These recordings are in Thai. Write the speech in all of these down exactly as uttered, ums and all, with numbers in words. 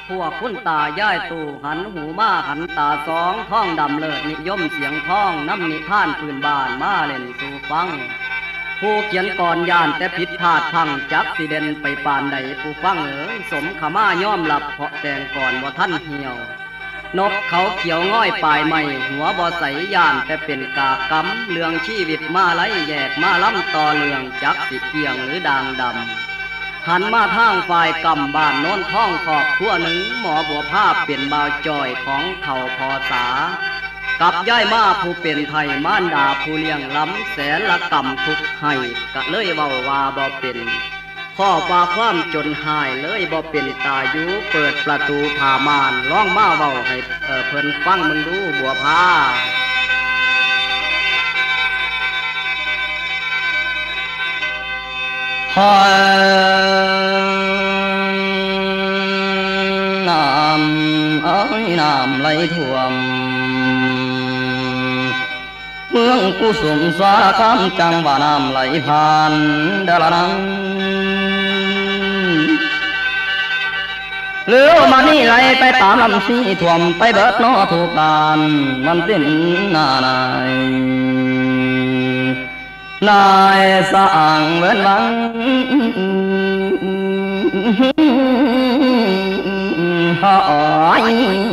พวกคุณตาย่ายตู่หันหูมาหันตาสองท่องดำเลิศนิยมเสียงท่องน้ำนิท่านปืนบานมาเล่นสู่ฟังผู้เขียนก่อนย่านแต่ผิดพลาดพังจักสิเด่นไปปานใดผู้ฟังเอ๋ยสมขม่าย่อมหลับเพราะแต่งก่อนว่าท่านเหี่ยวนกเขาเขียวง่อยปลายใหม่หัวบ่ใสย่านแต่เป็นกากำเรื่องชีวิตมาไล่แยกมาล้ำต่อเรื่องจักสิเกียงหรือด่างดำหันมาทางฝ่ายกำบ้านโน้นท้องขอบขั้วหนึ่งหมอบัวภาพเปลี่ยนบ่าวจอยของเข่าพอสากับย้ายมาผู้เป็นไทยม่านดาผู้เลี้ยงล้ำแสนละกำทุกให้กะเลยเว้าว่าบ่เป็นข้อว่าความจนหายเลยบ่เป็นตาอยู่เปิดประตูผ่ามานร้องมาเว้าให้เอ่อเพิ่นฟังมึงดูบัวพาหอยน้ำเอ้ยน้ำไหลท่วมเมืองกุสุมสาคำจังว่าน้ำไหลผ่านดาละนังเรือมานี่ไหลไปตามลำสีท่วมไปเบิดนอถูกดานมันสิ้นหน้านายนายสร้างเว้นวังหอย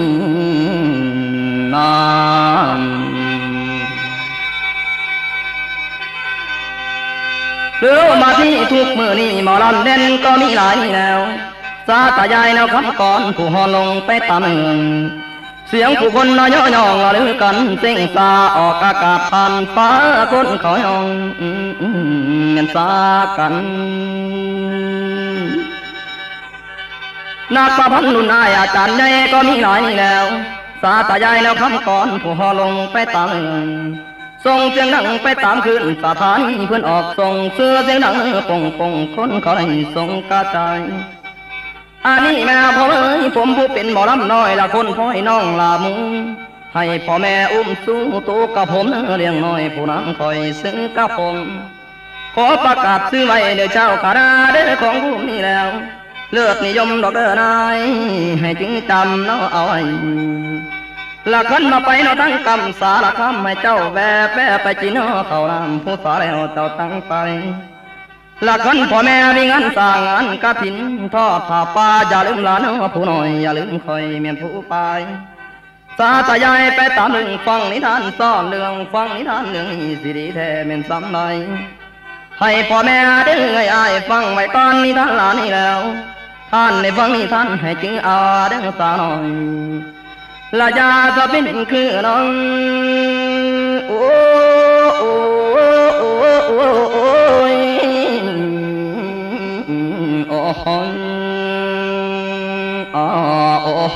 น้ำเรือมาที่ทุกมือนี่หมอลำเด่นก็มีหลายแนวซาตายายแนวคำก่อนผู้หอลงไปตามเมืองเสียงผู้คนน้อยย่องหรือกันเสียงซาออกอากาศผ่านฟ้าคนเขาย่องเงินซากันนักประพันธ์รุ่นนายอาจารย์ใหญ่ก็มีหลายแล้วซาตายายแนวคำก่อนผู้หอลงไปตามเมืองส่งเสียงดังไปตามคืนสถานีเพื่อนออกส่งเสื้อเสียงดังปงปงคนเขาได้ส่งกระจายอันนี้แม่พ่อเอ้ยผมผู้เป็นหมอลำน้อยละคนพ่อยน้องลามุงให้พ่อแม่อุ้มสู้ตัวกับผมเลี้ยงน้อยผู้นั้นคอยซื้อกับผมขอประกาศซื้อไว้เดี๋ยวเจ้าขาราเด้อของผู้นี้แล้วเลือดนิยมดอกเด้อนายให้จึงจำน้อเอาไว้ละขันมาไปเนาะตั้งกำสาละคำให้เจ้าแวะแวะไปจีนเขาลำผู้สาแล้วเจ้าตั้งไปละขันพ่อแม่มีงานสร้างงานกฐินทอดผ้าป่าอย่าลืมหลานผู้น้อยอย่าลืมคอยเมียนผู้ไปสาตายายไปตามเรื่องฟังนิทานซ่อนเรื่องฟังนิทานเรื่องสิริแท้เม่นซ้ำใดให้พ่อแม่เด้อไอ้ไอ้ฟังไว้ก่อนนิทานหลานนี่แล้วท่านในฟังนิทานให้จึงเอาเด้อสาหน่อยละยาจะเป็นคือน้องโอ้โอ้โอ้โอ้โอ้ยโอ้โหโอ้โห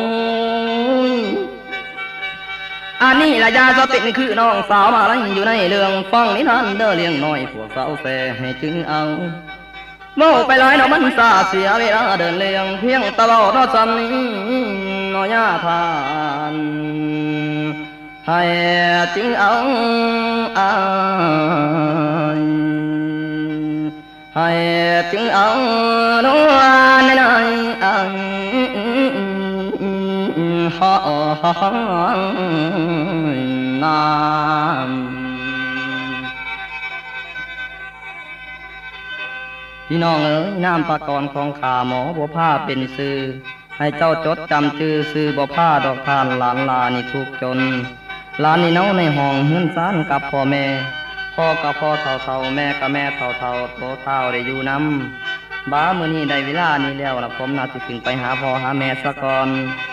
อันนี้ละยาจะเป็นคือน้องสาวมาลัยอยู่ในเรื่องฟังนิทานเด้อเลี้ยงน้อยพวกสาวแฝงให้จึงเอาโม่ไปหลายเนาะมันซาเสียเวลาเดินเลี้ยงเพียงตลอดเนาะจำนี้น้อยาทานให้จึงเอาอายให้จึงเอาโน้นในอันหอยน้ำพี่น้องเอ๋ยน้ำปากรของข้าหมอบัวผ้าเป็นซื้อให้เจ้าจดจำชื่อซื้อบัวผ้าดอกทานหลานลานี่ทุกจนหลานนี่เนาในห้องเฮือนซานกับพ่อแม่พ่อกับพ่อเท่าเท่าแม่กับแม่เท่าเท่าโตเท่าได้อยู่น้ำบ้ามื้อนี้ได้เวลานี้แล้วล่ะผมน่าจะถึงไปหาพ่อหาแม่ซะก่อน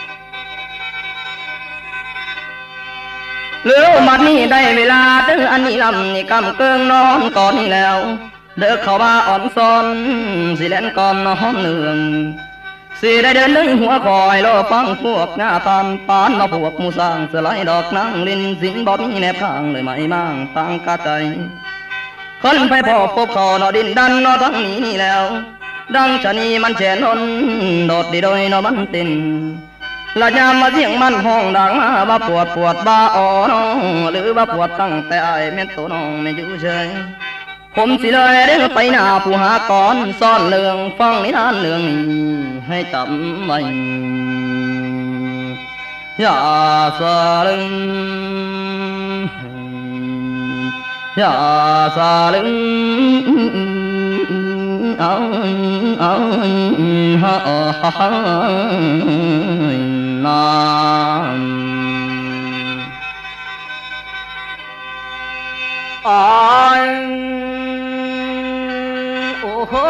เรือมัดนี้ได้เวลาเด้ออันนี้ลำนี่กำเกิงนอนก่อนนี่แล้วเลิกเข้ามาอ่อนซ้อนสิเล่นก่อนนอนเนืองสิได้เดินดึงหัวคอยรอฟังพวกหน้าตานปานมาพวกมูสร้างสลายดอกนางลินสินบ่มีแนบข้างเลยไม่มั่งตั้งกะใจคนไปพอพบเขานอดินดันนอทั้งนี้นี่แล้วดังชะนีมันแฉนนโดดดีโดยนอมันตินละยามมาเสียงมันห้องดังมาว่าปวดปวดบ้าอ๋อน้องหรือว่าปวดตั้งแต่ไอเม็ดตัวน้องไม่อยู่เฉยผมสิเลยเดินไปหน้าผู้หากรซ่อนเรื่องฟังนิทานเรื่องนี้ให้จำไว้อย่าสะลึงอย่าสะลึงเอาเอาฮะฮะนานอ๋อโอ้โห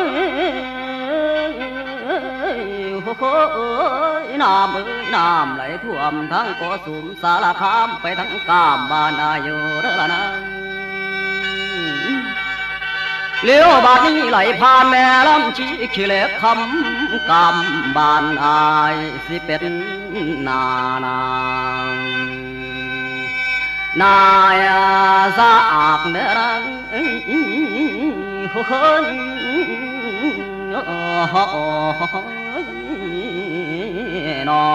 น้ำเอ้ยน้ำไหลท่วมทั้งโกสุมสารคามไปทั้งกามบ้านอายุเด้อละนะเลี้ยวบาดนี้ไหลผ่านแม่ลำชีขี้เหล็กคำกามบ้านอายสิเป็นนานานายสะอาดเด้อรังโอ้ยนอ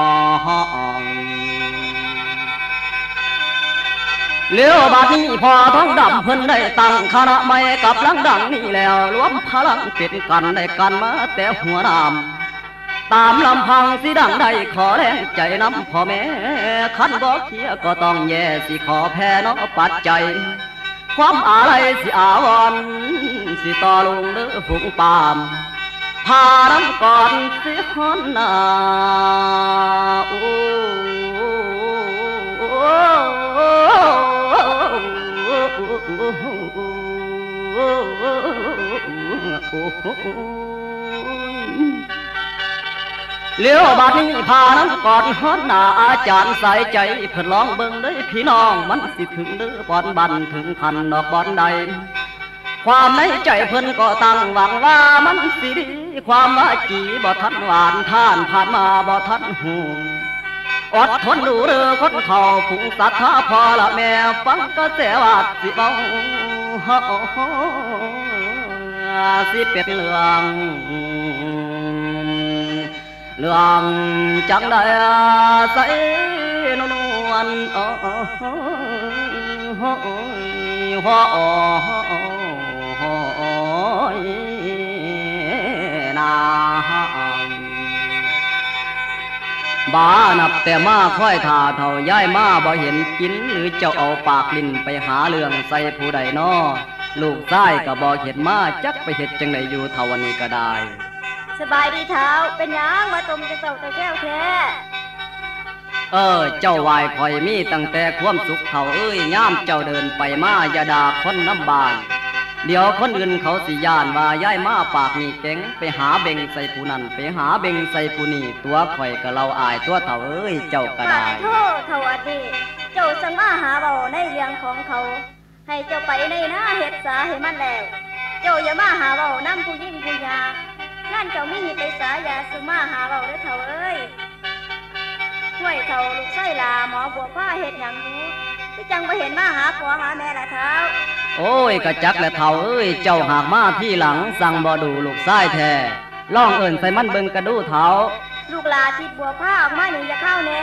เลี้ยวบาดนี้พอท้องดำเพิ่นได้ตั้งคณะใหม่กับลังดังนี่แล้วรวมพลังเป็นกันได้กันมาแต่หัวน้ำตามลำพังสิดังได้ขอแรงใจน้ำพ่อแม่ขันบ่เคียก็ต้องแย่สิขอแพ้นอปัดใจความอะไรสิอาวรสิต่อลงเด้อฝูงปามพาน้ำก่อนสิฮอนนาโอ้เลี้ยวบาดนี้พาน้ำก่อนฮอนนาอาจารย์ใส่ใจเพิ่นลองเบิ่งได้พี่น้องมันสิถึงเด้อบอนบันถึงคันดอกบอนใดความในใจเพิ่นก็ตั้งหวังว่ามันสิดีความว่าจีบ่ทันหวานท่านผ่านมาบ่ทันหูอดทนดูเรือคนเขาผุงศรัทธาพอละแม่ฟังก็เสียวาดสิเบาสิเป็นเรื่องเรื่องจังได้ใส่นวลโอ้โหนาบ้านับแต่มาค่อยท่าเท่าย้ายมาบ่เห็นกินหรือเจ้าเอาปากลิ้นไปหาเรื่องใส่ผู้ใดน้อลูกใต้ก็บ่เห็นมาจักไปเห็ดจังไดอยู่เท่าวันนี้ก็ได้สบายดีเท้าเป็นยังมาตมจะเต่าตะแก้วแท้เออเจ้าวายคอยมีตั้งแต่ความสุขเขาเอ้ยย่ามเจ้าเดินไปมาอย่าด่าคนน้ำบานเดี๋ยวคนอื่นเขาสิย่านว่าย้ายมาปากนี่เก่งไปหาเบ่งใส่ผู้นั้นไปหาเบ่งใส่ผู้นี่ตัวข่อยก็เราอายตัวเถ่าเอ้ยเจ้าก็ได้โทษเถ่าอดีตเจ้าสังมาหาเบาในเรื่องของเขาให้เจ้าไปในหน้าเฮ็ดสาให้มันแล้วเจ้าอย่ามาหาเบาน้ำผู้ยิ่งผู้ยานั่นเจ้ามีไปสายาสุมาหาเบาเด้อเถ่าเอ้ยช่วยเถ่าลูกไส้ลาหมอบัวผ้าเฮ็ดหยังรู้ที่จังไปเห็นมาหาพ่อหาแม่ละเท้าโอ้ยกระจักและเท่าเอ้ยเจ้าหากมาที่หลังสั่งบ่ดูลูกไส้แท้ล่องเอิ่นใส่มันเบิ่งกระดูเท้าลูกลาทิดบัวผ้าออกมาหนึ่งจะเข้าแน่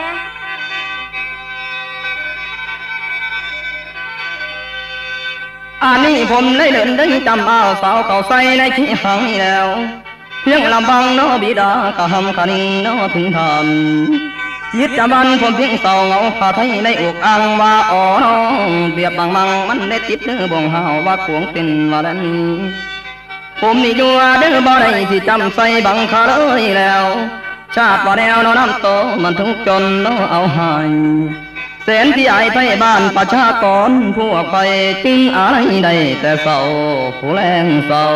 อันนี้ผมได้เดินได้จำเอาสาวเขาใส่ในขี้หังนี่แล้วเพียงลำพังน้อบิดากะหำคนิ่งน้อถึงทำยิดจำบันผมเพียงเศร้าเงาผ้าไทยในอกอ่างว่าอ๋อน้องเบียบบางมังมันได้ติดเนื้อบ่งหาวว่าขวงเป็นว่าดันผมนี่อยู่เด้อบ่ได้ที่จำใส่บังคาเลยแล้วชาติบ่แนวน้อน้ำโตมันทุกจนน้อเอาหายแสนที่ไอ้ไทยบ้านประชากรพวกไปจึงอะไรได้แต่เศร้าผู้แรงเศร้า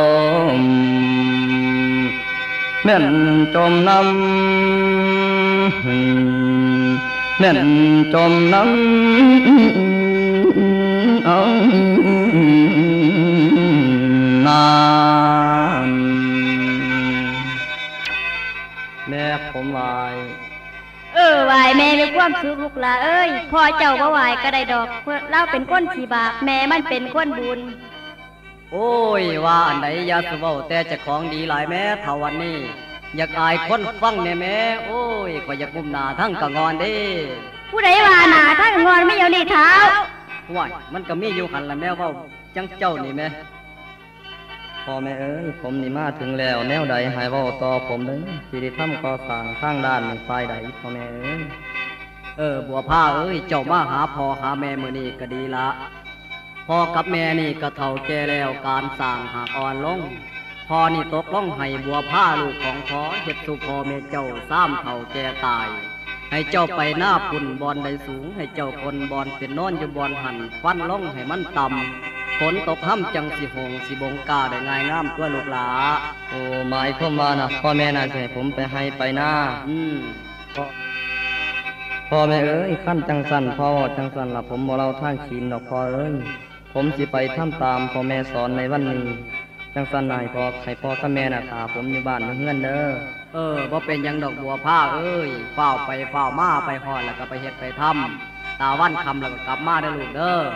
แม่นจมน้ำแม่นจมน้ำเอานานแม่ผมวายเออวายแม่มีความสุขลูกหลาเอ้ยพ่อเจ้าบ่วายก็ได้ดอกเพื่อเล่าเป็นก้นขี้บาปแม่มันเป็นก้นบุญโอ้ยว่าอันไหนยาสุเบาแต่จะของดีหลายแม่เท่าวันนี้อยากอายคนฟังเนี่ยแม่โอ้ยก็อยากมุมหนาทั้งกะงอนดิผู้ใดว่าหนาทั้งงอนไม่เอานี่เท้าว้ายมันก็มีอยู่หันละแม่ว่าจังเจ้านี่แม่พ่อแม่เอ้ยผมนี่มาถึงแล้วแนวใดหายว่าต่อผมเลยสิได้ทำก่อสร้างทางด้านฝ่ายใดพ่อแม่เอ้ยเออบัวผ้าเอ้ยเจ้ามาหาพ่อหาแม่มื้อนี้ก็ดีละพ่อกับแม่นี่ก็เฒ่าแก่แล้วการสร้างหากอ่อนลงพ่อนี่ตกลงให้บัวผ้าลูกของพ่อเฮ็ดสู่พ่อแม่เจ้าซ้ำเฒ่าแก่ตายให้เจ้าไปหน้าปุ่นบอนใดสูงให้เจ้าคนบอนเป็นนอนอยู่บอนหันฟันลงให้มันต่ำฝนตกห้ำจังสิหงสิบงกาได้ง่ายงามตัวลูกหลาโอ้หมายความว่านะพ่อแม่น่าจะให้ผมไปให้ไปหน้าอืมพ่อแม่เอ้ยขั้นจังสันพ่อจังสันละผมบ่เล่าทางขีนดอกพ่อเอ้ยผมสิไปทำตามพ่อแม่สอนในวันนี้จังสันนายพ่อให้พ่อกับแม่น่ะตาผมอยู่บ้านเฮือนเด้อเออบ่เป็นยังดอกบัวผ้าเอ้ยเฝ้าไปเฝ้ามาไปหอดแล้วก็ไปเฮ็ดไปทำตาวันคำแล้วก็กลับมาได้ลูกเด้อ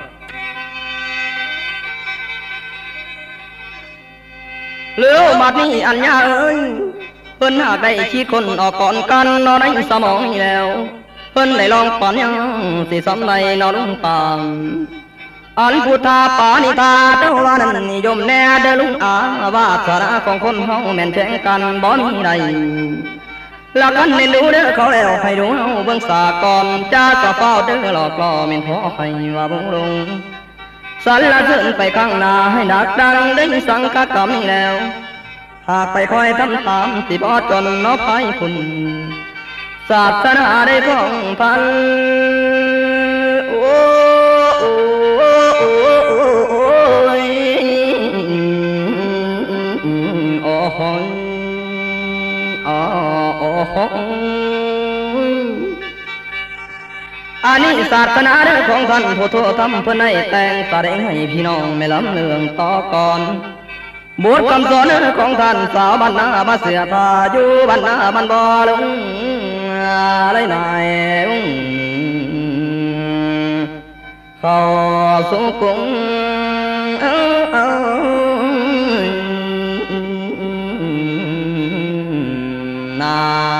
เลี้ยวบัดนี้อันยาเอ้ยเพิ่นหากได้คิดคนออกก่อนกันนอนในสมองนี่แล้วเพิ่นได้ลองปอนยังสิสำไรนอนลงตามอันพุทธาปานิธาเจ้าว่านั้นนิยมแน่เด้อลุงอาวาสนาของคนเฮาแม่นแข่งกันบ่มีใดหลักกันเน้นดูเด้อเขาแล้วให้ดูเฮาเบิ่งสากลจ้าก็เฝ้าเด้อหลอกล่อแม่นพอให้ว่าบ่ลงสรรเสริญไปข้างหน้าให้ดักดังได้สังฆกรรมนี่แล้วหากไปคอยทำตามสิบ่จนนอภัยคุณศาสนาได้พ้องพันโอ้โอ้โอ้โอ้ยโอ้โหโอ้โหอันนี้ศาสนาเรื่องของท่านผู้ทั่วทำเพื่อให้แต่งแสดงให้พี่น้องไม่ล้ำเลืองต่อก่อนบทคำสอนของท่านสาวบรรณามาเสียพาอยู่บรรณามันบ่ลงอะไรนายเข้าสู่กรุงนา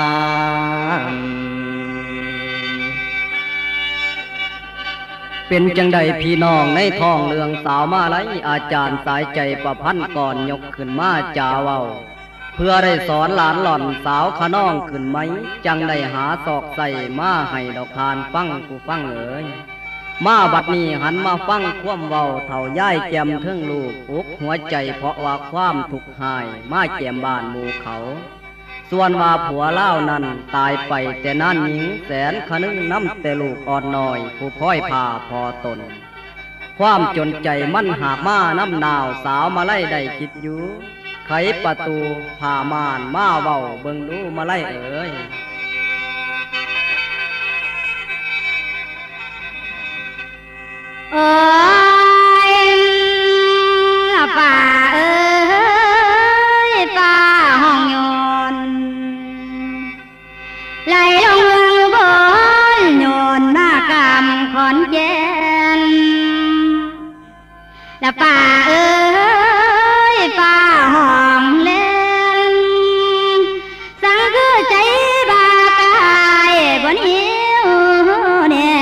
เป็นจังใดพี่น้องในท้องเรื่องสาวมาไลอาจารย์สายใจประพันธ์ก่อนยกขึ้นมาจาเว้าเพื่อได้สอนหลานหล่อนสาวขน้องขึ้นไหมจังได้หาศอกใส่มาให้ดอกทานฟังกูฟังเอ๋ยมาบัดนี้หันมาฟังความเว้าเท่าย่ายแจมเทิงลูกอุกหัวใจเพราะว่าความทุกข์หายมาแจมบ้านหมู่เขาส่วนว่าผัวเล่านั้นตายไปแต่นั่นหญิงแสนขนึงน้ำแต่ลูกอ่อนน้อยผู้พ้อยพาพอตนความจนใจมั่นหากมาน้ำหนาวสาวมาไล่ได้คิดอยู่ไขประตูผ่ามานมาเว้าเบิ่งดูมาไล่เอ๋ยโอ้ยป่าเอ้ยป่าห้องยนไหลลงเมืองบนโยนมากำขอนแก่นและป่าเอ้ยป่าห้องเล่นสังคือใจบากายบนหิวเนี่ย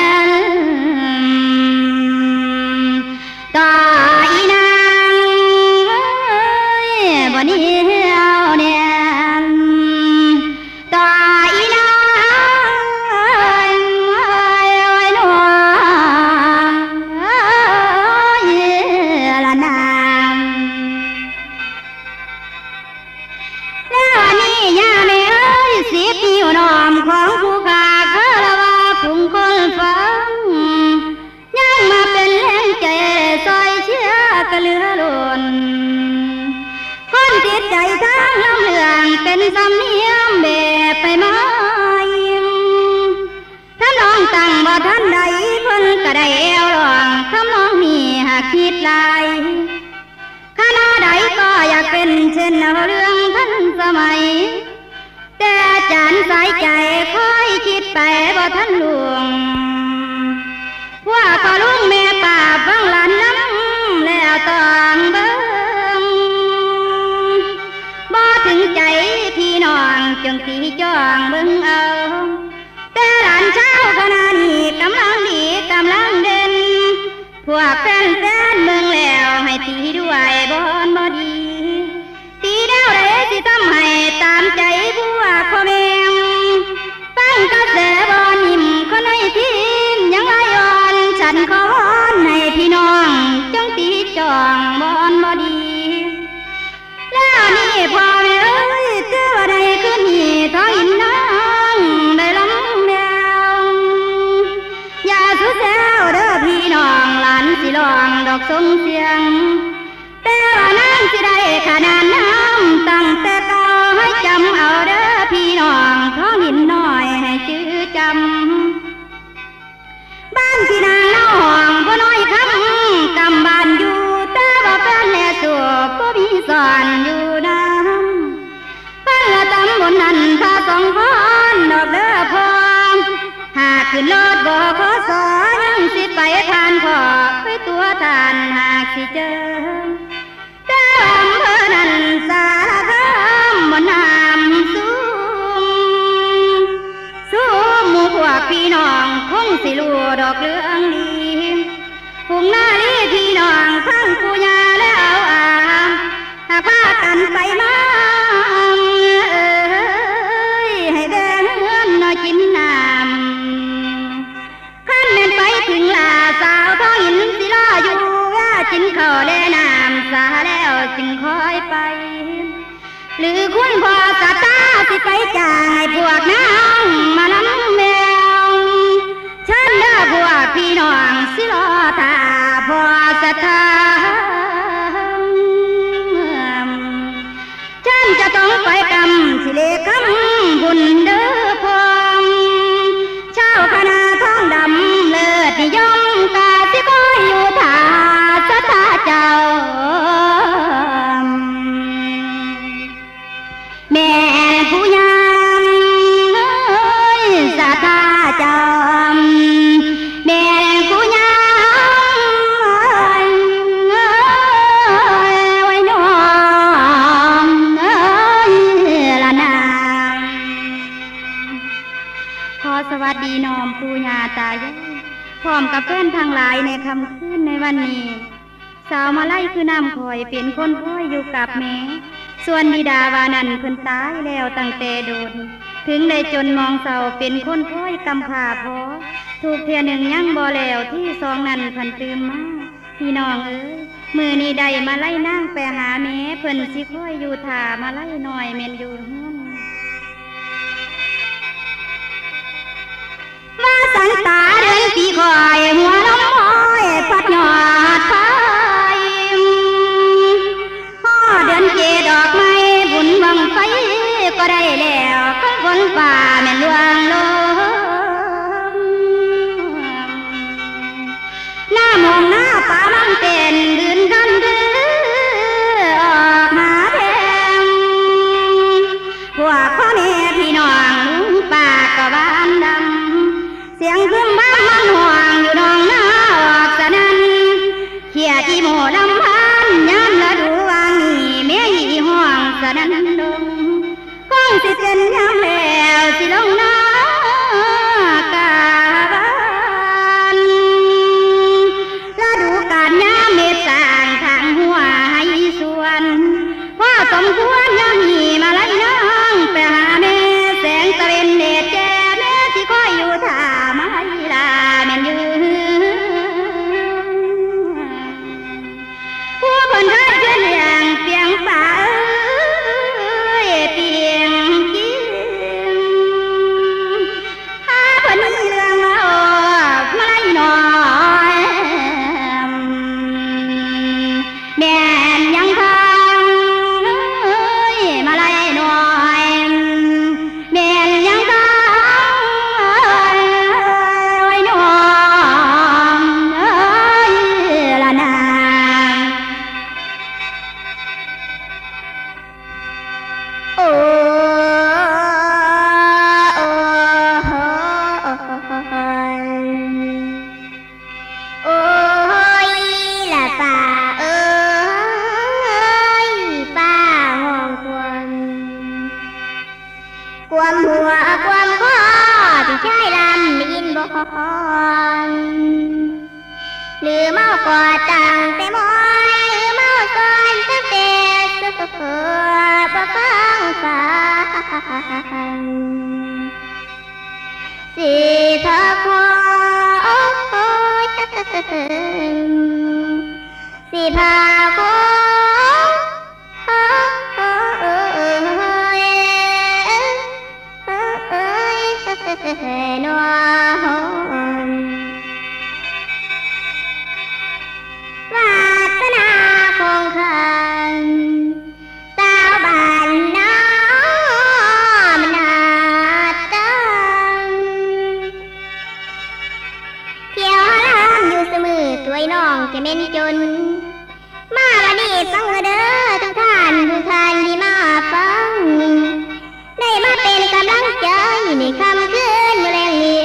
ต่ออีนางบนหิวเนี่ยต่ออีนางหนัวละนางแล้วนี่ย่าไม่เอ้ยสิบนิ้วนอมของผู้ขาคารวะผุ่งคนฟังยังมาเป็นแรงใจซอยเชื่อกระเลือล้นคนติดใจทางลำเลืองเป็นสำเนียงแบบไปมาถ้าน้องตั้งบ่ทันใดเพิ่นก็ได้แอวร้องทำน้องนี่หากคิดลายคณะใดก็อยากเป็นเช่นเอาเรื่องทันสมัยแต่จานสายใจคอยคิดไปบ่ทันหลวงว่าพอลุงแม่ป่าฟังหลานน้ำแล้วต้องเบิ่งบ่ถึงใจพี่น้องจงสีจ้องเบิ่งเอาแต่หลานเช้าขณะนี้กำลังดีกำลังเด่นพวกแฟนแฟนเบิ่งแล้วให้อยตีด้วยบอนบอดีตีดาวเรสิทำให้ตามใจผู้ว่าพ่อแม่ฟังกระแสบอนิ่มคนให้ทีมยังไงอ่อนฉันขอวอนให้พี่น้องจงตีจองบอนบอดีแล้วนี่พ่อแม่เอ้ยเจ้าใดขึ้นนี่ท้องอินน้องได้ลำแมวอย่าสุดแซวเด้อพี่น้องหลานสิลองดอกสงเสียงแต่ว่าน้ำสิได้ขนาดน้ำตั้งแต่เก่าให้จำเอาเด้อพี่น้องท้องหินน้อยให้จื้อจำบ้านที่นางเล่าห้องก็น้อยคำกำบ้านอยู่แต่ว่าแฟนแน่สัวก็มีสอนอยู่น้ำพันละตำบนนั้นพาสองคนดอกเด้อพอหากขึ้นรถบ่ขอสอยังสิไปทานขอไปตัวทานหากสิเจอเจ้าอำเภอนั้นสารคามบนน้ำสูงสูงหมู่พวกพี่น้องคงสิรู้ดอกเรื่องดีฝุ่งหน้าลีพี่น้องทั้งผู้ยาและเอาอามหากพากันไปมาให้แบ่งเงินน้อยกินน้ำขั้นเดินไปถึงลาสาวท้องหินสิลาอยู่ว่าจินเขาแลน้ำสาแล้วจึงคอยไปหรือคุณพ่อสตาสิไปจ่ายพวกน้องมาล้ำแมวฉันเด้อพวกพี่น้องสิรอท่าพ่อสตาฉันจะต้องไปกำสิเลคำบุญเด้อพองเช้าคณะท้องดำเลิศนิยมกาสิคอยอยู่ท่าสตาเจ้าแม่ผู้ยังเอ้ยสาธาจำแม่ผู้ยังเอ้ยไว้น้องเอ้ยละนางขอสวัสดีน้อมปู่ย่าตายายพร้อมกับเพื่อนทางหลายในคำคืนในวันนี้สาวมาไล่คือน้ำคอยเป็นคนพ่อยอยู่กับแม่ส่วนบิดาวานันเพิ่นตายแล้วตั้งแต่โดนถึงได้จนมองเศร้าเป็นคนพ่อยกำพร้าพอถูกเพียหนึ่งยังบ่แล้วที่สองนั้นเพิ่นตื่นมาพี่น้องเอ้ยมือนี้ได้มาไล่นั่งไปหาแม่เพิ่นสิคอยอยู่ท่ามาไล่หน่อยเมนอยู่เฮือนมาสันตาเดินปีคอยหัวน้ำห้อยพัดยอดไฟห่อเดินเจดอกไม้บุญบังไฟก็ได้แล้วข้างบนป่าแม่นลวงลมหน้ามองหน้าป่ามันเป็นดืนกันดื้อออกหาแพงพวกพ่อแม่พี่น้องลุงป่าก็บ้านดำเสียงพึ่งบ้านมันห่วงอยู่น้องหน้าออกสนั่นเขี่ยที่หมูลำพันย้ำละดูวางนี่แม่ยี่ห่วงสนั่นดงคงสิเป็นย้ำแล้วสิลงน้ากาบานละดูการย้ำเม็ดสร้างทางหัวให้ส่วนพ่อสมควรย้ำนี่มาไล่น้องไปหาแม่แสงตะเวนเด็ดแก่แม่ที่คอยอยู่ท่ามาให้ลาแม่นยืนผู้คนได้เพื่อนอย่างเปียงป่าเปียงกิ้งหาเพื่อนมีเรื่องมาออกมาไล่หน่อยแม่นยังทางมาไล่หน่อยแม่นยังทางไว้หน่อยละนางโอ้โอ้โอ้ยละป่าเอ้ยป่าห้องควรความหัวความคอที่ใช้ลำได้ยินบ่หรือเมากอดตั้งแต่มอยบ่ฟังฟังสิพาคอยสิพาคอยนอนวาสนาของขันสาวบ้านน้ำนาตังเที่ยวลามอยู่เสมอตัวน้องจะเม่นจนมาวันนี้ฟังเด้อทุกท่านทุกท่านที่มาฟังได้มาเป็นกำลังใจในคำคืนเมื่อแรงนี้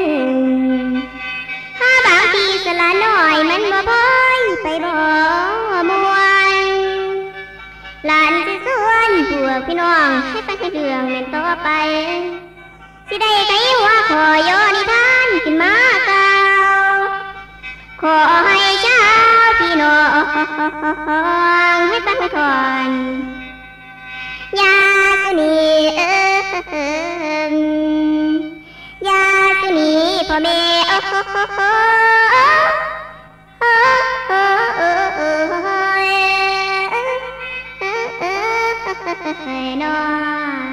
ถ้าบางทีสละน้อยมันบ่พอยไปบ่มวนหลานสิส่วนพวกพี่น้องให้ฟังเรื่องเล่นต่อไปสิได้ไขหัวขอโยนิทานขึ้นมาเก่าขอให้เจ้าพี่น้องให้ฟังก่อนยาสุนีเออยาสุนีพ่อแม่โอ้โหนอน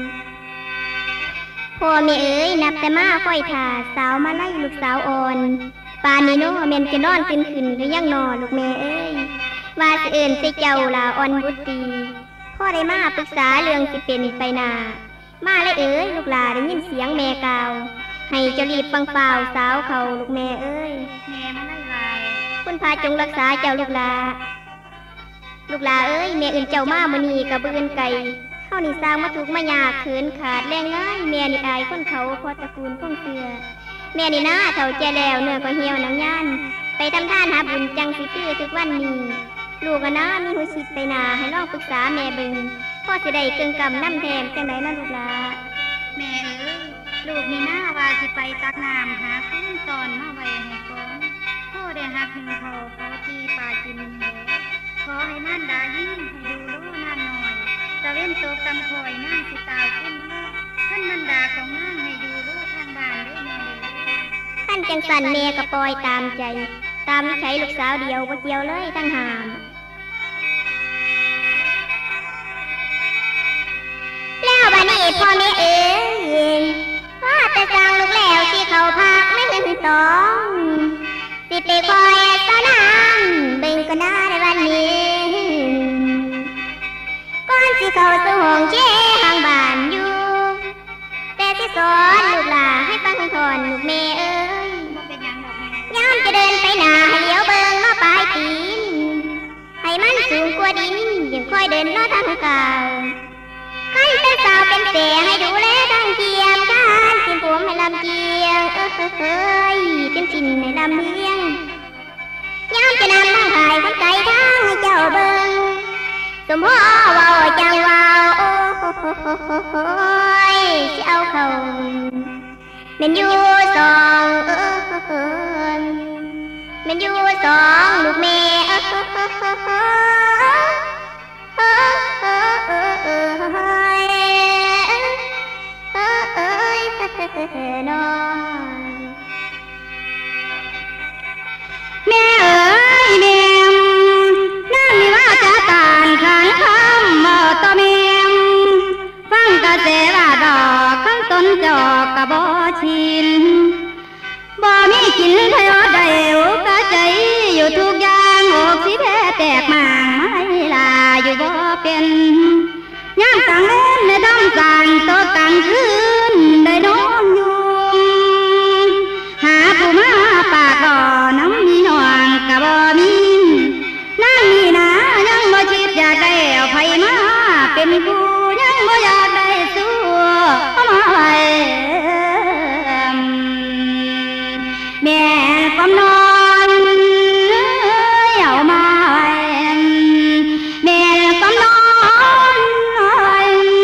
พ่อแม่เอ๋ยนับแต่มาค่อยถ่าสาวมาไล่ลูกสาวอ่อนป่านนี้โน่แม่นจะนอนตื่นขึ้นหรือยังนอนลูกแม่เอ้ยว่าสิเอิ้นใส่เจ้าล่ะอ่อนบุตรีพ่อได้มาปรึกษาเรื่องสิเป็นไปนามาเลยเอ๋ยลูกหลาได้ยินเสียงแม่กล่าวให้เจ้ารีบฟังเปล่าสาวเขาลูกแม่เอ้ยแม่มาไล่ลายคุณพาจงรักษาเจ้าลูกหลาลูกหลาเอ้ยแม่อื่นเจ้ามามื้อนี้กับบ่อื่นไกลเฮานี่สร้างมาทุกข์มายากเขินขาดแรงง่ายแม่นี่อายคนเขาพอตระกูลคงเสือแม่นี่นะเฒ่าแก่แล้วเนื้อก็เหี่ยวหนังย่านไปทำทานหาบุญจังสิคือทุกวันนี้ลูกอะนะมีหูชิดไปนาให้ลองปรึกษาแม่เบิ่งพ่อสิได้เกิงกำน้ำแถมจังได๋ล่ะลูกหลาแม่เอ้ยลูกนี่นะว่าสิไปตักน้ำหาพื้นตอนมาไว้ให้ก่อนพ่อได้หักหนึ่งเขาเขาตีปลากินแล้วขอให้มันดายิ่งให้ดูโลนานหน่อยตะเว้นตกตำคอยนั่งสิตายขึ้นท่านมันดาของนั่งให้ดูโลทางบ้านด้วยแม่ท่านจังสันแม่ก็ปล่อยตามใจตามวิสัยลูกสาวเดียวบ่เกี่ยวเลยตั้งหามแล้วบัดนี้พ่อแม่เอ๋ยว่าแต่สั่งลูกแล้วสิเขาพักไม่เห็นสองสิไปคอยสาวนางเบิ่งก็น่าในวันนี้ก่อนสิเขาสู่ห้องเช่ห่างบ้านอยู่แต่สิสอนลูกหลาให้ฟังทอนลูกแม่เอ้ยย้อนจะเดินไปหน้าให้เลี้ยวเบิ่งมาปลายตีนให้มันสูงกว่าดินยังค่อยเดินล้อทางเก่าขั้นเป็นสาวเป็นเสียให้ดูแลทางเกียมการกินผมให้ลำเกียงเออเฮ้ยเป็นสินให้ลำเลียงย้อนจะนำทางหายคนไกลทางให้เจ้าเบิ่งสมพ่อว่าจังว่าโอ้โหสิเอาเขาเป็นอยู่สองเออเป็นอยู่สองลูกแม่เออเออเออเออเออเออเออนอนแม่เอ๋ยแม่นั่นว่าจะตานขันคำมาต่อแม่ฟังกระเสว่าดอกข้างต้นจอกกะบ่ชินบ่มีกินทยอดได้กะใจอยู่ทุกอย่างอกสิแพ้แตกมางไม่ลาอยู่บ่เป็นย่างต่างเล่นในดำสานโตกลางคืนได้นอนอยู่หาผู้มาปากบ่อน้ำมีหน่วงกะบ่มีนั่งนี่นะยังบ่คิดอยากได้เอาไผมาเป็นผู้ยังบ่อยากได้สู้เอามาไว้แม่กำนอนเอามาไว้แม่กำนอน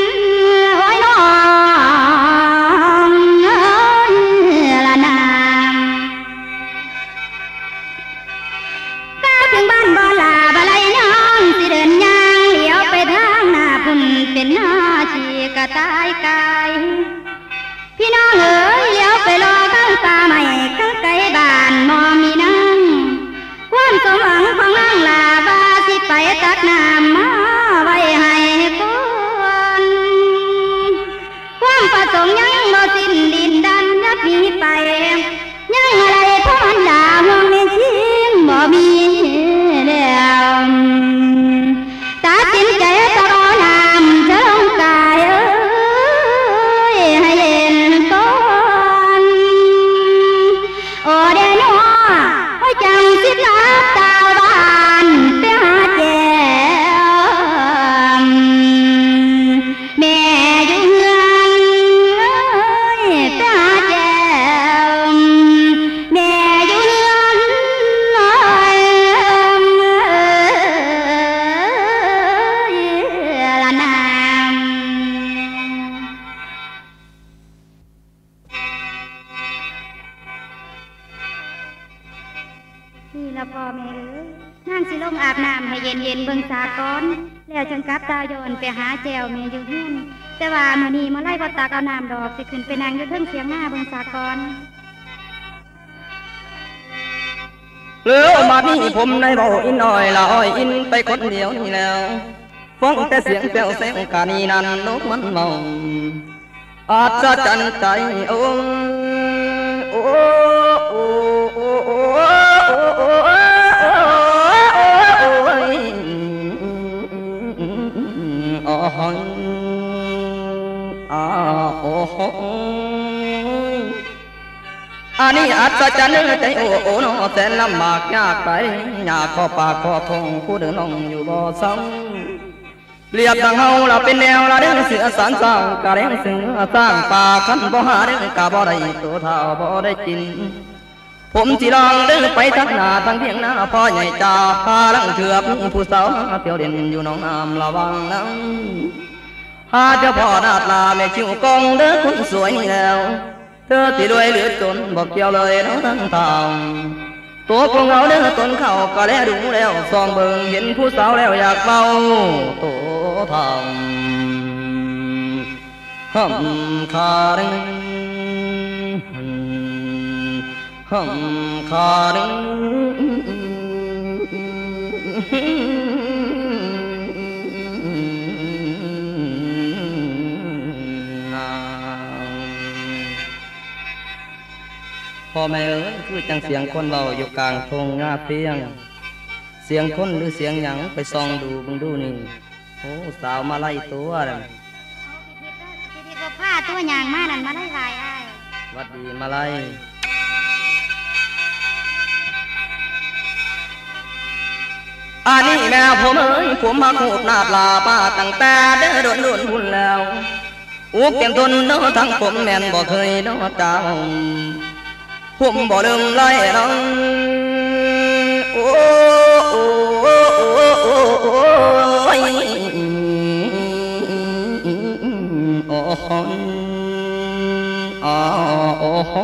พี่น้องเอ๋ยเลี้ยวไปรอข้างตาใหม่ข้างไกลบ้านมอมีนั่งความสมหวังของนางลาบาสิไปตักน้ำมาไว้ให้คนความประสงค์ยังบ่สิ้นดินดันยัดมีไปยังอะไรพรดาห่วงในชิงบ่มีแล้วตัดสินใจตลอดน้ำจะลงกายเอ้ยให้เห็นต้นโอ้เดนอโอ้จังสิลับตาบ้านไปหาแจมแม่อยู่เฮือนเอ้ยไปหาแจมแม่อยู่เฮือนเอ้ยละนามนี่ละพ่อแม่เอ้ยนั่งสิลงอาบน้ำให้เย็นเย็นๆเบิ่งสาก่อนแล้วจังกลับตาโยนไปหาแจวแม่อยู่เฮือนแต่ว่ามื้อนี้มื้อไรบ่ตักเอาน้ำดอกสิขึ้นไปนั่งอยู่เทิงเสียงหน้าเบิ่งสาก่อนหรือมานี่ผมได้บอกอินอ้อยละอ้อยอินไปคนเดียวนี่แล้วฟังแต่เสียงแซวแซวกานีนั้นนกมันเมาอาจจะจันใจโอ้โอ้โอ้โอ้โอ้โอ้อ๋ออ๋อโอ้โหอันนี้อาจจะจันใจโอ้โอ้น้อแสนลำบากยากไปยากข้อปากข้อทงผู้เดินน้องอยู่บ่ซ้ำเรียบดังเฮาเราเป็นแนวเราเด้งเสือสารสร้างกะเด้งเสือสร้างป่าขันบ่หาเด้งกะบ่ได้ตัวเท่าบ่ได้กินผมสิลองเดินไปทั้งหน้าทั้งเพียงหน้าพ่อใหญ่จ่าพาลังเถือบผู้สาวเที่ยวเด่นอยู่น้องน้ำระวังน้ำหาเจ้าพ่อนาดลาแม่ชิวกองเด้อคนสวยนี่แล้วเธอที่รวยเหลือจนบอกเกี่ยวเลยน้องทั้งทางตัวพวกเราเด้อตนเขาก็แล้วดูแล้วซองเบิ่งเห็นผู้สาวแล้วอยากเฝ้าตัวทางหำคาดึงหำคาดึงพ่อแม่เอ้ยคือจังเสียงคนเบาอยู่กลางทงหญ้าเพียงเสียงคนหรือเสียงหยังไปส่องดูบึงดูนี่โอ้สาวมาไล่ตัวนั่นพี่พี่ก็ผ้าตัวอย่างมานั่นมาได้หลายอ้ายวัดดีมาไล่อันนี้แม่ผมเอ้ยผมมาโคบนาดลาป้าตั้งแต่เด้อโดนโดนหุ่นแล้วอุกเต็มทนเนาะทั้งผมแม่นบ่เคยเนาะจ้าผมบ่ลืมไล่น้องโอ้โอ้โอ้โอ้โอ้โอ้ยโอ้โหโอ้โห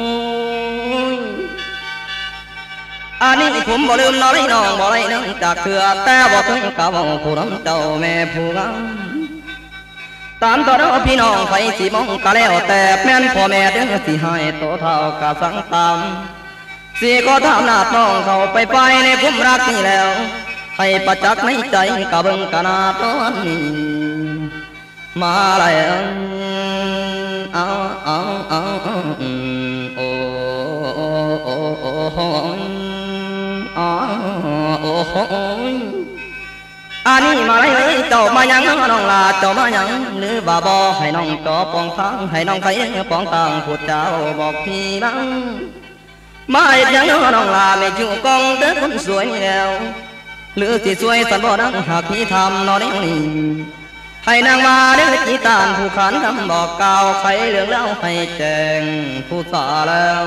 อันนี้ผมบ่ลืมน้อยน้องบ่ไล่น้องจากเถื่อแต่บ่ถึงกับผู้น้ำเจ้าแม่ผู้งามตามต่อเราพี่น้องไปสิมองกะแล้วแต่แม่นพ่อแม่เด้อสิให้โตเท่ากะสังตามสิก็ทำหน้าน้องเขาไปไปในผมรักนี่แล้วให้ประจักษ์ในใจกะเบิ่งกะนาตอนนี้มาแล้วเอาเอาเอาโอ้โอ้โอ้โอ้โอ้โอ้โอ้อันนี้มาเลยเจ้ามายังน้องลาเจ้ามายังหรือบ่าบ่ให้น้องจอปองทางให้น้องไข่ปองทางพูดเจ้าบอกพี่บ้างมาเห็นยังน้องลาไม่จู่กองเด้อคนสวยแล้วหรือสิสวยสันบ่ดังหากพี่ทำนอนนี่ให้นางมาเด้อจีตานผู้ขันคำบอกกล่าวใครเรื่องเล่าให้แจ้งผู้สาแล้ว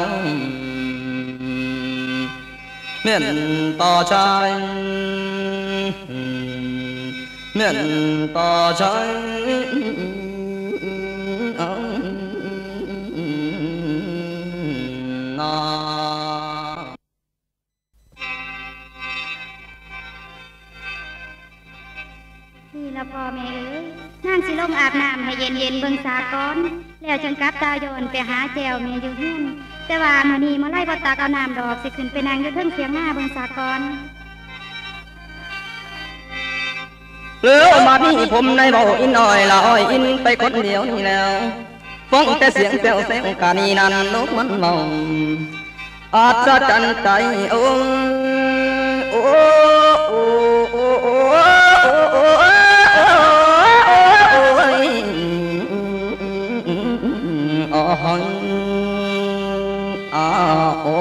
เมื่อนต่อชายเมื่อนต่อชายนานี่ละพ่อแม่เอ้ยนั่งสิลงอาบน้ำให้เย็นเย็นๆเบิ่งสาก่อนแล้วจังกลับตาย้อนไปหาแจวแม่อยู่หุ่นแต่ว่ามื้อนี้มาไล่บ่ตักเอาน้ำดอกสิขึ้นไปนั่งอยู่เทิงเสียงหน้าเบิ่งสากรหรือมาที่ผมในเบาอินอ้อยละอ้อยอินไปคนเดียวนี่แล้วฟังแต่เสียงแซวแซวกานีนันนกมันเมาอาจจะจันใจโอ้โอ้โอ้โอ้โอ้โอ้โอ้โอ้อาโอ้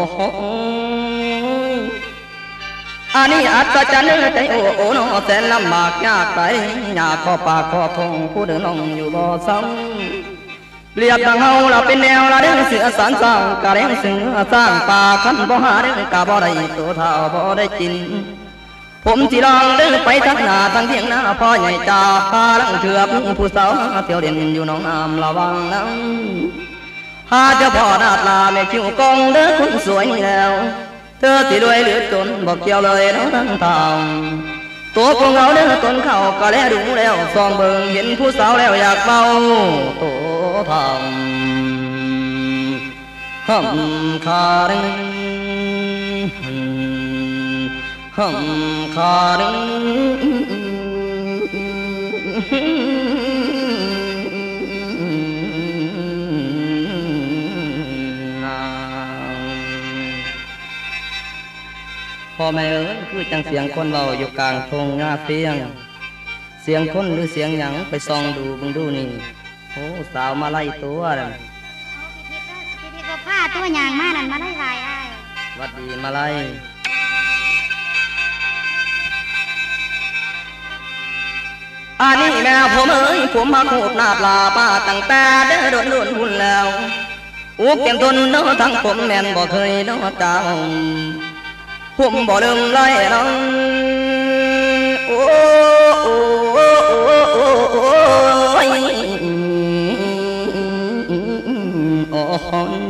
อันนี้อาจจะจันใจโอ้โอ้น้องแสนลำบากยากไปยากขอปากขอทงผู้เดินน้องอยู่บ่ซ้ำเรียบดังเฮาเราเป็นแนวเราเด้งเสือสารสร้างกะเด้งเสือสร้างป่าขันบ่หาเด้งกะบ่ได้ตัวเท่าบ่ได้กินผมสิลองเดินไปทั้งหน้าทั้งเที่ยงหน้าพ่อใหญ่จ่าพาลังเถือบผู้สาวเที่ยวเด่นอยู่น้องน้ำระวังน้ำหาเจ้าพ่อหน้าตาไม่คิ้วกองเด้อคนสวยนี่แล้วเธอสิรวยหรือจนบอกเกี่ยวเลยน้องทั้งทางตัวของเราเด้อต้นเขาก็แล้วดูแล้วซองเบิ่งเห็นผู้สาวแล้วอยากเมาโตทำหำคาดึงหำคาดึงพ่อแม่เอ้ยคือจังเสียงคนเบาอยู่กลางทงหญ้าเฟียงเสียงคนหรือเสียงหยังไปส่องดูบึงดูนี่โอ้สาวมาไล่ตัวนั่นพี่พี่ก็พาตัวหยางมานั่นมาไล่วายอ้ายวัดดีมาไล่อันนี้แม่ผมเอ้ยผมมาโคบหน้าปลาป้าตั้งแต่เด้อโดนโดนหุ่นแล้วอุกเก็บทนเนาะทั้งผมแม่นบ่เคยเนาะจ้าผมบ่ลืมไล่น้องโอ้โอ้โอ้โอ้โอ้ยโอ้โห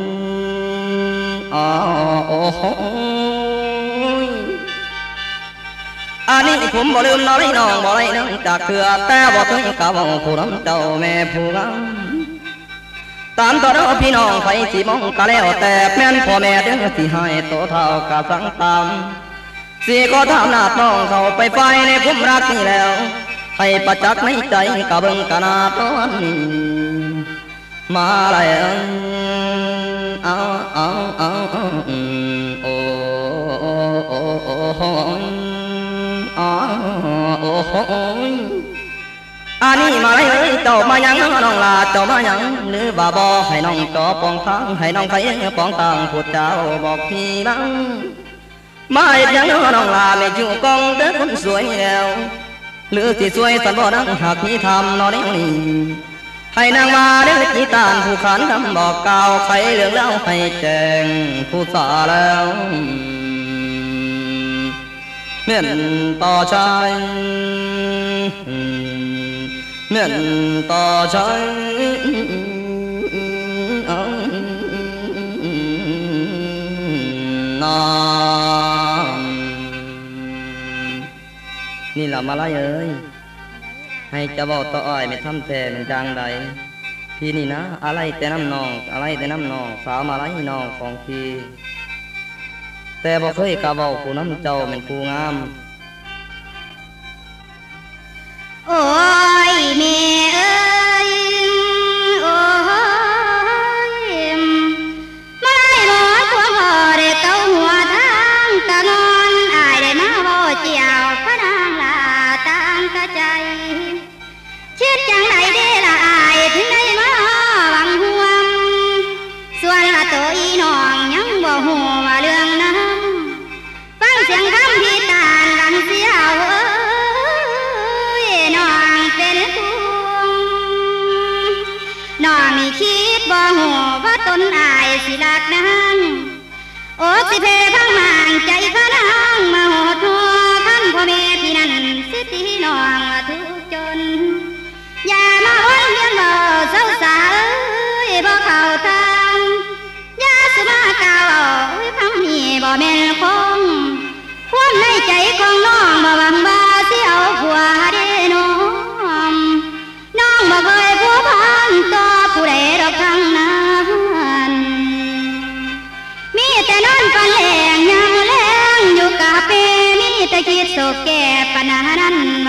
โอ้โหอันนี้ผมบ่ลืมน้องน้องบ่ไล่น้องจากเถื่อแต่บ่เคยกะว่าผู้น้ำเจ้าแม่ผู้งามตามต่อเราพี่น้องไปสิมองกะแล้วแต่แม่นพ่อแม่เด้อสิให้โตเท่ากะสังตามสิก็ทำหน้าน้องเขาไปไฟในพุ่มรักนี่แล้วให้ประจักษ์ในใจกะเบิ่งกะนาตอนนี้มาแล้วเอาเอาเอาโอ้โอ้โอ้โอ้โอ้โอ้อันนี้มาเลยเอ้ยเจ้ามายังน้องลาเจ้ามายังหรือบ่าบ่ให้น้องจอปองทางให้น้องไผ่ปองทางพูดเจ้าบอกพี่บ้างมาเห็นยังน้องลาไม่จู่กองเด้อคนสวยแล้วหรือสิสวยสันบ่ดังหากมีทำนอนนี่ให้นางมาเด้อจีตานผู้ขันทำบอกกล่าวใครเรื่องเล่าให้แจ้งผู้สาแล้วเม่นต่อชายเม่นต่อชายน้นี่ล่ะมาไล่เอ้ยให้จะบอกต่ออ้อยไม่ทำแต่เป็นจังใดพี่นี่นะอะไรแต่น้ำนองอะไรแต่น้ำนองสาวมาไล่น้องของพี่แต่บอกเคยกะบอกผู้น้ำเจ้าเป็นผู้งามโอ้ยแม่เอ้ยโอ้ยมาไล่หมอตัวพ่อได้เต้าหัวทางตะงอนอายได้มาบ่เจียวพระนางลาตั้งกะใจคิดจังไดเด้ละอายถึงได้มาหวังห่วงส่วนละตัวอีน้องยังบ่ฮู้ว่าเรื่องนั้นฟังเสียงคำพี่ตาลลันเสียวเอ้ยน้องเป็นห่วงน้องนี่คิดบ่ฮู้ว่าตนอายสิรักนางโอ้สิเพพังมางใจพระนางมาโหดหัวคันพ่อแม่พี่นั่นสิตีน้องทุกจนอย่ามาอ้อนเลี้ยงบ่เศร้าสาเอ้ยบ่เข้าทางอย่าสุมากล่าวอุ้ยคำนี้บ่แม่นคงความในใจของน้องบ่หวังว่าสิเอาผัวเด้น้องน้องบ่เคยผัวพันต่อผู้ใดดอกท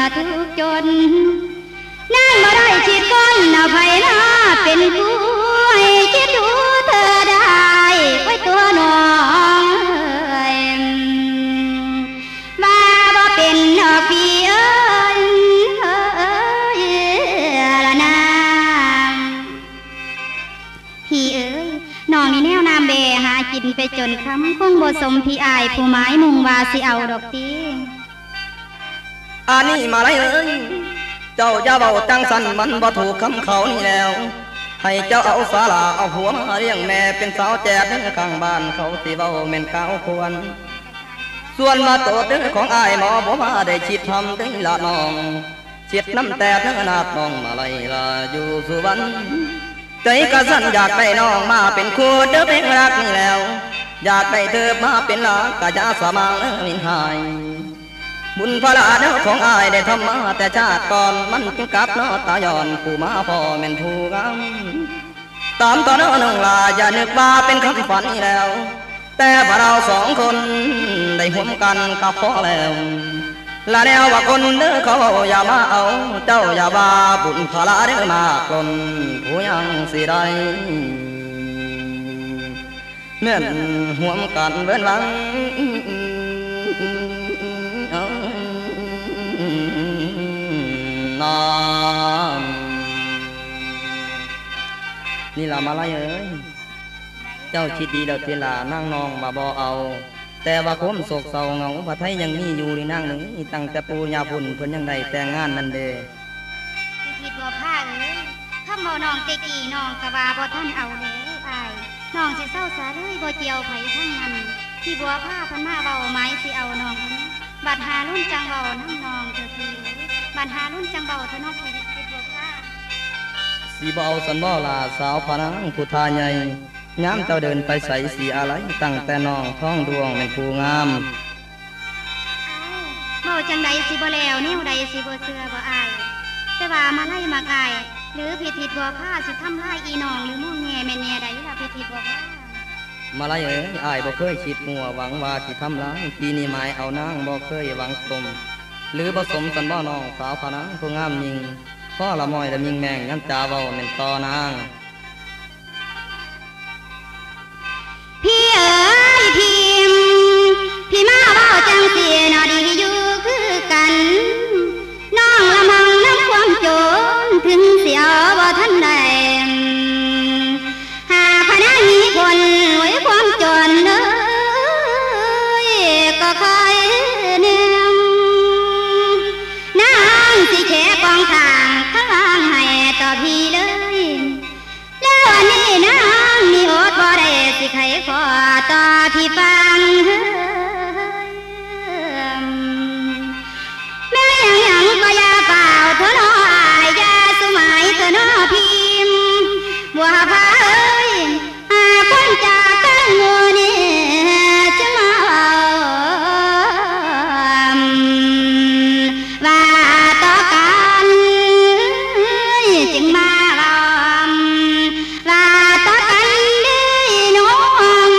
ทุกจนนั่งบ่ได้ชิดก้นเอาไผหน้าเป็นผู้ให้คิดดูเธอได้ไว้ตัวน้องเอ้ยว่าบ่เป็นดอกพี่เอ้ยเอ้ยละนางพี่เอ้ยน้องนี่แนวน้ำเบหากินไปจนคำคงบ่สมพี่อายผู้หมายมุ่งว่าสิเอาดอกตีอันนี้มาไรเอ้ยเจ้าอย่าเบาจังสันมันบ่ถูกคำเขานี่แล้วให้เจ้าเอาสาลาเอาหัวมาเลี้ยงแม่เป็นสาวแจกข้างบ้านเขาสิเบาแม่นก้าวควรส่วนมาโตเด้อของอายหมอบ่มาได้ชิดทำได้ละน้องชิดน้ำแต่เนื้อนาดน้องมาไล่ละอยู่สุวรรณใจกระสันอยากได้น้องมาเป็นคู่เด้อเป็นรักนี่แล้วอยากได้เธอมาเป็นหลานกะยาสมางมินหายบุญพระเด้อของอายได้ทำมาแต่ชาติก่อนมันจึงกลับนอตาย้อนผู้มาพ่อแม่นผู้งามตามตอนน้องลาอย่านึกว่าเป็นคำฝันนี่แล้วแต่พวกเราสองคนได้ห่วมกันกับพ่อแล้วละแนวว่าคนเด้อเขาอย่ามาเอาเจ้าอย่าว่าบุญพระเด้อมากลนผู้ยังสิได้เมื่อนห่วมกันเว้นหวังน้ำนี่ล่ะมาไล่เอ้ยเจ้าคิดดีเด้อเวลานั่งนองมาบ่เอาแต่ว่าคมโศกเศร้าเหงาพระไทยยังมีอยู่ในนั่งหนึ่งตั้งแต่ปูยาพุ่นเพิ่นยังได้แต่งงานนั่นเด้พี่คิดว่าผ้าเอ้ยถ้าบ่น้องเตกี้น้องกะว่าบ่ท่านเอาแล้วอายน้องสิเศร้าสาเลยบ่เจียวไผทั้งนั้นที่บัวผ้าพันมาเบาไม้สิเอาน้องบัดหารุ่นจังเบาน้ำนองเธอพี่บัดหารุ่นจังเบาเธอน้องคิดคิดบัวผ้าสีบ่เอาสันบ่ลาสาวพนังผู้ทาใหญ่ย้ำเจ้าเดินไปใส่สีอะไรตั้งแต่น้องท้องดวงเป็นผู้งามเมาจังใดสิบ่แล้วแนวใดสิบ่เชื่อบ่อายแต่ว่ามาไล่มาไกลหรือพิธีบัวผ้าสิทำลายอีน้องหรือมุ่งแง่แม่แน่ใดล่ะพิธีบัวผ้ามาไล่เอ้ยอายบ่เคยคิดมัวหวังว่าสิทำร้ายปีนี้หมายเอานางบ่เคยหวังสมหรือผสมสันบ่น้องสาวพนังผู้งามยิงพ่อละมอยละมิงแมงย้ำจ่าเว้าแม่นต่อนางพี่เอ๋ยพิมพี่มาเว้าจังสินอดีอยู่คือกันน้องละมังน้ำความโจรถึงเสียบ่ทันใดหาพนักมีคนไว้ความจนเลยก็คอยเนื่องนางสิแค่กองทางข้างล่างให้ต่อพี่เลยแล้ววันนี้นางมีอดบ่ได้สิใครขอต่อพี่ฟังแม่ยังยังก็อย่าเปล่าเธอน้ออายอย่าสมัยเธอน้อพิมบัวผ้าเอ้ยหาคนจากกันงูนี่จะมาว่าต่อกันจึงมาว่าต่อกันด้วยน้อง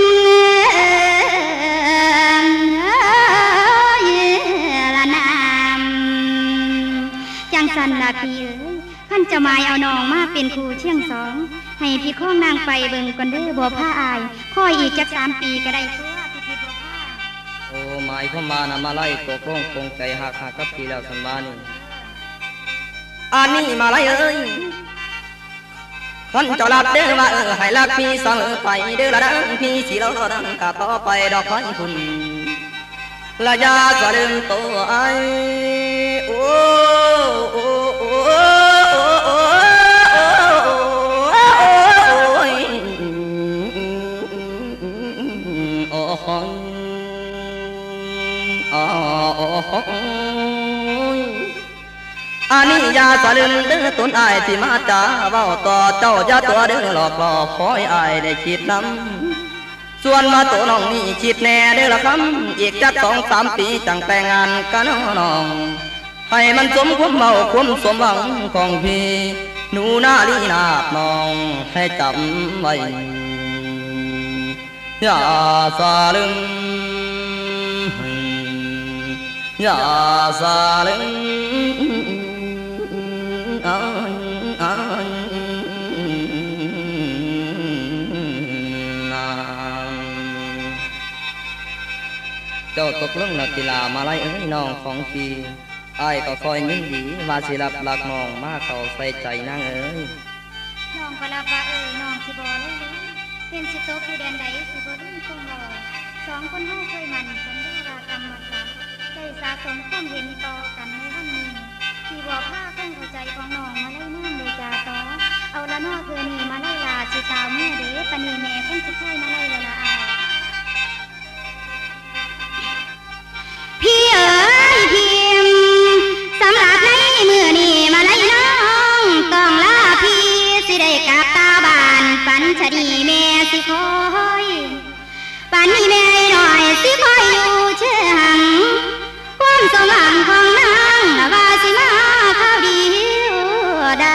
ละนามจังสันละพี่เอ้ยขั้นจะหมายเอาน้องมาเป็นครูเชียงสองให้พี่ข้องนางไปเบิ่งก่อนเด้อบัวผ้าอายคอยอีกจักสามปีก็ได้ตัวพี่พี่บัวผ้าโอ้หมายเข้ามานะมาไล่ตกลงคงใจหักหักกับพี่แล้วสันมานี่อันนี้มาไล่เอ้ยคนเจ้าลักเด้อว่าเออให้ลักพี่เสมอไปเด้อละดังพี่สิเราดังกะต่อไปดอกไฟคุณละยาสะดึงตัวไอโอ้โอ้โอ้โอ้โอ้โอ้อันนี้ยาสะลึงเด้อต้นอายที่มาจ่าเว้าต่อเจ้ายาตัวเด้อหลอกหลอกขอให้อายได้คิดนำส่วนมาตัวน้องนี่คิดแน่เด้อละคำอีกจักสองสามปีจังแต่งงานกันน้องให้มันสมความเมาความสมหวังของพี่หนูหน้าลีนาบน้องให้จำไว้ยาสะลึงยาสะลึงเจ้าตกลงนักกีฬามาไล่เอ้ยน้องของพี่อ้ายก็คอยยินดีว่าสิรับหลักน้องมาเข้าใส่ใจนางเอ้ยน้องก็รับว่าเอ้ยน้องสิบ่เลยเลยเป็นสิตกอยู่แดนใดสิบ่ลืมคงรอสองคนเฮาเคยมันสัญญาว่ากรรมมาสาได้สะสมความเห็นต่อกันในวันนี้ที่บ่พาคงเข้าใจของน้องมาไล่เนื่องโดยจาต่อเอาละน้อเธอนี่มาไล่ลาสิตาวเมื่อเด้ปานนี้แม่เพิ่นสิค่อยมาไล่ละละอายพี่เอ๋ยพิมสำหรับในมือนี่มาไล่น้องต้องลาพี่สิได้กลับตาบ้านฝันชะดีแม่สิคอยฝันนี้แม่หน่อยสิคอยอยู่เชื่อหังความสว่างของนางว่าสิมาเข้าดีได้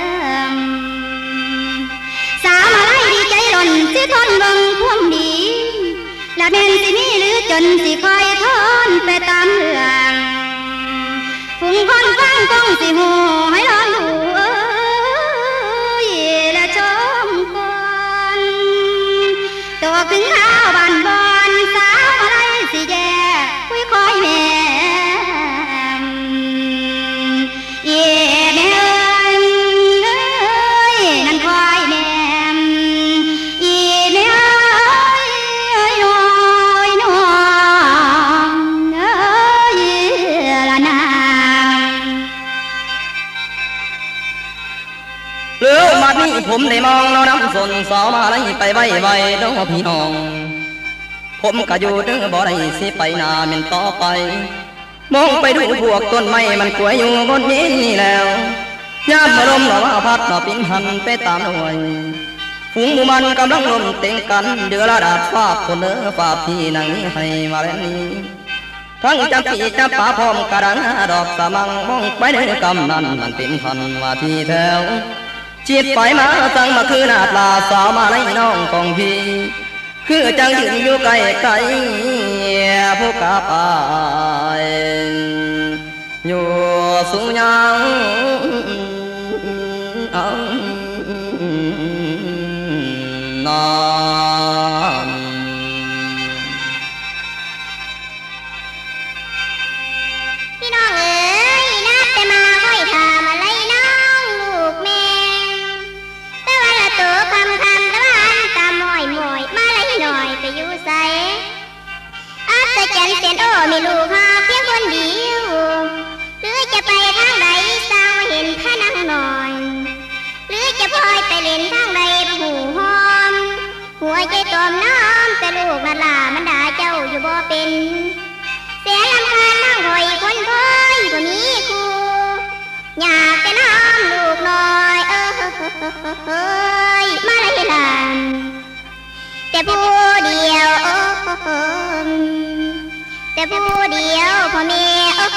สาวมาไล่ดีใจหล่นสิทนเบิ่งพุ่มดีและแม่นสิมีหรือจนสิคอยทนไปตามเรื่องฝูงคนฟังคงสิหูให้ลองดูเอ้ยและชมก่อนตัวถึงข้าวบ้านบอนสาวมาไล่สิแย่คุยคอยแม่เย่แม่เอ้ยนั่นคอยแม่เย่แม่เอ้ยน้อยน้องเอ้ยละนางเลือมานี้ผมได้มองน้องน้ำสนสาวมาไล่ไปไว้ไว้น้องพี่น้องผมก็อยู่เด้อบ่ได้สิไปนาเม่นต่อไปมองไปดูพวกต้นไม้มันกล้วยอยู่บนนี้แล้วยามมาลมหนาวพัดหนาวปิ้งหันไปตามหน่วยฝูงหมูมันกำลังลมเต็งกันเดือระดาษฟาบคนเด้อฟาบพี่นางนี้ให้มาแล้วนี้ทั้งจำปีจำป่าพร้อมกระดังดอกสะมังมองไปในกำนั้นมันเป็นพันว่าที่แถวจีบไปมาสั่งมาคือหน้าตาสาวมาในน้องของพี่คือจังยืนอยู่ไกลไกลผู้กาปายอยู่สูงยังนอนพี่น้องเอ๋ยนับแต่มาค่อยถามอะไรน้องลูกแม่แต่ว่าละตัวคำคำตะวันตาหมอยหมอยมาเลยหน่อยไปอยู่ใส่อัศจรรย์เสียนโอ้มีลูกหากเพียงคนเดียวหรือจะไปทางใดสาวเห็นพระนางหน่อยหรือจะพลอยไปเล่นทางใดหูหอมหัวใจตอมน้ำแต่ลูกนั่นล่ะมันด่าเจ้าอยู่บ่เป็นเสียลำคาญนั่งคอยคนคอยบ่มีครูอยากจะน้ำลูกน้อยเออเฮ้ยมาเลยล่ะแต่ผู้เดียวโอ้แต่ผู้เดียวพ่อแม่โอ้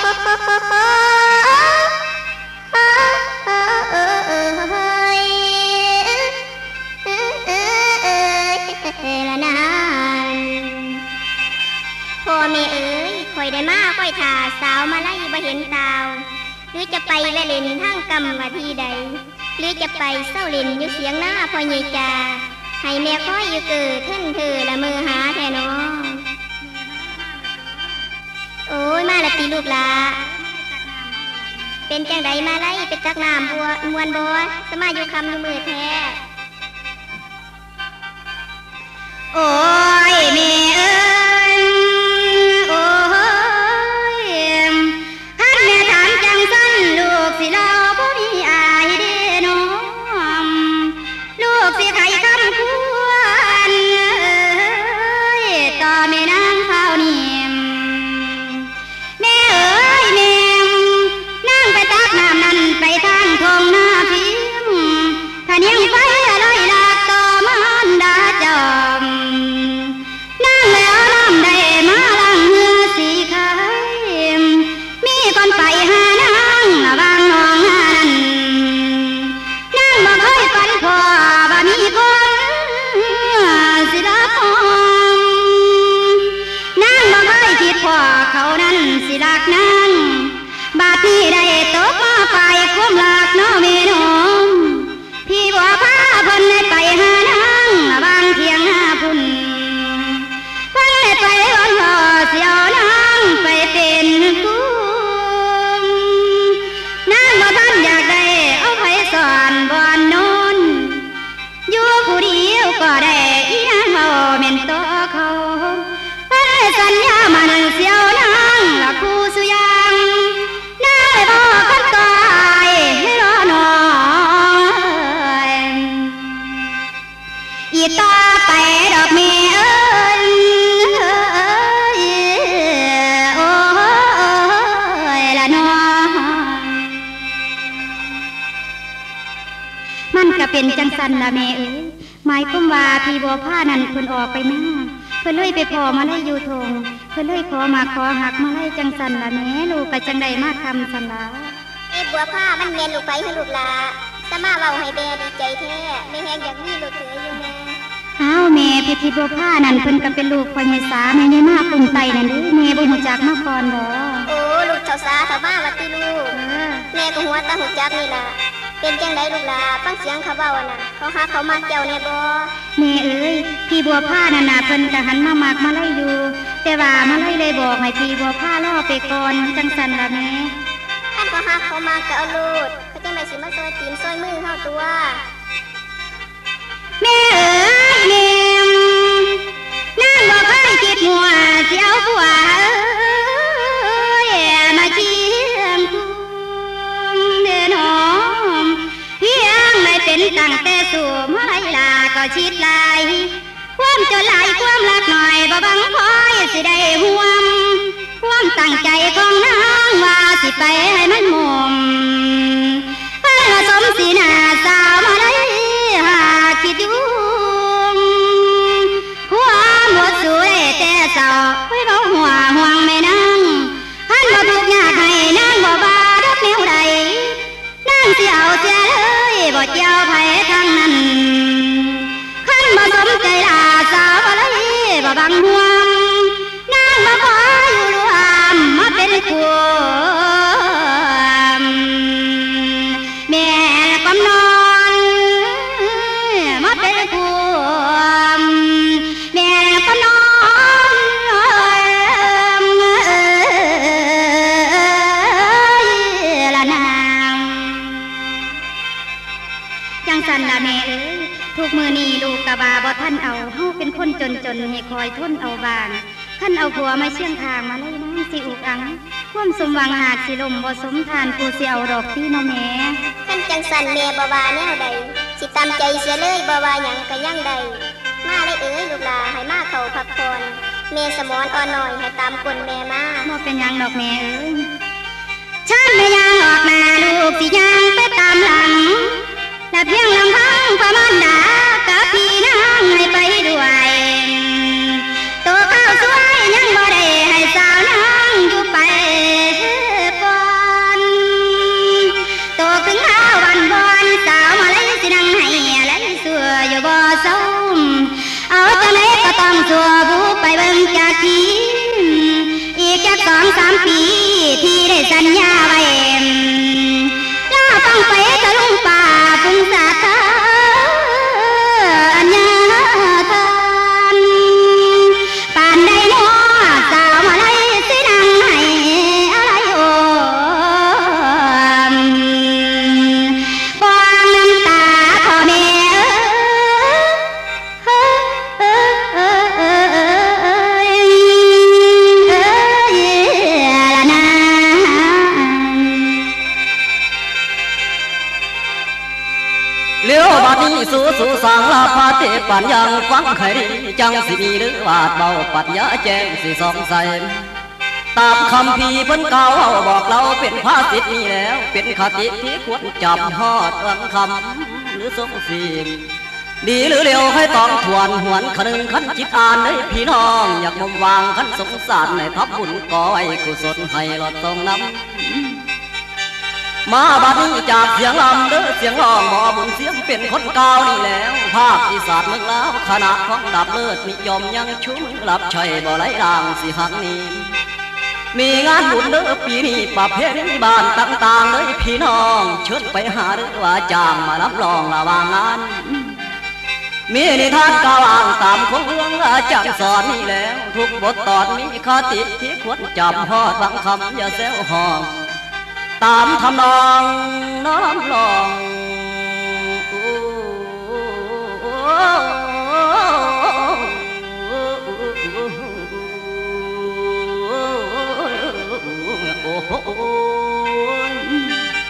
ละนานพ่อแม่เอ๋ยคอยได้มาคอยถ่าสาวมาไล่บ่เห็นดาวหรือจะไปแวะเล่นทางกำว่าที่ใดหรือจะไปเศร้าเล่นอยู่เสียงหน้าพ่อใหญ่จาให้แม่คอยอยู่เกิดขึ้นเธอละมือหาแท่น้องโอ้ยมาละตีลูกละเป็นจังใดมาไล่ไปตักน้ำบัวมวนบัวสมาอยู่คำอยู่มือแท้โอ้ยแม่เอ้ยโอ้ยคันแม่ถามจังสั้นลูกสิเล่าบ่มีอายเด้น้องลูกสิไขคำควรต่อแม่นางข้าวนิ่มแม่เอ้ยแม่นางไปตักน้ำนั้นไปทางทงหน้าพิมถ้าเนียงไฟอะไรลากต่อมันดาจอมนั่งแล้วน้ำได้มาลังเหือสีขายมีคนไปหานางบางน้องหานั้นนางบ่เคยฝันพอว่ามีคนสิรักนางบ่เคยคิดพอเขานั้นสิรักนางบาดนี้ได้ตกมาไปคุ้มรักน้อแม่น้องพี่บัวพาเพิ่นได้ไปหานางบางเพียงหาพุ่นเพิ่นได้ไปอ่อนรอเสียวต่อไปดอกแม่เอ้ยโอ้ยละน้องมันก็เป็นจังสันละแม่เอ้ยหมายความว่าพี่บัวผ้านั่นเพิ่นออกไปหน้าเพิ่นเลยไปพอมาไล่อยู่ทงเพิ่นเลยขอมาขอหักมาไล่จังสันละแม่ลูกก็จังได้มาทำสันละไอ้บัวผ้ามันเมียนลูกไปให้ลูกลาสมาเว้าให้แม่ดีใจแท้แม่แฮงอยากมีลูกเขยอยู่แม่อ้าวแม่พี่พี่บัวผ้านั่นเพิ่นก็เป็นลูกพ่อใหญ่สาแม่ใหญ่มาปุ่นไตนั่นเด้แม่บ่ฮู้จักมาก่อนบ่โอ้ลูกเจ้าสาเฒ่ามาว่าติลูกแม่ก็หัวตาฮู้จักนี่ล่ะเป็นจังไดลูกหลาฟังเสียงเขาเว้าน่ะเขาหาเขามักเจ้าแน่บ่แม่เอ้ยพี่บัวผ้านั่นน่ะเพิ่นก็หันมามักมาไล่อยู่แต่ว่ามาไล่เลยบอกให้พี่บัวผ้ารอไปก่อนจังซั่นล่ะแม่คันเขาหาเขามักก็เอาโลดเขาจังได๋สิมาซอยตีนซอยมือเฮาตัวแม่เอ้ยแม่นางบ่เคยคิดหัวสิเอาผัวมาเคียงคู่เด้อน้องเพียงไม่เป็นตั้งแต่สู่มาไล่ลาก็ชิดลายความจนหลายความรักหน่อยบ่บังคอยสิได้ห่วงความตั้งใจของนางว่าสิไปให้มันมุมเพื่อสมสีหน้าสาวมาไล่หาคิดอยู่ความหมดสู่ได้แต่เศร้าไว้เบาหัวห่วงไม่นั่งหันมาทุกอยากให้นางบ่บาดอกแนวใดนางสิเอาเสียเลยบ่เจ้าไผทางนั้นขันบ่สมใจลาสาวมาไล่บ่บังห่วงนางมาขออยู่รวมมาเป็นคู่แม่กำนอนมาเป็นคู่แม่กำนอนละนางจังสันละแม่เอ้ยทุกมือนี้ลูกกะบาบ่ท่านเอาเฮาเป็นคนจนจนให้คอยทนเอาบางท่านเอาผัวมาเชี่ยงทางมาเลยน้ำสิอุกอังความสมหวังหากสิลมบ่สมทานผู้สิเอาดอกที่น้องแม่คันจังสันแม่บ่ว่าแนวใดสิตามใจเสียเลยบ่ว่าหยังก็ยังใดมาเลยเอ้ยลูกหลาให้มาเข้าพักผ่อนแม่สมอนอ่อนหน่อยให้ตามคนแม่มาบ่เป็นหยังดอกแม่เอ้ยฉันไม่ยังออกมาลูกสิยังไปตามหลังและเพียงลำพังพระมารดากับพี่นางให้ไปด้วยตัวข้าวสวยยังบ่ได้ให้สาวนางอยู่ไปก่อนตัวถึงข้าววันบอนสาวมาเลยสินั่งให้และสัวอยู่บ่เศร้าเอาจะไหนก็ต้องสัวบุกไปเบิ่งจากทีอีกแค่สองสามปีที่ได้สัญญาไว้ล่าฟังไปทะลุงป่าฟุ้งสาธาอัญญาทานปานใดน้อสาวมาไล่สินางให้อะไรโอมฟองน้ำตาพ่อแม่เอ้ยเอ้ยเอ้ยเอ้ยเอ้ยเอ้ยละนางเลี้ยวบัดนี้สู่สู่สางลาพาเทปัญญังฟังไขดีจังสิมีหรือวาดเบาปัญญาแจ้งสิสองใสตามคำพีเพิ่นกล่าวบอกเราเป็นภาษิตนี้แล้วเป็นคติที่ควรจำฮอดหลังคำหรือทรงสีดีหรือเร็วให้ต้องทวนหวนขนึงขันจิตอ่านให้พี่น้องอยากมุมวางขันสงสารในทับบุญก่อไว้กุศลให้หลอดตรงน้ำมาบัดนี้จากเสียงลำเด้อเสียงร้องหมอบุญเสียงเป็นคนเก่านี่แล้วภาคอีสานเมืองลาวคณะของดับเลิศนิยมยังชุ่มหลับชัยบ่ไหลด่างสิหังนี้มีงานบุญเด้อปีนี้ประเพณีบ้านต่างๆเลยพี่น้องเชิญไปหาหรือว่าจ้างมารับรองระหว่างงานมีนิทานกล่าวอ้างตามของเรื่องอาจารย์สอนนี่แล้วทุกบทตอนมีคติที่ควรจำฮอดฟังคำอย่าแซวห้องตามทำนองน้อมลอง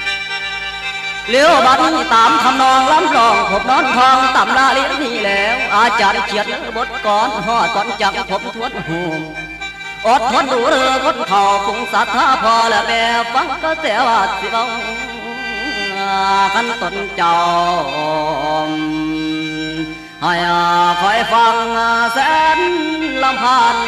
เลี้ยวบัดนี้ตามทำนองล้ำรองผมนอนทองต่ำลาเลี้ยนี่แล้วอาจารย์เขียนบทก่อนห่อตอนจับผมทวนหูอดทนดูเรือคนเฒ่าคงศรัทธาพอและแม่ฟังก็เสียว่าสิเบาขันตนเจ้าให้คอยฟังแสนลำพัน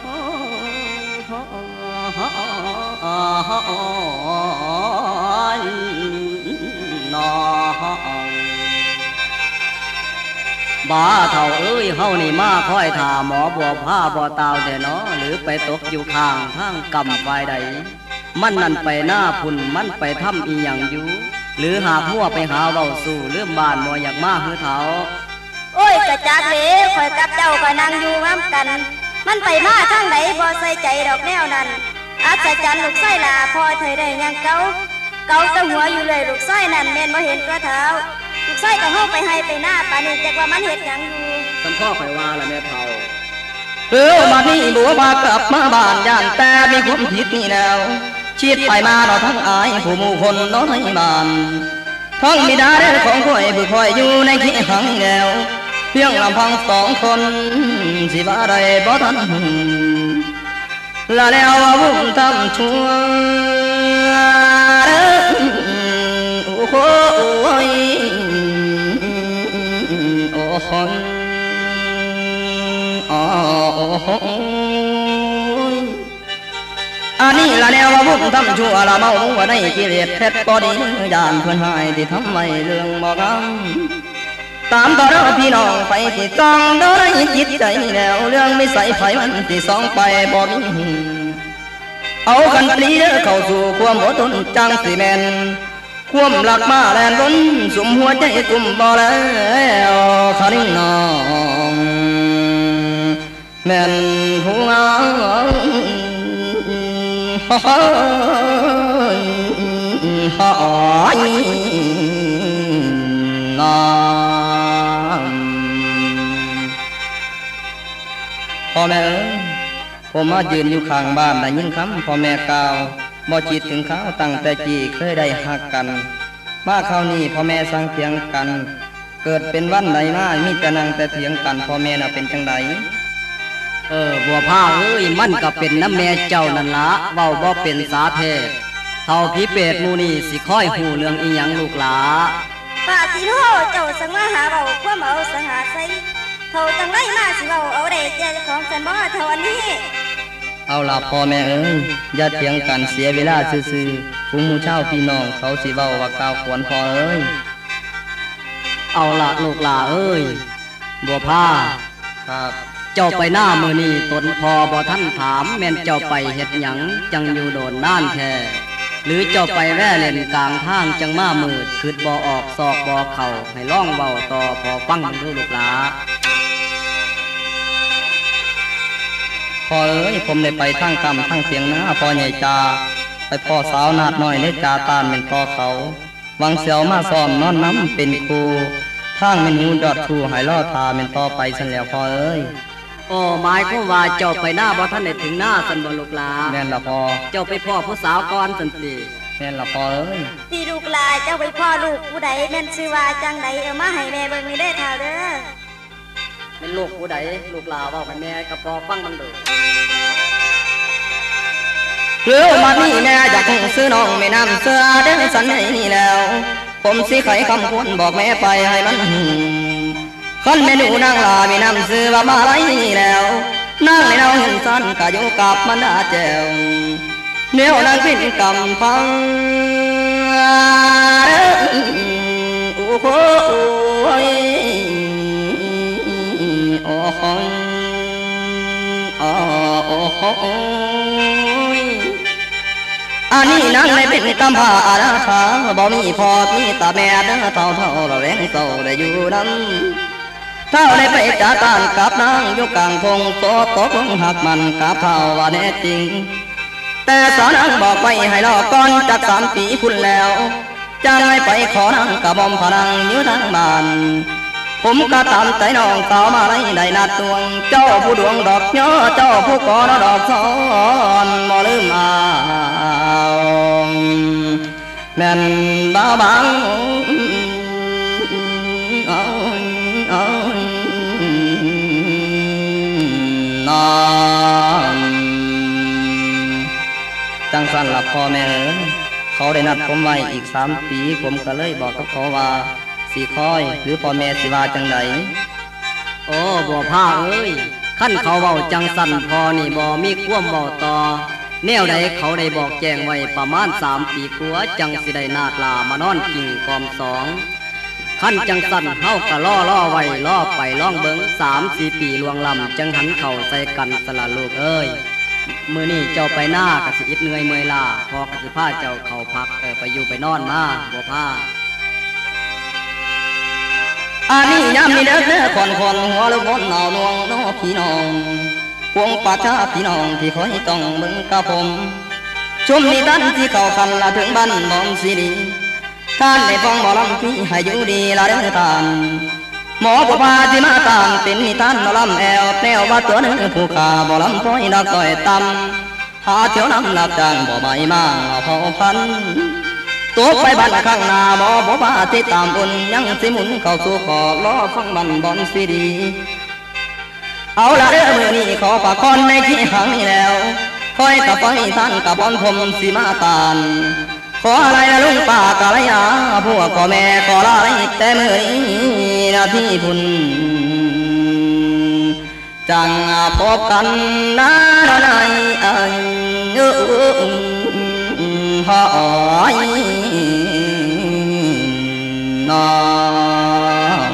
บ้าเท่าเอ้ยเฮานี่มาค่อยถาหมอบัวผ้าบ่ตาวแต่นอหรือไปตกอยู่ข้างทางกำฝ่ายใดมันนั่นไปหน้าพุ่นมันไปทำอีหยังอยู่หรือหากหัวไปหาเบาสู่เรื่องบ้านบ่อยากมาหือเถาโอ้ยกระจักเหลข่อยกับเจ้าก็นั่งอยู่น้ำกันมันไปมาทางไหนบ่ใส่ใจดอกแนวนั้นอาจารย์ลูกไส้ลาพอเธอได้ยังเกาเกาตะหัวอยู่เลยลูกไส้นั่นแม่นบ่เห็นกระเท้าลูกไส้ก็ห้องไปให้ไปหน้าปานี่จักว่ามันเห็ดหยังอยู่สัมพ่อไขว่าละแม่เฒ่าเออมานี่บัวพากลับมาบ้านย่านแต่มีความผิดนี่แล้วชีดไปมาเราทั้งอายผู้หมู่คนน้อยบ้านทั้งบิดาและของข่อยผู้คอยอยู่ในขี้หังแล้วเพียงลำพังสองคนสิว่าใดบ่ทันละแล้วว่าวุ่นทำชั่วโอ้โหโอ้ยโอ้โหโอ้โหอันนี้ละแนวว่าวุ่นทำชั่วละเมาว่าได้กิเลสเพชรก็ดียานเพื่อนหายที่ทำไม่เรื่องบอกงามตามต่อเราพี่น้องไปที่ซองโดยจิตใจแล้วเรื่องไม่ใส่ไฟมันที่สองไปบ่มีเอากันปลีเข้าสู่ความอดทนจังสิแมนความหลักมาแลนล้นสุมหัวใจกุมบ่แล้วขานิ่งน้องแม่นผู้งามฮ่าฮ่าฮ่าน้องพ่อแม่เอ้ยผมมายืนอยู่ข้างบ้านได้ยินคำพ่อแม่กล่าวบ่จิตถึงเขาตั้งแต่จีเคยได้หักกันมาคราวนี้พ่อแม่สั่งเถียงกันเกิดเป็นวันใดมามีแต่นั่งแต่เถียงกันพ่อแม่น่ะเป็นจังไดเออบัวผ้าเอ้ยมันก็เป็นน้ำแม่เจ้านั่นละเว้าบ่เป็นสาเทศเท่าผีเปรตมูนี่สิค่อยหูเรื่องอีหยังลูกหลาป้าสิโทเจ้าสังมาหาเบาความเอาสังหาใส่เท่าจังไรมาสิเบาเอาได้เจ้าของสันบ่เท่าอันนี้เอาล่ะพ่อแม่เอ้ยอย่าเถียงกันเสียเวลาซื่อๆผู้หมู่เช่าพี่น้องเขาสิเว้าว่ากล่าวขวนพ่อเอ้ยเอาล่ะลูกหลาเอ้ยบัวผ้าครับเจ้าไปหน้ามือนี่ตนพอบ่ท่านถามแม่นเจ้าไปเฮ็ดหยังจังอยู่โดนน่านแท้หรือเจ้าไปแว่เล่นกลางทางจังมามืดคืดบ่ออกซอกบ่เข่าให้ล่องเบาต่อพอฟังดูลูกหลาพ่อเอ้ยผมได้ไปทั้งกำทั้งเสียงนะพ่อใหญ่จาไปพ่อสาวนาดน้อยได้จาตานเป็นพ่อเขาวังเสียวมาซ้อมนอนน้ำเป็นครูทางเป็นหูดอดครูหายล่อทาเป็นต่อไปสันแล้วพ่อเอ้ยโอ้หมายความว่าเจ้าไปหน้าบ่ท่านได้ถึงหน้าสันบ่ลูกหลาแม่นละพ่อเจ้าไปพ่อผู้สาวก่อนสันติแม่นละพ่อเอ้ยที่ลูกหลาเจ้าไปพ่อลูกผู้ใดแม่นชื่อว่าจังใดเอามาให้แม่เบิ่งนี่ได้ท่าเด้อเป็นลูกผู้ใดลูกหลาเว้าให้แม่กับพ่อฟังบังเด้อเรือมานี่แม่อยากซื้อน้องไม่นำเสื้อเด้อสันให้นี่แล้วผมสิไขคำควรบอกแม่ไปให้มันคนเมนูนางลามีน้ำซื้อว่ามาไรนี่แล้วนางในเราเห็นสันกะอยู่กับมันดาแจวเนื้อนางเป็นกำพังโอ้โหโอ้ยโอ้โหโอ้โหอันนี้นางในเป็นกำพาอาราชาบ่มีพ่อมีตาแม่เด้อเท่าเท่าเราแรงเศร้าได้อยู่นั้นเท่าได้ไปจากการกับนางอยู่กลางพงโตตกลงหักมันกับเท่าว่าแน่จริงแต่สอนนางบอกไปให้รอก่อนจากสามปีพุ่นแล้วจะได้ไปขอนางกะบอมพนังอยู่ทางบ้านผมก็ตามใจน้องสาวมาไล่ได้นัดดวงเจ้าผู้ดวงดอกย้อเจ้าผู้ก่อดอกซ้อนบ่ลืมเอาแม่นบ้าบังเอาเอาจังสันหลับพ่อแม่เอ๋ยเขาได้นัดผมไว้อีกสามปีผมก็เลยบอกกับเขาว่าสีคอยหรือพ่อแม่สิว่าจังไดโอ้บ่ผ้าเอ้ยขั้นเขาเว้าจังสันพอนี่บ่มีความเว้าต่อแนวใดเขาได้บอกแจ้งไว้ประมาณสามปีกว่าจังสิได้นาดลามานอนกิ่งกอมสองขั้นจังสันเฮาก็ล่อล่อไว้ล่อไปล่องเบิงสามสี่ปีลวงลำจังหันเข่าใส่กันสละลูกเอ้ยมือนี่เจ้าไปหน้ากะสิอิดเหนื่อยเมื่อยลาพอกะสิพาเจ้าเข้าพักเออไปอยู่ไปนอนมาบ่พาอันนี้ยามนี้เด้อเด้อคอนคอนหัวลูกบนหนาวนวงน้อพี่น้องพวงป่าช้าพี่น้องที่คอยต้องเบิ่งกับผมชมนิทานที่เข้ากันละถึงบ้านบอนสีดีท่านได้ฟังบ่ลำพี่ให้อยู่ดีละเด้อท่านหมอบ่พาที่มาตามเป็นนิทานบ่ลำแอวแนวว่าตัวนึงผู้ขาบ่ลำพ้อยนักต่อยต่ำหาเที่ยวนำนับจางบ่ใบมาเผาพันตกไปบ้านข้างหน้าหมอบ่พาที่ตามบนยังสิหมุนเข้าสู่ขอล้อฟังมันบอนสีดีเอาละเด้อมื้อนี้ขอฝากคอนในที่หังนี้แล้วคอยกับไฟท่านกับบอนผมสิมาตานขออะไรนะลุงป้ากะไรอาพวกพ่อแม่ขอลาไรแต่เมื่อนี้นาที่พุ่นจังพบกันนะในอันยืนหอยนอน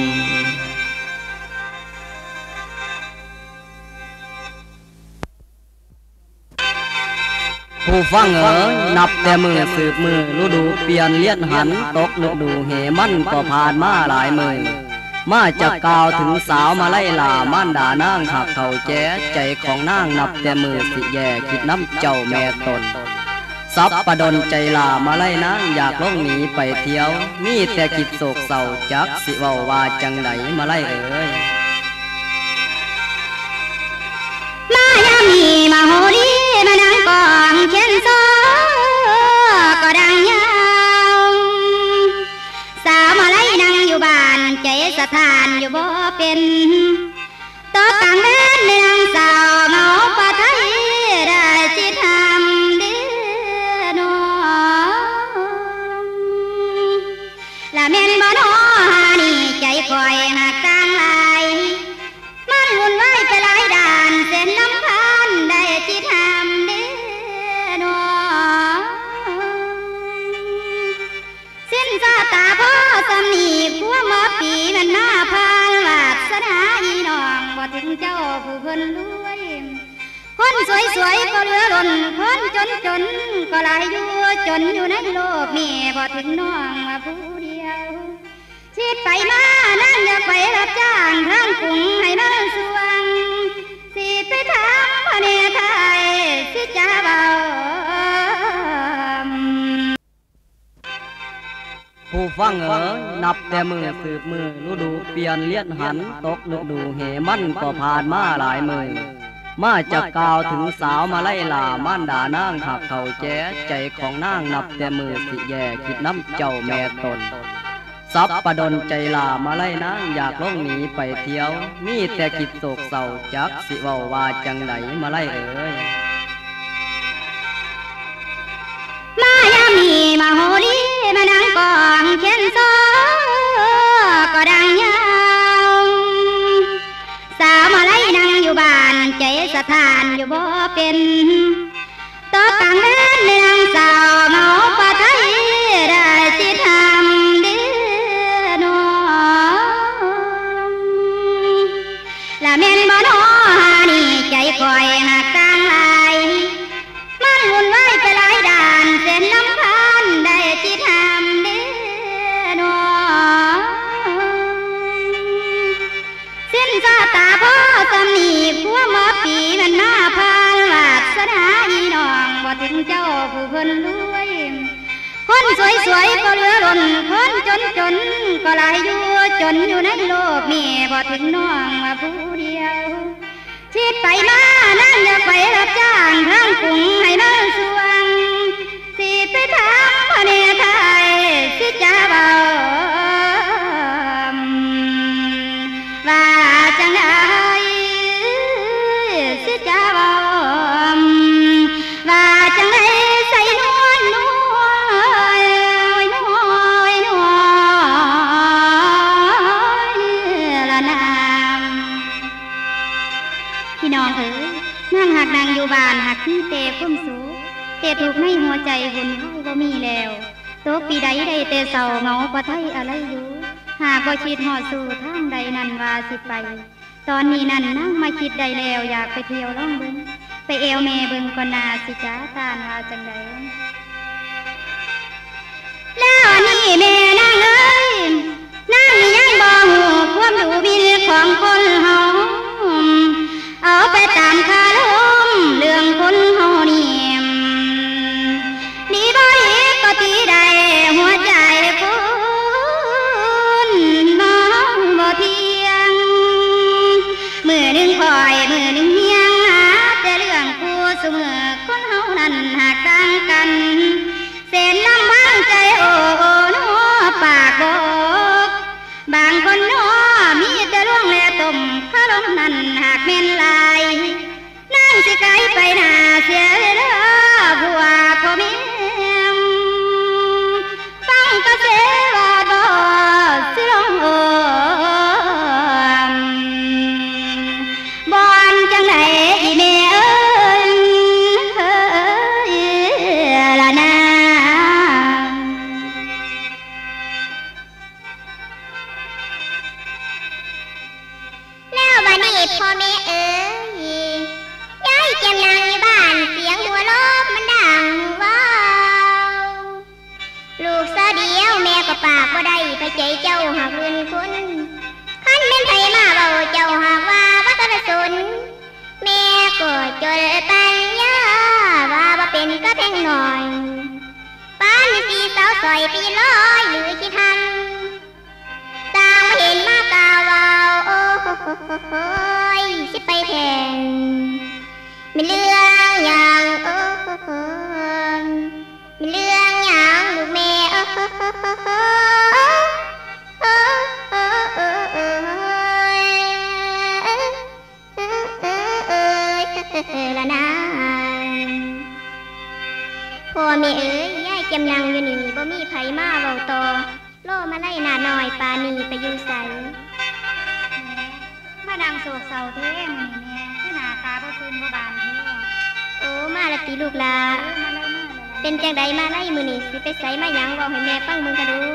ผู้ฟังเอ๋ยนับแต่มือสืบมือฤดูเปลี่ยนเลียนหันตกฤดูเหมันก็ผ่านมาหลายมือมาจากกล่าวถึงสาวมาไล่ลามานดานางหักเข่าแจ้ใจของนางนับแต่มือสิแย่คิดน้ำเจ้าแม่ตนซับประดนใจลามาไล่นางอยากล่องหนีไปเที่ยวมีแต่คิดโศกเศร้าจักสิเว้าว่าจังไหนมาไล่เอ๋ยมายามีมาโหรีมาดังกองเขียนโซก็ดังยาวสาวมาไล่นั่งอยู่บ้านใจสถานอยู่บ่เป็นตกกลางเดินในนางสาวเมาปะไทยได้จิตทำดีนอละเม่นบ่นอหานี่ใจคอยหักกลางลายมันวุ่นวายไปหลายด่านเส้นน้ำพันได้จิตทำดีนอสิ้นซาตาพ่อสำนีผัวหมอปีมันมาพานวาสนาอีน้องบ่ถึงเจ้าผู้เพิ่นรวยคนสวยๆก็เหลือล้นคนจนจนก็หลายอยู่จนอยู่ในโลกนี้บ่ถึงน้องมาผู้เดียวชีดไปมานั่งอยากไปรับจ้างทางกรุงให้มันสวงสิไปถามพระเนตรไทยสิจะเบาผู้ฟังเอ๋ยนับแต่มือสืบมือฤดูเปลี่ยนเลียนหันตกฤดูเหมันก็ผ่านมาหลายมือมาจากกล่าวถึงสาวมาไล่ลามานดานางหักเข่าแจ้ใจของนางนับแต่มือสิแย่คิดน้ำเจ้าแม่ตนซับประดนใจลามาไล่นางอยากล่องหนีไปเที่ยวมีแต่คิดโศกเศร้าจักสิเว้าว่าจังไหนมาไล่เอ๋ยมายามีมาโหรีมาดังกองเขียนโซก็ดังยาวสาวมาไล่นั่งอยู่บ้านใจสถานอยู่บ่เป็นตกกลางเดินในนางสาวเมาปะไทยได้จิตทำดีนอละเม่นบ่นอหานี่ใจคอยหักกลางลายมันวุ่นวายไปหลายด่านเส้นน้ำพันได้จิตทำดีนอสิ้นซาตาพ่อสำนีผัวหมอปีมันมาพานวาสนาอีน้องบ่ถึงเจ้าผู้เพิ่นรวยคนสวยๆก็เหลือล้นคนจนจนก็หลายอยู่จนอยู่ในโลกนี้บ่ถึงน้องมาผู้เดียวชีดไปมานั่งอยากไปรับจ้างทางกรุงให้มันสวงสิไปถามพระเนตรไทยสิจะเบาว่าจังไดสิจะเบาว่าจังไดน้องเอ๋ยนั่งหักนางอยู่บ้านหักที่เตะคุ้มสูเตะถูกในหัวใจหุ่นไห้บ่มีแล้วตกปีใดได้เตะเศร้าเงาบ่ไทยอะไรอยู่หากบ่คิดหอดสู่ทางใดนั่นว่าสิไปตอนนี้นั่นนั่งมาคิดได้แล้วอยากไปเที่ยวล่องเบิ่งไปเอวแม่เบิ่งก่อนนาสิจ้าตานว่าจังใดแล้วนี่แม่นางเอ้ยนางนี่ยังบ่ฮู้ความดูบินของคนเฮาเอาไปตามคาลมเรื่องคนเฮานี่นี่บ่อีกก็ตีได้หัวใจคุณน้องบ่เที่ยงมือหนึ่งคอยมือหนึ่งเฮียงหาแต่เรื่องคู่เสมอคนเฮานั้นหากต่างกันเส้นน้ำบางใจโอ้โอ้นัวปากบอกบางคนนัวมีแต่ล่วงและต้มข้าลมนั้นหากแม่นลายนั่งสิไกลไปหน้าเสียเวลาบัวพ่อแม่ฟังกระเสวาบ่สิลงเอ่ยบ่อนจังไหนอีแม่เอ้ยเอ้ยละนาแล้วบัดนี้พ่อแม่เอ้ยยายแจ่มนางอยู่บ้านเสียงหัวเราะมันดังว้าวลูกสาวเดียวแม่ก็ปากบ่ได้ไปใจเจ้าหากเงินคุณคันเป็นไผมาเบาเจ้าหากว่าบ่กระสุนแม่ก็จนปัญญาว่าบ่เป็นก็เพียงหน่อยปานสีสาวสอยปีลอยหรือคิดทันต่างมาเห็นมากาวาวโอ้โหสิไปแทนมีเรื่องอย่างโอ้โหมีเรื่องอย่างลูกแม่โอ้โหโอ้โหโอ้โหละนายพ่อแม่เอ๋ยยายจำนางอยู่นี่บ่มีไผมาเว้าต่อโลมาไล่หน้าน้อยปานีไปอยู่ไสมาดังโศกเศร้าแท้มื้อนี้แม่คือหน้าตาบ่ซื่นบ่บานแท้โอ้มาละติลูกลาเป็นจังใดมาไล่มื้อนี้สิไปไสมาหยังเว้าให้แม่ฟังมึงกะดู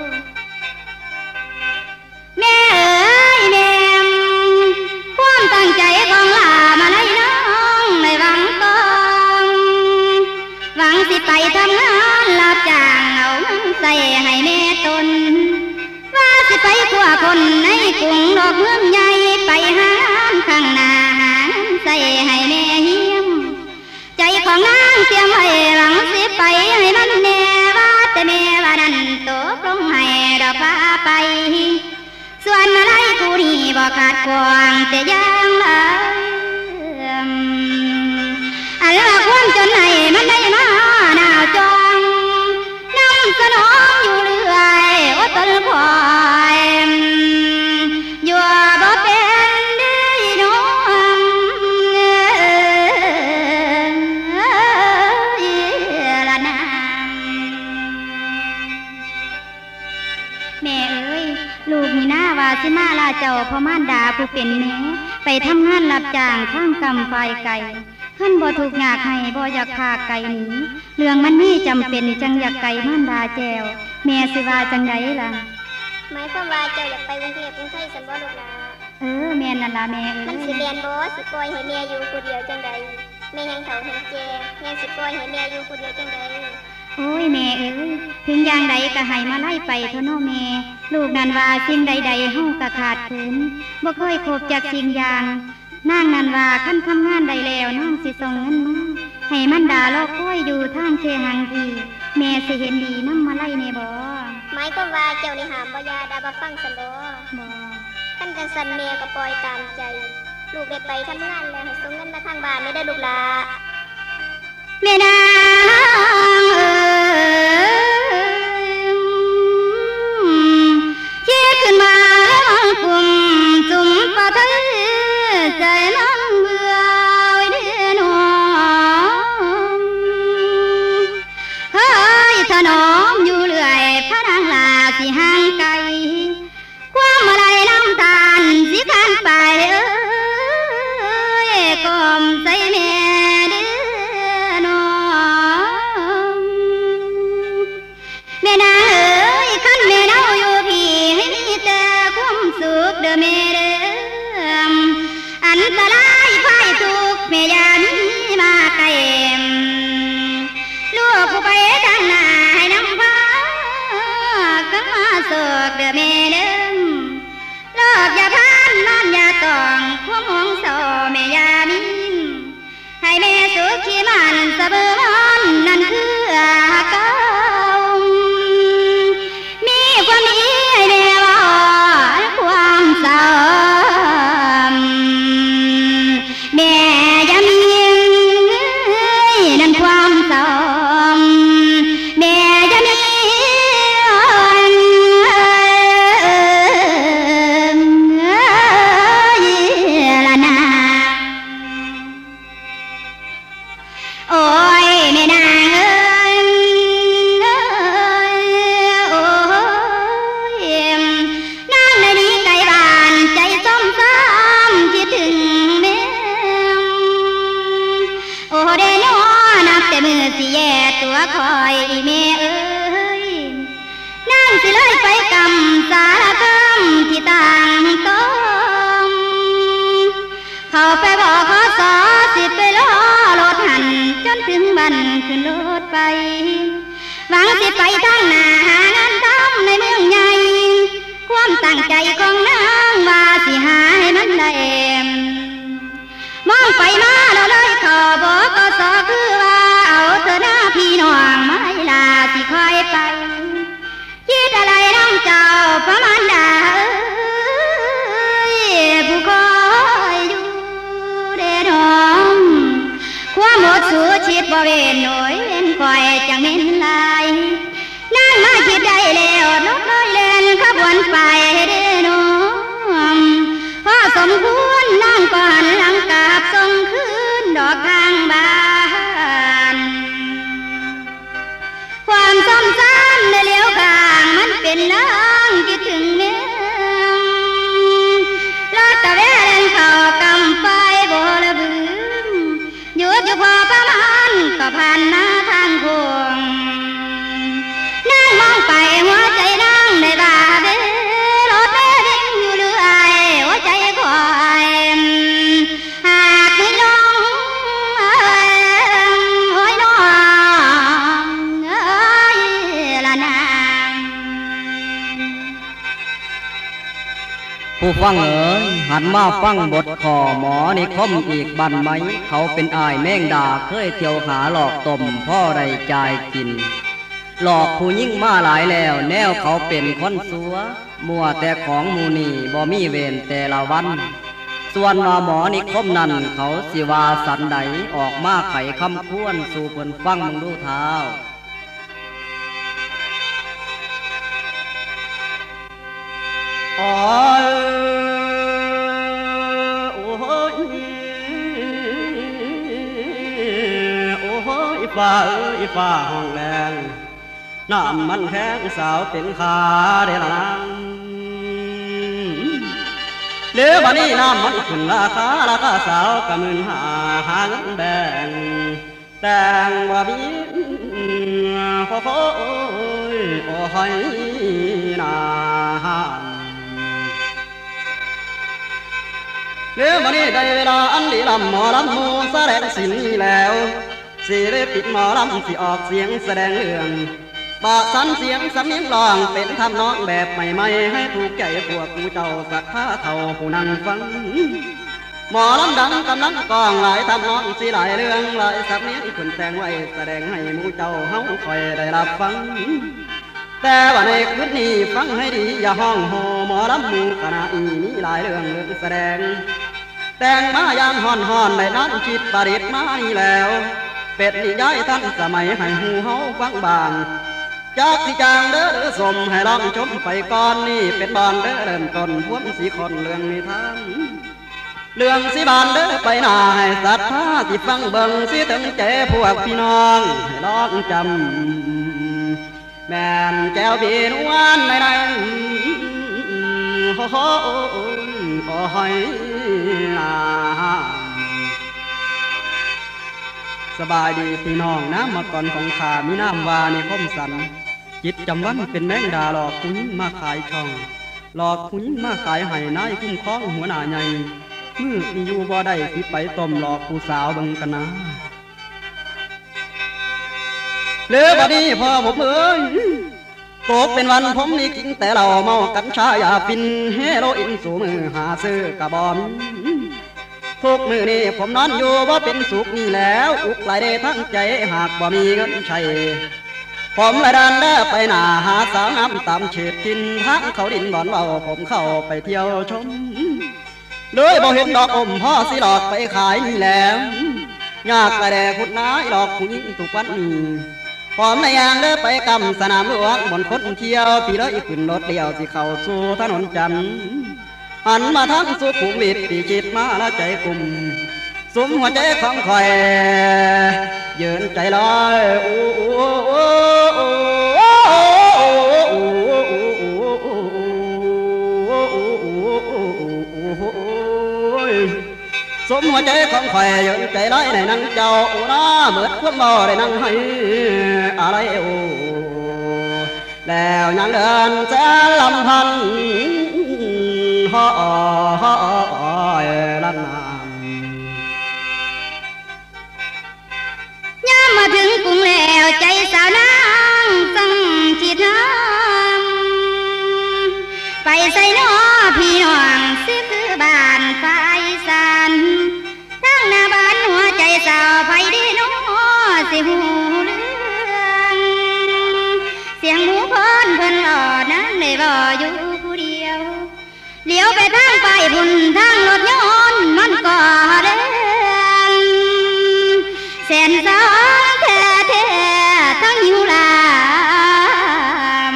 แม่เอ๋ยแม่ความตั้งใจของหลามาไล่น้องในหวังก่อนหวังสิไปทำงานรับจ้างเอาเงินใส่ให้แม่ตนว่าสิไปขัวคนในกรุงดอกเมืองใหญ่ไปหางานข้างหน้าหาเงินใส่ให้แม่เฮียมใจของนางเตรียมไว้หวังสิไปให้มันแน่ว่าแต่แม่ว่านั้นตกลงให้ดอกฟ้าไปส่วนอะไรกูนี่บ่ขาดควางแต่ยังละอันละความจนไหนมันได้มาหนาวจองน้ำสนองอยู่เรื่อยว่าตนควายอยู่บ่เป็นดีน้องละนางแม่เอ้ยลูกนี่นาว่าสิมาลาเจ้าพ่อมารดาผู้เป็นแม่ไปทำงานรับจ้างทางกำไฟไก่ท่านบ่ถูกอยากให้บ่อยากพาไก่หนีเรื่องมันนี่จำเป็นจังอยากไก่มารดาแจวแม่สิว่าจังไดล่ะหมายความว่าเจ้าอยากไปกรุงเทพกรุงไทยซั่นบ่ลูกหลาเออแม่นั่นล่ะแม่เอ้ยมันสิเรียนบ่สิปล่อยให้แม่อยู่ผู้เดียวจังไดแม่ยังเฒ่าแฮงแก่ยังสิปล่อยให้แม่อยู่ผู้เดียวจังไดโอ้ยแม่เอ้ยถึงอย่างใดก็ให้มาไล่ไปเถอะเนาะแม่ลูกนั่นว่าสิ่งใดๆเฮาก็ขาดเขินบ่เคยพบจากสิ่งอย่างนางนันว่าขั้นทำงานได้แล้วน้องสิส่งเงินมาให้มันดารอคอยอยู่ทางเคหังทีแม่สิเห็นดีน้ำมาไล่ในบ่หมายความว่าเจ้านี่หามบ่ยาดาบ่ฟังสันบ่บ่ขั้นจังสันแม่ก็ปล่อยตามใจลูกได้ไปทำงานแล้วให้ส่งเงินมาทางบ้านไม่ได้ลูกหลาแม่นางเอ๋ยเชี่ยขึ้นมาแล้วกุมจุ่มปะไทยใจน้องเบื่อไว้เด้อน้องเฮ้ยถ้าน้องอยู่เรื่อยพระนางลาสิห่างไกลความอะไรน้ำตาลสิขันไปเอ้ยก็มันขึ้นรถไปหวังสิไปทางหน้าหางานทำในเมืองใหญ่ความตั้งใจของนางว่าสิหาให้มันได้มองไปมาเราเลยขอบอกก็สอคือว่าเอาเธอหน้าพี่น้องไม่ลาสิคอยไปคิดอะไรน้องเจ้าพระมารดาผู้คอยอยู่เด่นอมความหมดสู่ชิดบ่เวนหน่อยเว้นคอยจังเม็นลายนั่งมาคิดได้แล้วนกน้อยเล่นขบวนไปเด่นอมพอสมควรนั่งก่อนหลังกาบส่งคืนดอกทางบ้านความซ้ำซ้ำในเลี้ยวกลางมันเป็นน้องคิดถึงเมียลอดตะเวนเข้ากำไฟโบระบืมหยุดอยู่พอประมาณก็ผ่านหน้าทางพวงนั่งมองไปหัวใจนั่งในบาเบรถเต้วิ่งอยู่เรื่อยหัวใจคอยหากไม่ลงโอ้ยน้องเอ้ยละนางผู้ฟังเอ๋ยหันมาฟังบทขอหมอนิคมอีกบันไหมเขาเป็นอายแมงดาเคยเที่ยวหาหลอกต้มพ่อได้จ่ายกินหลอกผู้ยิ่งมาหลายแล้วแนวเขาเป็นคนสัวมัวแต่ของมูนีบ่มีเวรแต่ละวันส่วนว่าหมอนิคมนั้นเขาสิวาสันใดออกมาไขคำควรสู่เพิ่นฟังมึงดูเท้าอ๋อโอ้ยโอ้ยฟ้าเอ้ยฟ้าห้องแรงน้ำมันแห้งสาวเป็นขาเดละนางเหลือบัดนี้น้ำมันขึ้นราคาราคาสาวกะหมื่นหาหาเงินแบ่งแต่งว่าบีโอ้โหโอ้ยนาเหลือบัดนี้ได้เวลาอันดีลำหมอลำมูแสดงสิ่งนี้แล้วสิได้ปิดหมอลำสิออกเสียงแสดงเรื่องบอกสันเสียงสำเนียงร้องเป็นทำนองแบบใหม่ๆให้ถูกใจพวกผู้เจ้าศรัทธาเท่าผู้นั่งฟังหมอลำดังกำลังกองหลายทำนองสิหลายเรื่องหลายสำเนียงคนแต่งไว้แสดงให้หมู่เจ้าเฮาคอยได้รับฟังแต่ว่าในคืนนี้ฟังให้ดีอย่าห้องโหหมอลำหมู่คณะอีมีหลายเรื่องเรื่องแสดงแต่งมาอย่างห่อนห่อนในนั้นคิดประดิษฐ์มานี่แล้วเป็ดนิยายท่านสมัยให้หูเฮาฟังบางจากสิจางเด้อสมให้ลองชมไปก่อนนี่เป็นบอนเด้อเริ่มต้นพวมสีคนเรื่องนิทานเรื่องสิบานเด้อไปหน้าให้ศรัทธาที่ฟังเบิ่งสิถึงใจพวกพี่น้องให้ลองจำแม่นแก้วบีนวันในนั้นโอ้โหโอ้ยนาสบายดีพี่น้องน้ำมาก่อนของข้ามีน้ำวาในคมสันจิตจำวันเป็นแมงดาหลอกผู้หญิงมาขายช่องหลอกผู้หญิงมาขายไห้นายคุ้มครองหัวหน้าใหญ่มือมีอยู่บ่ได้ที่ไปต้มหลอกผู้สาวบังกันนะเลือบัดนี้พ่อผมเอ้ยตกเป็นวันผมนี่กินแต่เราเมากัญชายาฟินเฮโรอีนสู่มือหาซื้อกระบอมทุกมือนี่ผมนอนอยู่ว่าเป็นสุขนี่แล้วอุกไหลได้ทั้งใจหากบ่มีเงินใช้ผมเลยดันได้ไปหน้าหาสาวน้ำตามเฉดทินทั้งเขาดินบ่อนเบาผมเข้าไปเที่ยวชมเลยบ่เห็นดอกอมพ่อสิหลอกไปขายนี่แล้วยากกระแดขุดน้ายหลอกผู้หญิงทุกวันนี้ผมในยางเดินไปกำสนามหลวงบนคนเที่ยวพี่เลยขึ้นรถเดียวสิเข้าสู่ถนนจันทร์หันมาทั้งสุขุมวิทที่จิตมาละใจกลุ่มสุมหัวใจของคอยยืนใจลอยโอ้โอ้โอ้โอ้โอ้สมหัวใจของข่อยยืนใจลอยในนั่งเจ้าโอ้น้าเมื่อควงบ่ได้นั่งให้อะไรโอ้แล้วยังเดินแสนลำพันฮ่อฮ่อลั่นน้ำย่ามาถึงใจสาวนางจังจิตน้ำไปใส่น้อพี่น้องสิคือบ้านฝ่ายสันทั้งหน้าบ้านหัวใจสาวไผดีน้อสิหูเรื่องเสียงหมูพรเพิ่นหล่อนั้นได้บ่อยู่ผู้เดียวเลี้ยวไปทางไปพุ่นทางรถยนต์มันก็เดินแสนสาวแท้แท้ทั้งหิวลาม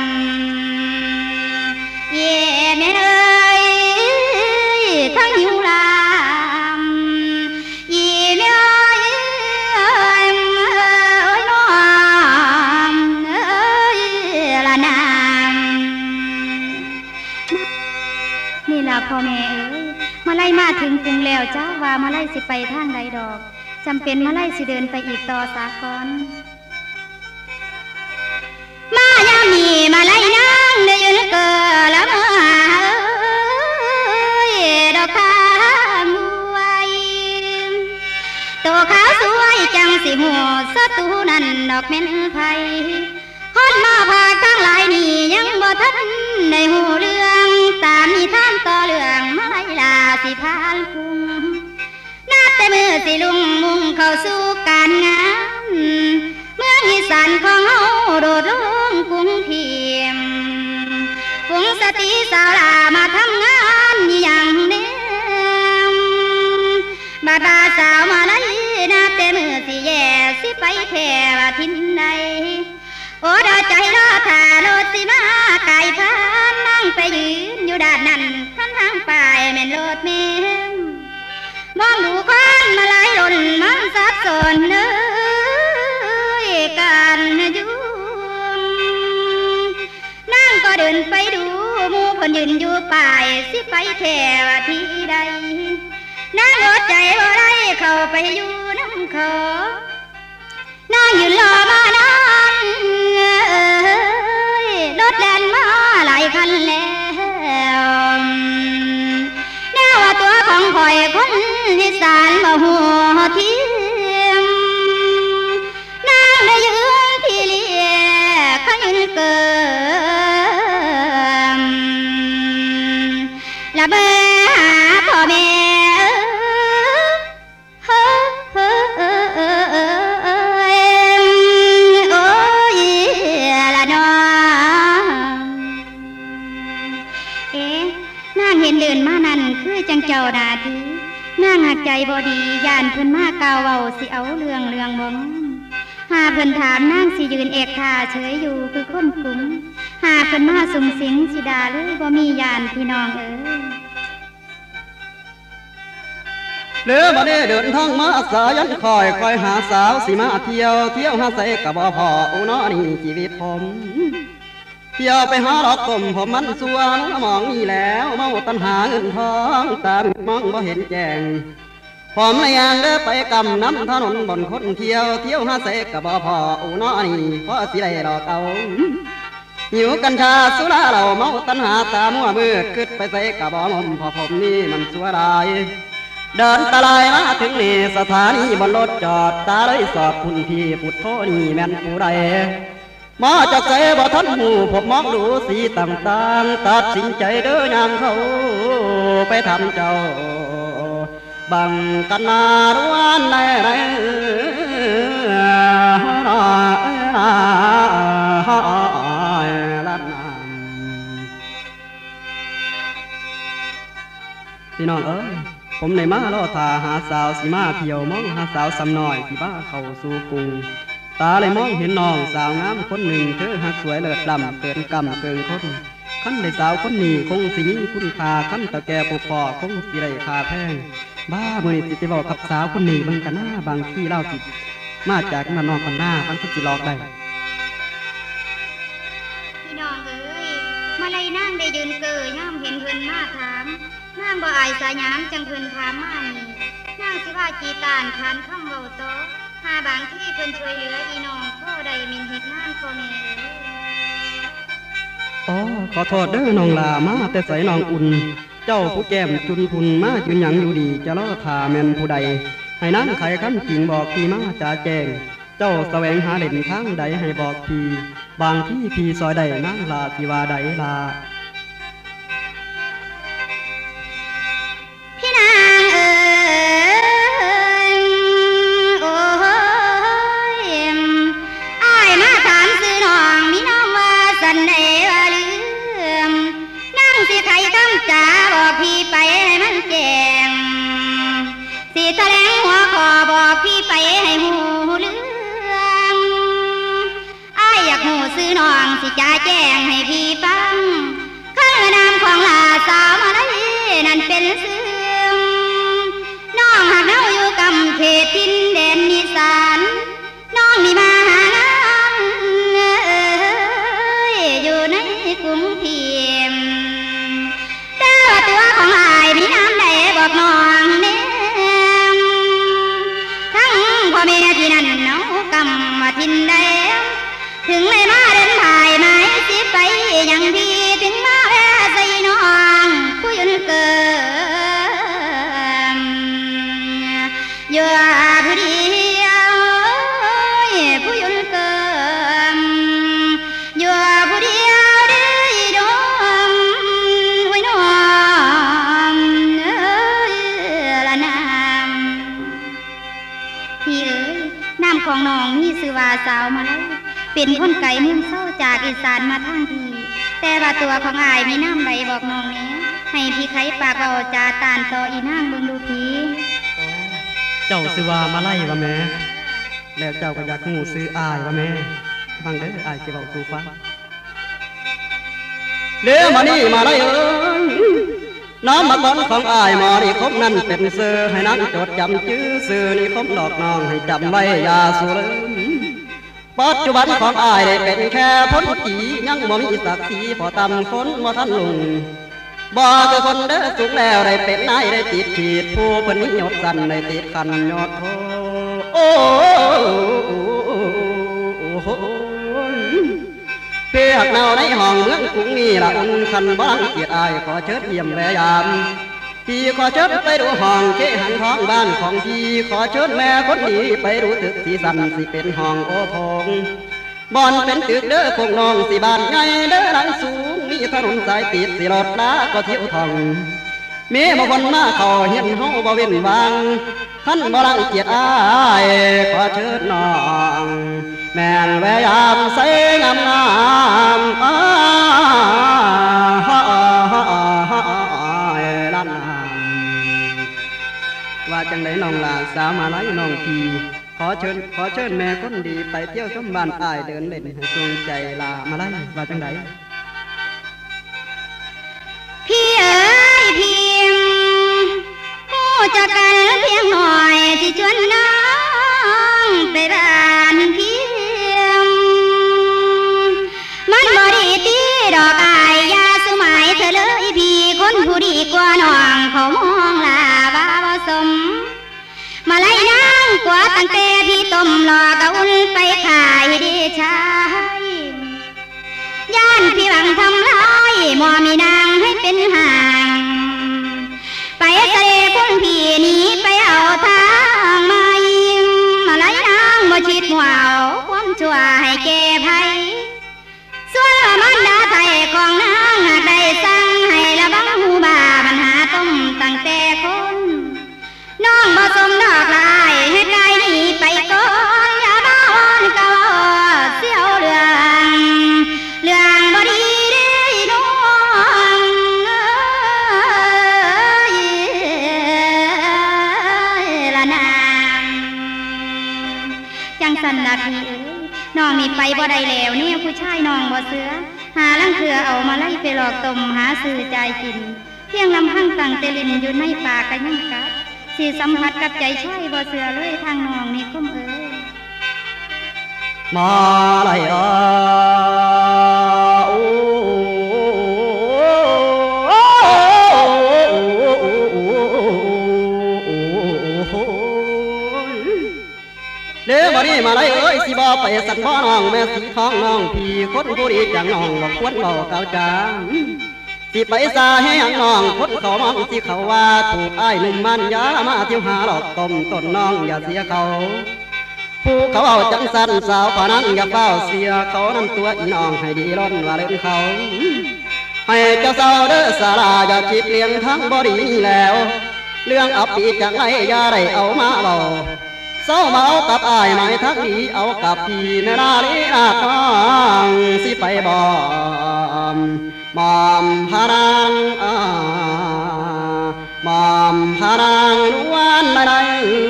เย่แม่เอ้ยทั้งหิวลามเย่แม่เอ้ยโอ้ยน้องเอ้ยละนางนี่ล่ะพ่อแม่เอ้ยมาไล่มาถึงกรุงแล้วจ้าว่ามาไล่สิไปทางใดดอกจำเป็นมาไล่สิเดินไปอีกต่อสาก่อนมายามนี้มาไล่นางได้ยืนเกิดละเมื่อดอกข้างไว้ตัวขาวสวยจังสิหัวศัตรูนั่นดอกเม็นไผ่คนมาพาข้างหลายนี่ยังบ่ทันในหูเรื่องตามนิทานต่อเรื่องมาไล่ลาสิพานคุงนับแต่มือสิลุงมุ่งเข้าสู่การงานเมืองอีสานของเฮาโดดลงกรุงเทพฝูงสตรีสาวลามาทำงานอย่างเดิมบาดาสาวมาไล่นับแต่มือสิแย่สิไปแท่ว่าทินใดโอ้ดาใจรอท่ารถสิมาไก่พานนั่งไปยืนอยู่ด้านนั้นข้างทางป้ายแม่นรถเมล์มองดูคนมาหลายหล่นมันสับสนเอ้ยการยุ่งนั่งก็เดินไปดูหมู่เพิ่นยืนอยู่ป้ายสิไปแท่ว่าที่ใดนั่งอดใจบ่ได้เข้าไปอยู่น้ำเขานั่งยืนรอมานานรถแล่นมาหลายคันแล้วแน่ว่าตัวของข่อยคนอีสานบ่หัวเทียมนั่งได้ยืนที่เลียขยืนเกิมละเบอหาพ่อแม่เฮ้อเฮ้อเฮ้อเฮ้อเฮ้อโอ้ยละน้องเอ๊ะนางเห็นเดินมานั่นคือจังเจ้าดาทีนางหักใจบ่ดีย่านเพิ่นมากาวเว้าสิเอาเรื่องเรื่องบ่งหาเพิ่นถามนางสิยืนเอกท่าเฉยอยู่คือคนกลุ่มหาเพิ่นมาสุ่มสิงสิดาเลยบ่มีย่านพี่น้องเอ้ยเรือบ่ได้เดินทางมาสายันคอยคอยหาสาวสิมาเที่ยวเที่ยวหาใส่กับบ่พออุน้อนี่ชีวิตผมเที่ยวไปหาดอกกลมผมมันสวนมองนี่แล้วเมาตัณหาเงินทองตามองบ่เห็นแจ้งผมในยางเดินไปกำน้ำถนนบนคนเที่ยวเที่ยวหาใส่กับบ่พออุน้อนี่เพราะสิได้ดอกเอาหิวกัญชาสุราเราเมาตัณหาตามัวมืดขึ้นไปใส่กับบ่มพอผมนี่มันสัวได้เดินตะลายมาถึงนี่สถานีบนรถจอดตาเลยสอบคุณพี่พุทโธนี่แม่นผู้ใดมาจากใจบ่ทันหูผมมองดูสีต่างๆตัดสินใจเดินยังเขาไปทำเจ้าบังกันนาร้วนในไรพี่น้องเอ้ยผมในมาล่อทาหาสาวสิมาเที่ยวมองหาสาวสำน้อยที่บ้าเข้าสู่กรุงตาเลยมองเห็นน้องสาวงามคนหนึ่งเธอหักสวยเลิศล้ำเกินกำเกินคนขั้นได้สาวคนนี้คงสิมีคุณค่าขั้นตะแก่ปกปอคงสิได้ค่าแพงบ้ามือนี่สิบอกกับสาวคนนี้บางกันหน้าบางที่เล่าจิตมาจากมานอกกันหน้าบางที่จิหลอกได้พี่น้องเอ้ยมาไล่นั่งได้ยืนเกยย่ำเห็นเพิ่นมาถามนั่งบ่อายสายามจังเพิ่นถามมานี่นั่งสิว่าจีตานคันคำเว้าโตหาบางที่เพิ่นช่วยเหลืออีน้องพ่อใดมินเฮ็ดงานพ่อแม่อ๋อขอโทษเด้อน้องลามาแต่ใส่น้องอุ่นเจ้าผู้แก้มจุนพุนมายืนหยังอยู่ดีจะล่อทาแม่นผู้ใดให้นั่งไขขั้นจริงบอกที่มาจ่าแจงเจ้าแสวงหาเด่นทางใดให้บอกทีบางที่พีซอยใดนั่งลาที่ว่าใดลาพี่นางเอ๋ยโอ้ยอ้ายมาถามซื้อน้องมีน้องว่าสันใดว่าลืมนั่งสิใครคำจ๋าบอกพี่ไปให้มันแจ้งสิแถลงหัวขอบอกพี่ไปให้หูเรื่องอ้ายอยากหูซื้อน้องสิจะแจ้งให้พี่ฟังข้านามของลาสาวมาไลนั่นเป็นเสื่อมน้องหากเฮาอยู่กำเขตทินแดนนิสานน้องนี่มาหางานเอ้ยอยู่ในกรุงเทพแต่ว่าตัวของอ้ายมีน้ำใดบอกน้องเน่ทั้งพ่อแม่ที่นั่นเนากำมาทินใดถึงไม่มาเดินถ่ายไม้สิไปยังพี่ถึงมาแวะใส่น้องผู้ยืนเกินอยู่ผู้เดียวผู้ยืนเกินอยู่ผู้เดียวได้ดมไว้น้องเอ้ยละน้ำพี่เอ๋ยน้ำของน้องมีชื่อว่าสาวมาแล้วเป็นคนไก่เมืองเศร้าจากอีสานมาทางทีแต่ว่าตัวของอายมีน้ำใดบอกน้องนี้ให้พี่ไขปากเอาจาตานต่ออีนางเบิ่งดูพีเจ้าซื้อว่ามาไล่ว่าแม่แล้วเจ้าก็อยากหูซื้ออายว่าแม่ฟังเด้ออายสิเว้าสู่ฟังเด้อมานี่มาไล่เอ้ยน้ำมาก่อนของอายหมอนี่คมนั่นเป็นเสือให้นั้นจดจำชื่อเสือนี่คมดอกน้องให้จำไว้อย่าสูเลยปัจจุบันของอายได้เป็นแค่พ้นจียังบ่มีศักดิ์ศรีพอตำคนบ่ทันลุงบ่คือคนเด้อสุกแล้วได้เป็นนายได้ติดขีดผู้เพิ่นมียศสั่นได้ติดคันยอดโทโอ้โหเพียกเนาในห้องเมืองกรุงนี่ละอุ่นคันบ้างเกียรติอายขอเชิญเยี่ยมแวะยามพี่ขอเชิญไปดูห้องเคหันท้องบ้านของพี่ขอเชิญแม่คนดีไปดูตึกที่สั่นสิเป็นห้องโอพงบอนเป็นตึกเด้อคงน้องสิบ้านใหญ่เด้อหลังสูงมีถนนสายติดสิรถล้าก็เที่ยวทองมีบางคนมาขอเห็นเฮาบ่เว้นวางท่านบ่รังเกียจอายขอเชิญน้องแม่นแวะยามใส่งามงามอ้าฮ่าฮ่าฮ่าล้านว่าจังไดน้องลาสาวมาไล่น้องพีขอเชิญขอเชิญแม่คนดีไปเที่ยวชมบ้านอายเดินเล่นให้ทรงใจลามาไล่ว่าจังไดพี่เอ๋ยเพียงผู้จักกันเพียงหน่อยที่ชวนน้องไปบ้านเพียงมันบ่ดีตีดอกอายยาสมัยเธอเลยพี่คนผู้ดีกว่าน้องเขามองลาบ้าบ่สมมาไล่นางกว่าตั้งแต่พี่ต้มหลอกเอาอุ่นไปขายดีชายย่านพี่หวังทำลายมอมีนางให้เป็นห่างไปทะเลพุ่งพี่หนีไปเอาทางมายิ้มมาไล่นางบ่ชิดหัวเอาความชั่วให้แก่ภัยส่วนมันดาไทยของนางหากได้สั่งให้ระบังหูบาปัญหาต้มตั้งแต่คนน้องบ่สมดอกลายให้ไกลหนีไปก่อนอย่าบ้าวนเก่าเสียวเรื่องเรื่องบ่ดีเด้น้องเอ้ยละนางจังสันละพี่เอ้ยน้องนี่ไปบ่ได้แล้วเนี่ยผู้ชายน้องบ่เสือหาลังเถือเอามาไล่ไปหลอกต้มหาซื้อใจกินเพียงลำพังตั้งแต่ลินอยู่ในป่ากันยังกัดสิสัมผัสกับใจชายบ่เสือเลยทางน้องนี่คุ้มเอ้ยมาไล่อาโอ้เด้อมานี่มาไล่เอ้ยสิบ่ไปสั่นบ่น้องแม่สีทองน้องพี่คนผู้ดีจังน้องบ่ควรเว้าเก่าจางสิไปสาให้ยังน้องคนเขามองสิเขาว่าถูกอ้ายหนุ่มมันยามาเที่ยวหาหลอกต้มต้นน้องอย่าเสียเขาผู้เขาเอาจังสันสาวพนันอย่าเฝ้าเสียเขานำตัวอีน้องให้ดีร้อนว่าเล่นเขาให้เจ้าสาวเด้อสาราอย่าคิดเลี้ยงทั้งบดีแล้วเรื่องอับปีจังไรอย่าได้เอามาเบาเศร้าเมากับอายหมายทักดีเอากับพี่ในนาลีนาน้องสิไปบอมมอมพานังมอมพานังนวลในใน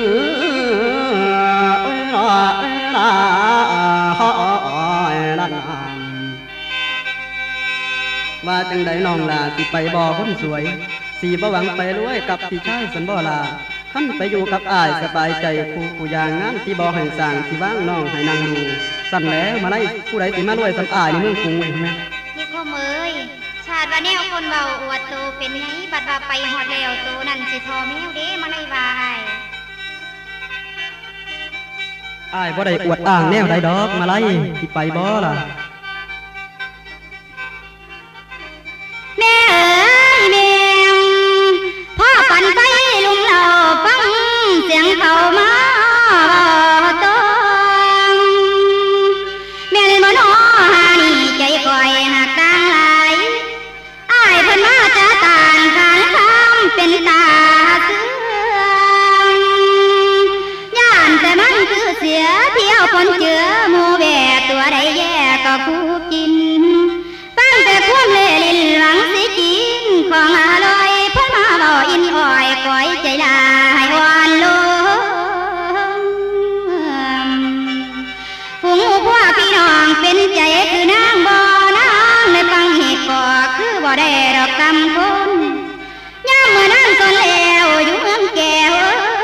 ว่าจังใดน้องลาสิไปบ่อคนสวยสีบ่หวังไปรวยกับพี่ชายสันบ่ลาขั้นไปอยู่กับอ้ายสบายใจผู้ผู้ยางงานที่บ่ให้สร้างที่ว่างน้องให้นั่งดูสั่นแล้วมาไล่ผู้ใดสิมารวยสันอ้ายในเมืองกรุงเห็นไหมยี่ข้อมือชาติว่าแนวคนเบาอวดโตเป็นไงบัดว่าไปหอดแล้วโตนั่นสิทอแมวเด้มาไล่วายอ้ายบ่ได้อวดอ้างแนวใดดอกมาไล่ที่ไปบ่ล่ะแม่เอ๋ยแม่พ่อปั่นไปลุงเราฟังเสียงเขามาตรงแม่เล่นบ่น้อหานี่ใจคอยหักต่างหลายอ้ายเพิ่นมาจะต่างกันคำเป็นตาเสื่อมย่านแต่มันคือเสียเที่ยวคนเจือหมูแว่ตัวใดแย่ก็คู่กินตั้งแต่ความเล่ลินหลังสิกินของอร่อยเพิ่นมาบ่อินอ้อยก้อยใจลายหวานลงฝูงพวกพี่น้องเป็นใจคือนางบ่นางในฟังเหตุก็คือบ่ได้ดอกกำคนย่ามเมื่อนางสนแล้วอยู่เมืองแก้ว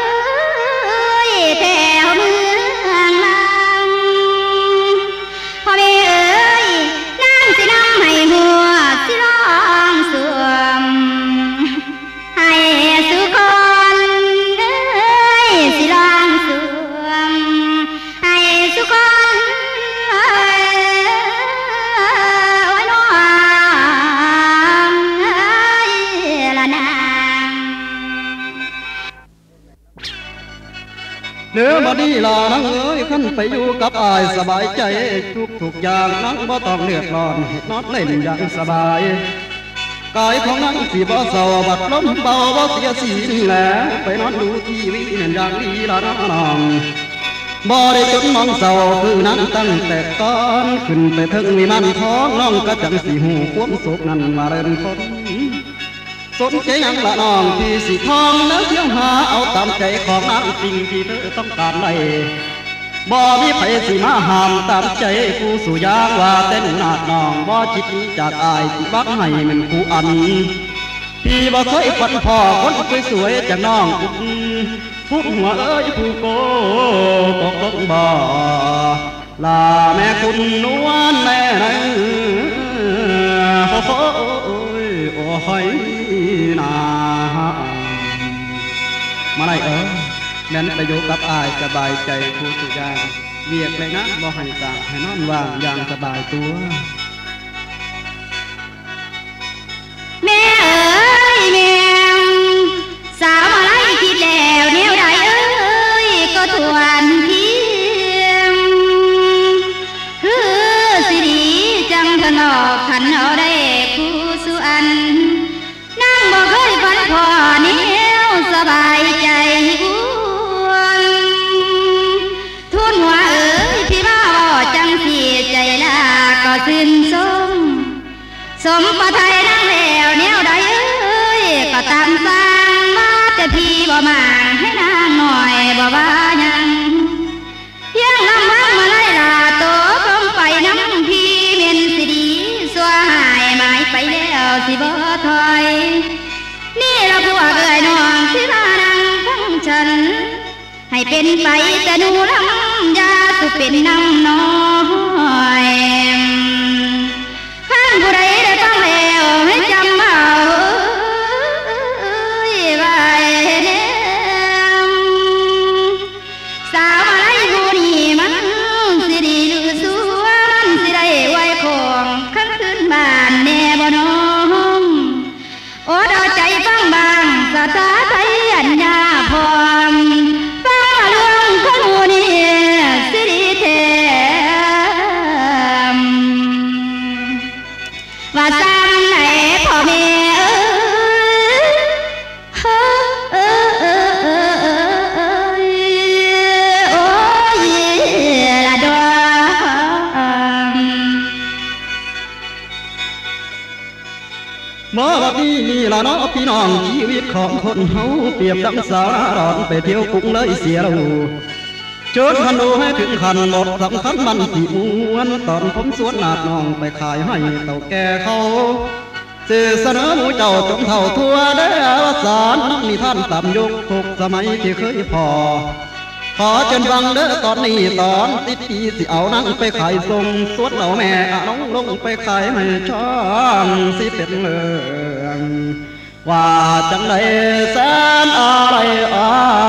แถวเมืองลังพ่อแม่เอ๋ยนางสินำให้หัวสิร้องสวมให้สุคนเอ้ยสิร้องสวมให้สุคนเอ้ยน้องเอ้ยละนางเนื้อบ่ดีลานังเอ้ยขั้นไปอยู่กับอายสบายใจทุกทุกอย่างนังบ่ต้องเลือดร้อนนอนเล่นอย่างสบายกายของนังสีบ่เศร้าบัดล้มเบาบ่เสียสีนี่แหละไปนอนดูทีวีนั่นอย่างดีละน้องบ่ได้จนมองเศร้าคือนั้นตั้งแต่ก่อนขึ้นไปถึงวิมานท้องน้องก็จังสีหูความสุขนั้นมาเริ่มต้นสนใจยังละน้องที่สีทองแล้วเที่ยวหาเอาตามใจของนางสิ่งที่เธอต้องการไล่บ่มีไผสิมาห้ามตามใจผู้สู่ยางว่าแต่หนูนาดน้องบ่จิตนี้จากอายที่บักให้มันคู่อันพี่บ่เคยฝันพ่อคนสวยๆจากน้องผู้หัวเอ้ยผู้โกตกลงบ่ลาแม่คุณนวลแม่นะโอ้ยโอ้ยนามาไล่เอ้ยแม่นไปอยู่กับอายสบายใจผู้สุดยางเวียกเลยนะบ่ให้สางให้นอนว่างอย่างสบายตัวแม่เอ๋ยแม่สาวอะไรคิดแล้วแนวใดเอ้ยก็ทวนเพียงคือสิดีจังทนอกขันเอาได้ผู้สุอันนั่งบ่เคยฝันพอแนวสบายใจทุนหัวเอ๋ยพี่มาบ่จังสีใจลาก็สิ้นสมสมพระไทยนั่งแล้วแนวใดเอ้ยก็ตามสร้างมาแต่พี่บ่มาให้นางหน่อยบ่ว่ายังเพียงลำพังมาไล่ลาโตคงไปน้ำพี่เมียนสิดีสัวหายหมายไปแล้วสิบ่ถอยนี่ละพวกเอ๋ยน้องที่มานั่งฟังฉันให้เป็นไปแต่หนูลำยาสุเป็นน้ำน้อยข้างผู้ใดได้ฟังแล้วให้จำเอาไว้เด้อสาวอะไรผู้นี้มันสิดีหรือสวนสิได้ไว้ของข้างขึ้นบ้านแน่บ่น้องโอ้ดาวใจฟังบางสาธาไทยอัญญาพรฟังเรื่องของหนูนี่เนาะพี่น้องชีวิตของคนเฮาเปรียบดังสาวหน้าร้อนไปเที่ยวกรุงเลยเสียเราเชิญพันดูให้ถึงขันหมดสำคัญมันสีม้วนตอนผมสวนนาดน้องไปขายให้เต่าแก่เขาสื่อเสนอหมูเจ้าจงเท่าทั่วได้อวสานน้องนิทานตามยุคทุกสมัยที่เคยพอขอเชิญฟังเด้อตอนนี้ตอนติดปีสิเอานั่งไปขายทรงสวนเหล่าแม่น้องลงไปขายให้ช่างสิเป็นเรื่องว่าจังไดแสนอะไรอ่า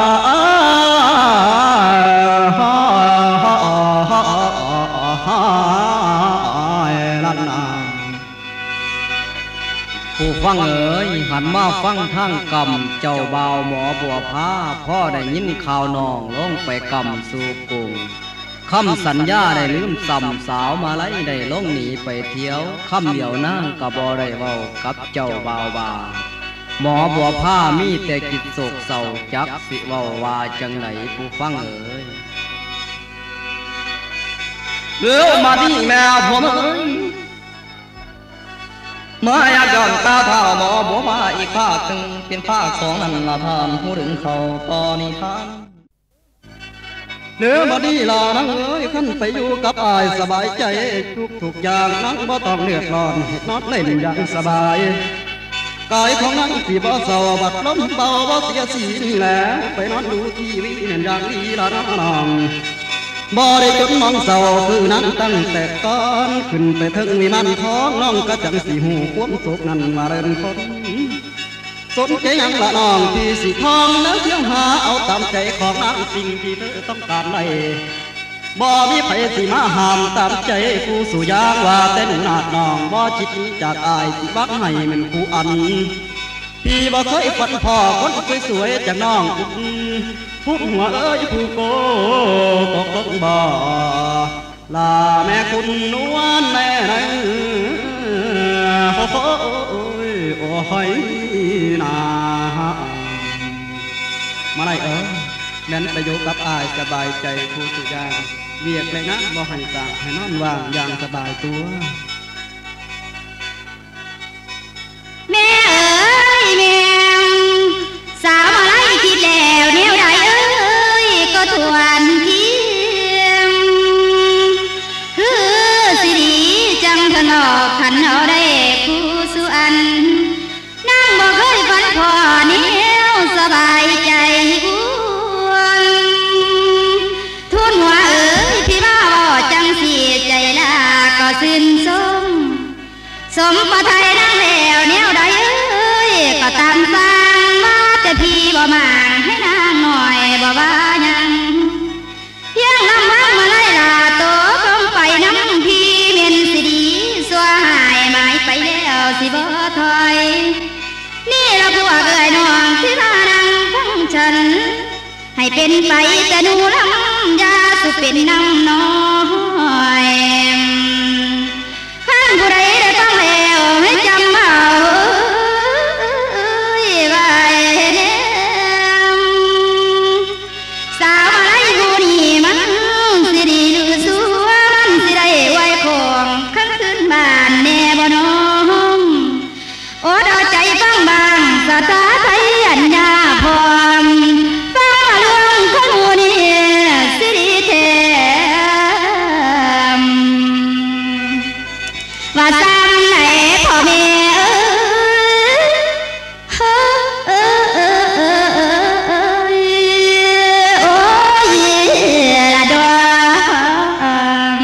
ผู้ฟังเอ๋ยหันมาฟังทางกรรมเจ้าบ่าวหมอบัวพาพ่อได้ยินข่าวน้องลงไปกรรมสู่กรุงคำสัญญาได้ลืมซ้ำสาวมาไล่ได้ลงหนีไปเที่ยวคำเดียวนางกะบ่ได้เว้ากับเจ้าบ่าวบ่าหมอบัวพามีแต่กิจโศกเศร้าจักสิเว้าว่าจังไหนผู้ฟังเอ๋ยเลือมาที่แม่ผมเอ้ยเมื่ออยากย้อนตาเท้าหมอบัวมาอีกภาคหนึ่งเป็นภาคสองนั่นละทานผู้ถึงเขาตอนนิทานเนื้อมาดีลานังเอ้ยขั้นไปอยู่กับอายสบายใจทุกทุกอย่างนั่งบ่ต้องเลือดร้อนนอนเล่นอย่างสบายกายของนั่งสีบ่เศร้าบัดล้มเบาบ่เสียสีนี่แหละไปนอนดูทีวีนั่นอย่างดีละน้องบ่ได้จนมองเศร้าคือนั้นตั้งแต่ก่อนขึ้นไปถึงวิมานท้องน้องก็จังสีหูความสุขนั้นมาเริ่มคนสนใจยังละน้องที่สีทองแล้วเที่ยวหาเอาตามใจของนางสิ่งที่เธอต้องการไว้บ่มีไผสิมาห้ามตามใจผู้สู่ยางว่าแต่หนูนาดน้องบ่จิตจากอายสิบักให้มันคู่อันพี่บ่เคยฝันพ่อคนสวยๆจากน้องผู้หัวเอ้ยผู้โกตกลงบ่ลาแม่คุณนวลแม่ไหนโอ้ยโอ้ยนามาไหนเอ้ยแม่นไปอยู่กับอายสบายใจผู้สุยางเวียกเลยนะบ่ให้ต่างให้นอนว่างอย่างสบายตัวแม่เอ้ยแม่สาวอะไรคิดแล้วแนวใดเอ้ยก็ทวนเทียมคือสิดีจังทนอกขันเอาได้ผู้สุอันนั่งบ่เคยฝันพอแนวสบายใจอ้วนทุนหัวเอ้ยพี่มาบ่จังสีใจลาก็สิ้นสมสมประทัยนั่งแล้วแนวใดเอ้ยก็ตามสร้างมาแต่พี่บ่มาให้นางหน่อยบ่ว่ายังเพียงนำพังมาไล่ลาโตลงไปน้ำพี่เม็นสิดีสัวหายหมายไปแล้วสิบ่ถอยนี่ละพวกเอ้ยน้องที่มานั่งฟังฉันให้เป็นไปแต่หนูลำยาสุเป็นน้ำน้อยข้างผู้ใดได้ฟังแล้วให้จำเอาไว้แนมสาวอะไรผู้นี้มันสิดีหรือสัวมันสิได้ไว้คงข้างขึ้นบ้านแน่บ่น้องโอ้ดเอาใจฟังบางสาตาไทยอัญญาพรฟังเรื่องของหมู่นี้สิดีแท้ว่าซ้ำไหนพ่อแม่เอ้ยเอ้ยเอ้ยเอ้ยโอ้ยละดวง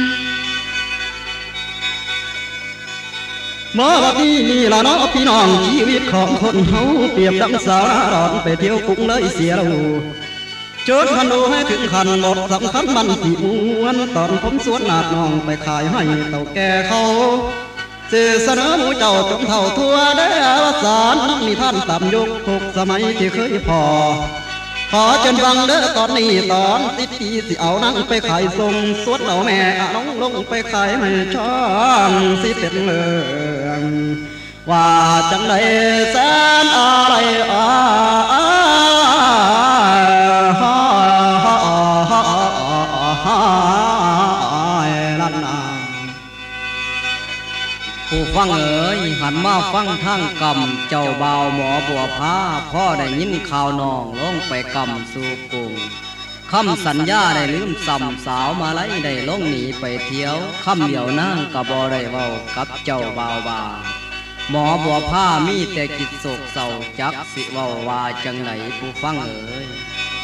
เมื่อวันนี้นี่ละเนาะพี่น้องชีวิตของคนเฮาเปรียบดังสาวร้อนไปเที่ยวกรุงเลยเสียเราเชิญพันดูให้ถึงขันหมดสำคัญมันสีม้วนตอนผมสวนนาดน้องไปขายให้เต่าแก่เขาสื่อเสนอหมูเจ้าจงเท่าทั่วได้อวสานน้องนิทานตามยุคทุกสมัยที่เคยพอขอเชิญฟังเด้อตอนนี้ตอนติดปีสิเอานั่งไปขายทรงสวนเหล่าแม่น้องลงไปขายให้ช่างสิเป็นเรื่องว่าจังไดแสนอะไรอ่าผู้ฟังเอ๋ยหันนมาฟังทางกรรมเจ้าบ่าวหมอบัวพาพ่อได้ยินข่าวน้องลงไปกรรมสู่กรุงคำสัญญาได้ลืมซ้ำสาวมาไล่ได้ลงหนีไปเที่ยวคำเดียวนางกะบ่ได้เว้ากับเจ้าบ่าวว่าหมอบัวพามีแต่กิจโศกเศร้าจักสิเว้าว่าจังไหนผู้ฟังเอ๋ย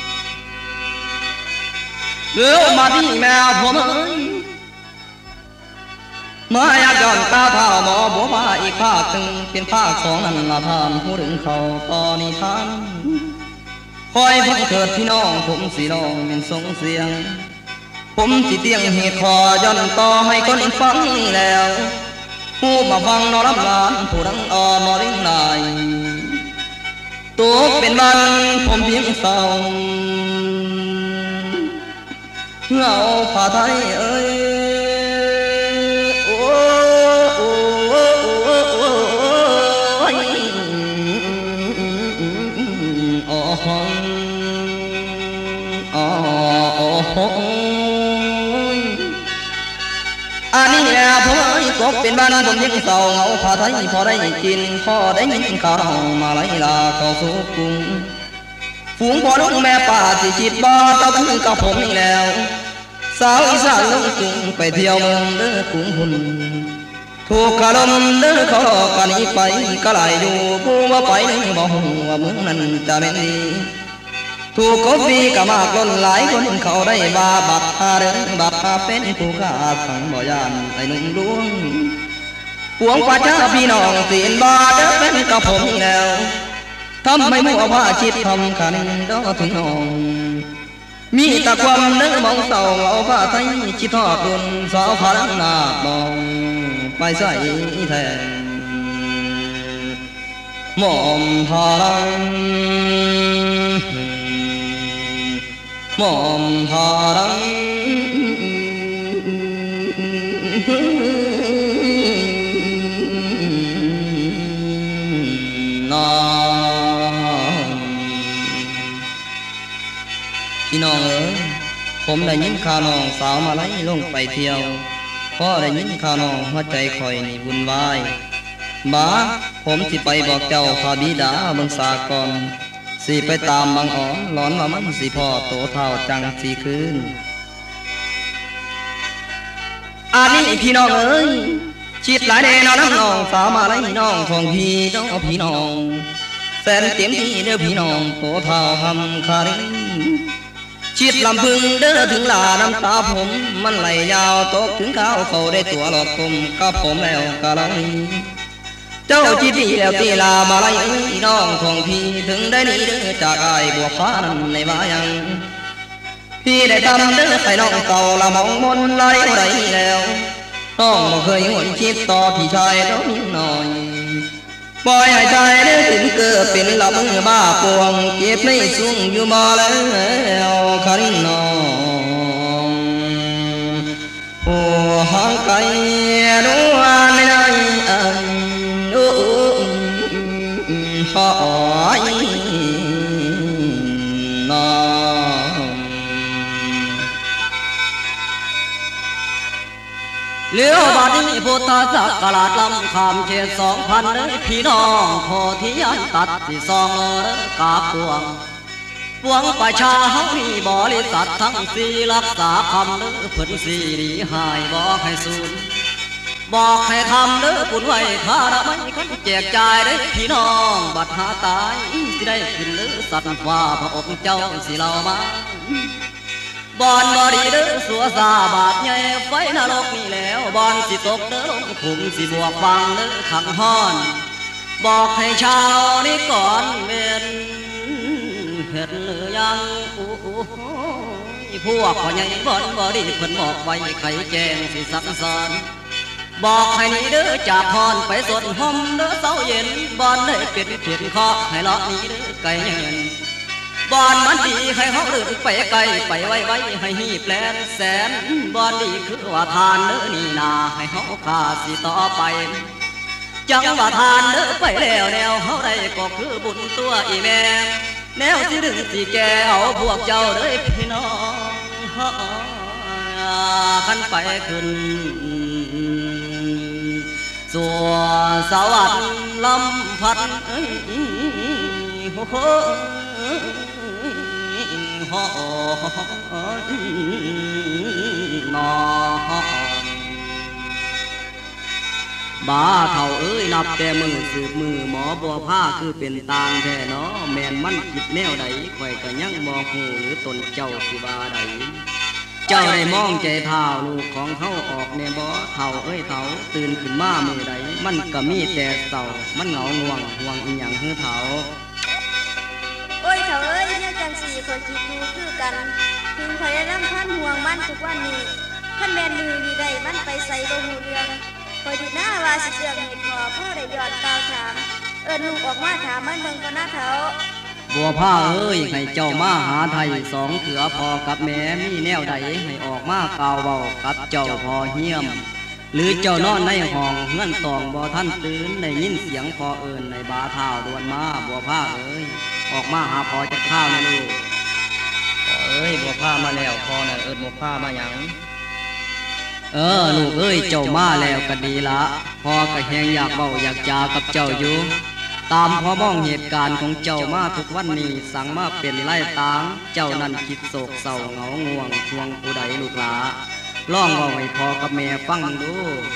เลือมาที่แม่ผมเอ้ยมาอยากย้อนตาเท้าหมอบัวพาอีกภาคหนึ่งเป็นภาคของนันละทานผู้ถึงเขาตอนิทานคอยฟังเถิดพี่น้องผมสิน้องเป็นทรงเสียงผมสิเตียงเหตุคอย้อนต่อให้คนฟังแล้วผู้มาฟังนอรับลานผู้ดังอ่อนนอริ่งลายตัวเป็นมันผมเพียงเศร้าเหงาผ้าไทยเอ้ยโอ้โอ้โอ้โอ้โอ้โอ้โอ้อันนี้แหละผมเอ้ยตกเป็นบ้านผมยังเศร้าเหงาผ้าไทยพอได้กินพอได้ยินข่าวมาไล่ลาเข้าสู่กรุงฝูงพ่อลูกแม่ป่าสิจิตบ่ตะคือกับผมนี่แล้วสาวอีสานลงกรุงไปเที่ยวเมืองเด้อกรุงหุ่นถูกกระลมเด้อเขาหลอกกันนี้ไปก็ไหลอยู่ผู้ว่าไปนึงบ่หูว่าเมืองนั้นจะเป็นดีถูกกบฟีกะมากล้นหลายคนเขาได้บาบักหาเดินบักหาเป็นผู้ฆ่าสังบ่ยานไอ้หนุ่มดวงปวงประชาพี่น้องศีลบาเด้อเป็นกับผมนี่แล้วทำไมมั่วว่าจิตทำขันดอถึงน้องมีตะความเนื้อมองเศร้าเอาผ้าไทยจิตทอดดุนสาวพลังนาบมองไปใส่แทนหม่อมพลังหม่อมพลังพี่น้องเอ๋ยผมได้ยินข่าวน้องสาวมาไล่ลงไปเที่ยวพอได้ยินข่าวน้องหัวใจคอยนี่วุ่นวายบ้าผมสิไปบอกเจ้าพาบิดาเมืองสากลสิไปตามบางอ่อนหลอนว่ามันสิพ่อโตเท่าจังสีคืนอันนี้พี่น้องเอ้ยชิดหลายเดนน้ำน้องสาวมาไล่น้องของพี่น้องพี่น้องแสนเต็มที่เด้อพี่น้องโตเท่าทำคาริชิดลำพึงเด้อถึงลาน้ำตาผมมันไหลยาวตกถึงข้าวเขาได้ตัวหลอกผมกับผมแล้วกะลังเจ้าจิตดีแล้วตีลามาไล่น้องของพี่ถึงได้หนีเด้อจากอายบัวฟ้านั้นในบ้ายังพี่ได้ทำเด้อให้น้องเก่าละมองมนไล่ไรแล้วน้องบ่เคยหวนคิดต่อพี่ชายน้องหน่อยปล่อยให้ใจได้ถึงเกิดเป็นลำบ้าปวงเก็บในสุ่งอยู่มาแล้วคันน้องผู้ห่างไกลดูวันในอันดูหอยน้องเลี้ยวบาดนี้พุทธศักราชลำคำเขตสองพันเลยพี่น้องโพธิยันตัดที่สองเลยกาปวงปวงประชาเฮามีบริษัททั้งสี่รักษาคำเด้อเพิ่นสี่ดีหายบอกให้สูญบอกให้ทำเด้อปุ่นไว้ข้าละไม่คันแจกจ่ายได้พี่น้องบัดหาตายสิได้ขึ้นเด้อสัตว์ว่าพระองค์เจ้าสิเรามาบอนบอดีเด้อสัวซาบาดใหญ่ไฟนรกนี่แล้วบอนสิตกเด้อลงขุมสิบวกบังเด้อขังห้อนบอกให้ชาวนี้ก่อนเว้นเห็นหรือยังโอ้โหพวกพ่อใหญ่บอนบอดีเพิ่นบอกไว้ไขแจงสิสักสอนบอกให้นี่เด้อจากพรไปสวดห่มเด้อเสาเย็นบอนได้เป็นเขียนคอให้เลาะนี้เด้อไก่เงินบอนมันดีให้เขาเดินไปไกลไปไว้ไว้ให้หีบแลนแสนบอนดีคือว่าทานเด้อนี่นาให้เขาขาสิต่อไปจังว่าทานเด้อไปแล้วแนวเขาได้ก็คือบุญตัวอีแม่แนวที่ดึงสิแกเอาพวกเจ้าเด้อพี่น้องขันไปขึ้นสัวสวัสดิ์ลำพัดเอ้ยโอ้โหฮอนอบาเท่าเอ้ยนับแต่มือสืบมือหมอบัวผ้าคือเป็นตางแท้เนาะแม่นมันคิดแนวใดข่อยก็ยังบ่ฮู้หรือตนเจ้าสิว่าใดเจ้าได้มองใจเท่าลูกของเฮาออกแน่บ่เท่าเอ้ยเท่าตื่นขึ้นมามือใดมันก็มีแต่เศร้ามันเหงาง่วงห่วงอีหยังฮือเท่าโอ้ยเถอะเอ้ยเนี่ยจังสี่คนคิดดูคือกันถึงข่อยได้รำพันห่วงมันทุกวันนี้ท่านแม่นมือดีได้มันไปใส่บ่หูเรื่องข่อยดีหน้าว่าสิเรื่องเหตุพอพ่อได้ยอดกล่าวถามเอิ้นลูกออกมาถามมันเบิ่งก็น่าเถาบัวผ้าเอ้ยให้เจ้ามาหาไทยสองเถือพอกับแม่มีแนวใดให้ออกมากล่าวเบากับเจ้าพอเฮี้ยมหรือเจ้านอนในห้องเงื่อนตองบ่ท่านตื่นได้ยินเสียงพอเอิญในบาเท้าดวนมาบัวผ้าเอ้ยออกมาหาพอจะข้าวนะลูกพอเอ้ยบัวผ้ามาแล้วพอน่ะเอิญบัวผ้ามาหยังเออลูกเอ้ยเจ้ามาแล้วก็ดีละพอก็แหงอยากเบาอยากจากับเจ้าอยู่ตามพอมองเหตุการณ์ของเจ้ามาทุกวันนี้สั่งมาเป็นไล่ตางเจ้านั่นคิดโศกเศร้าเหงาง่วงทวงผู้ใดลูกหลาร้องเบาให้พอกับแม่ฟังดู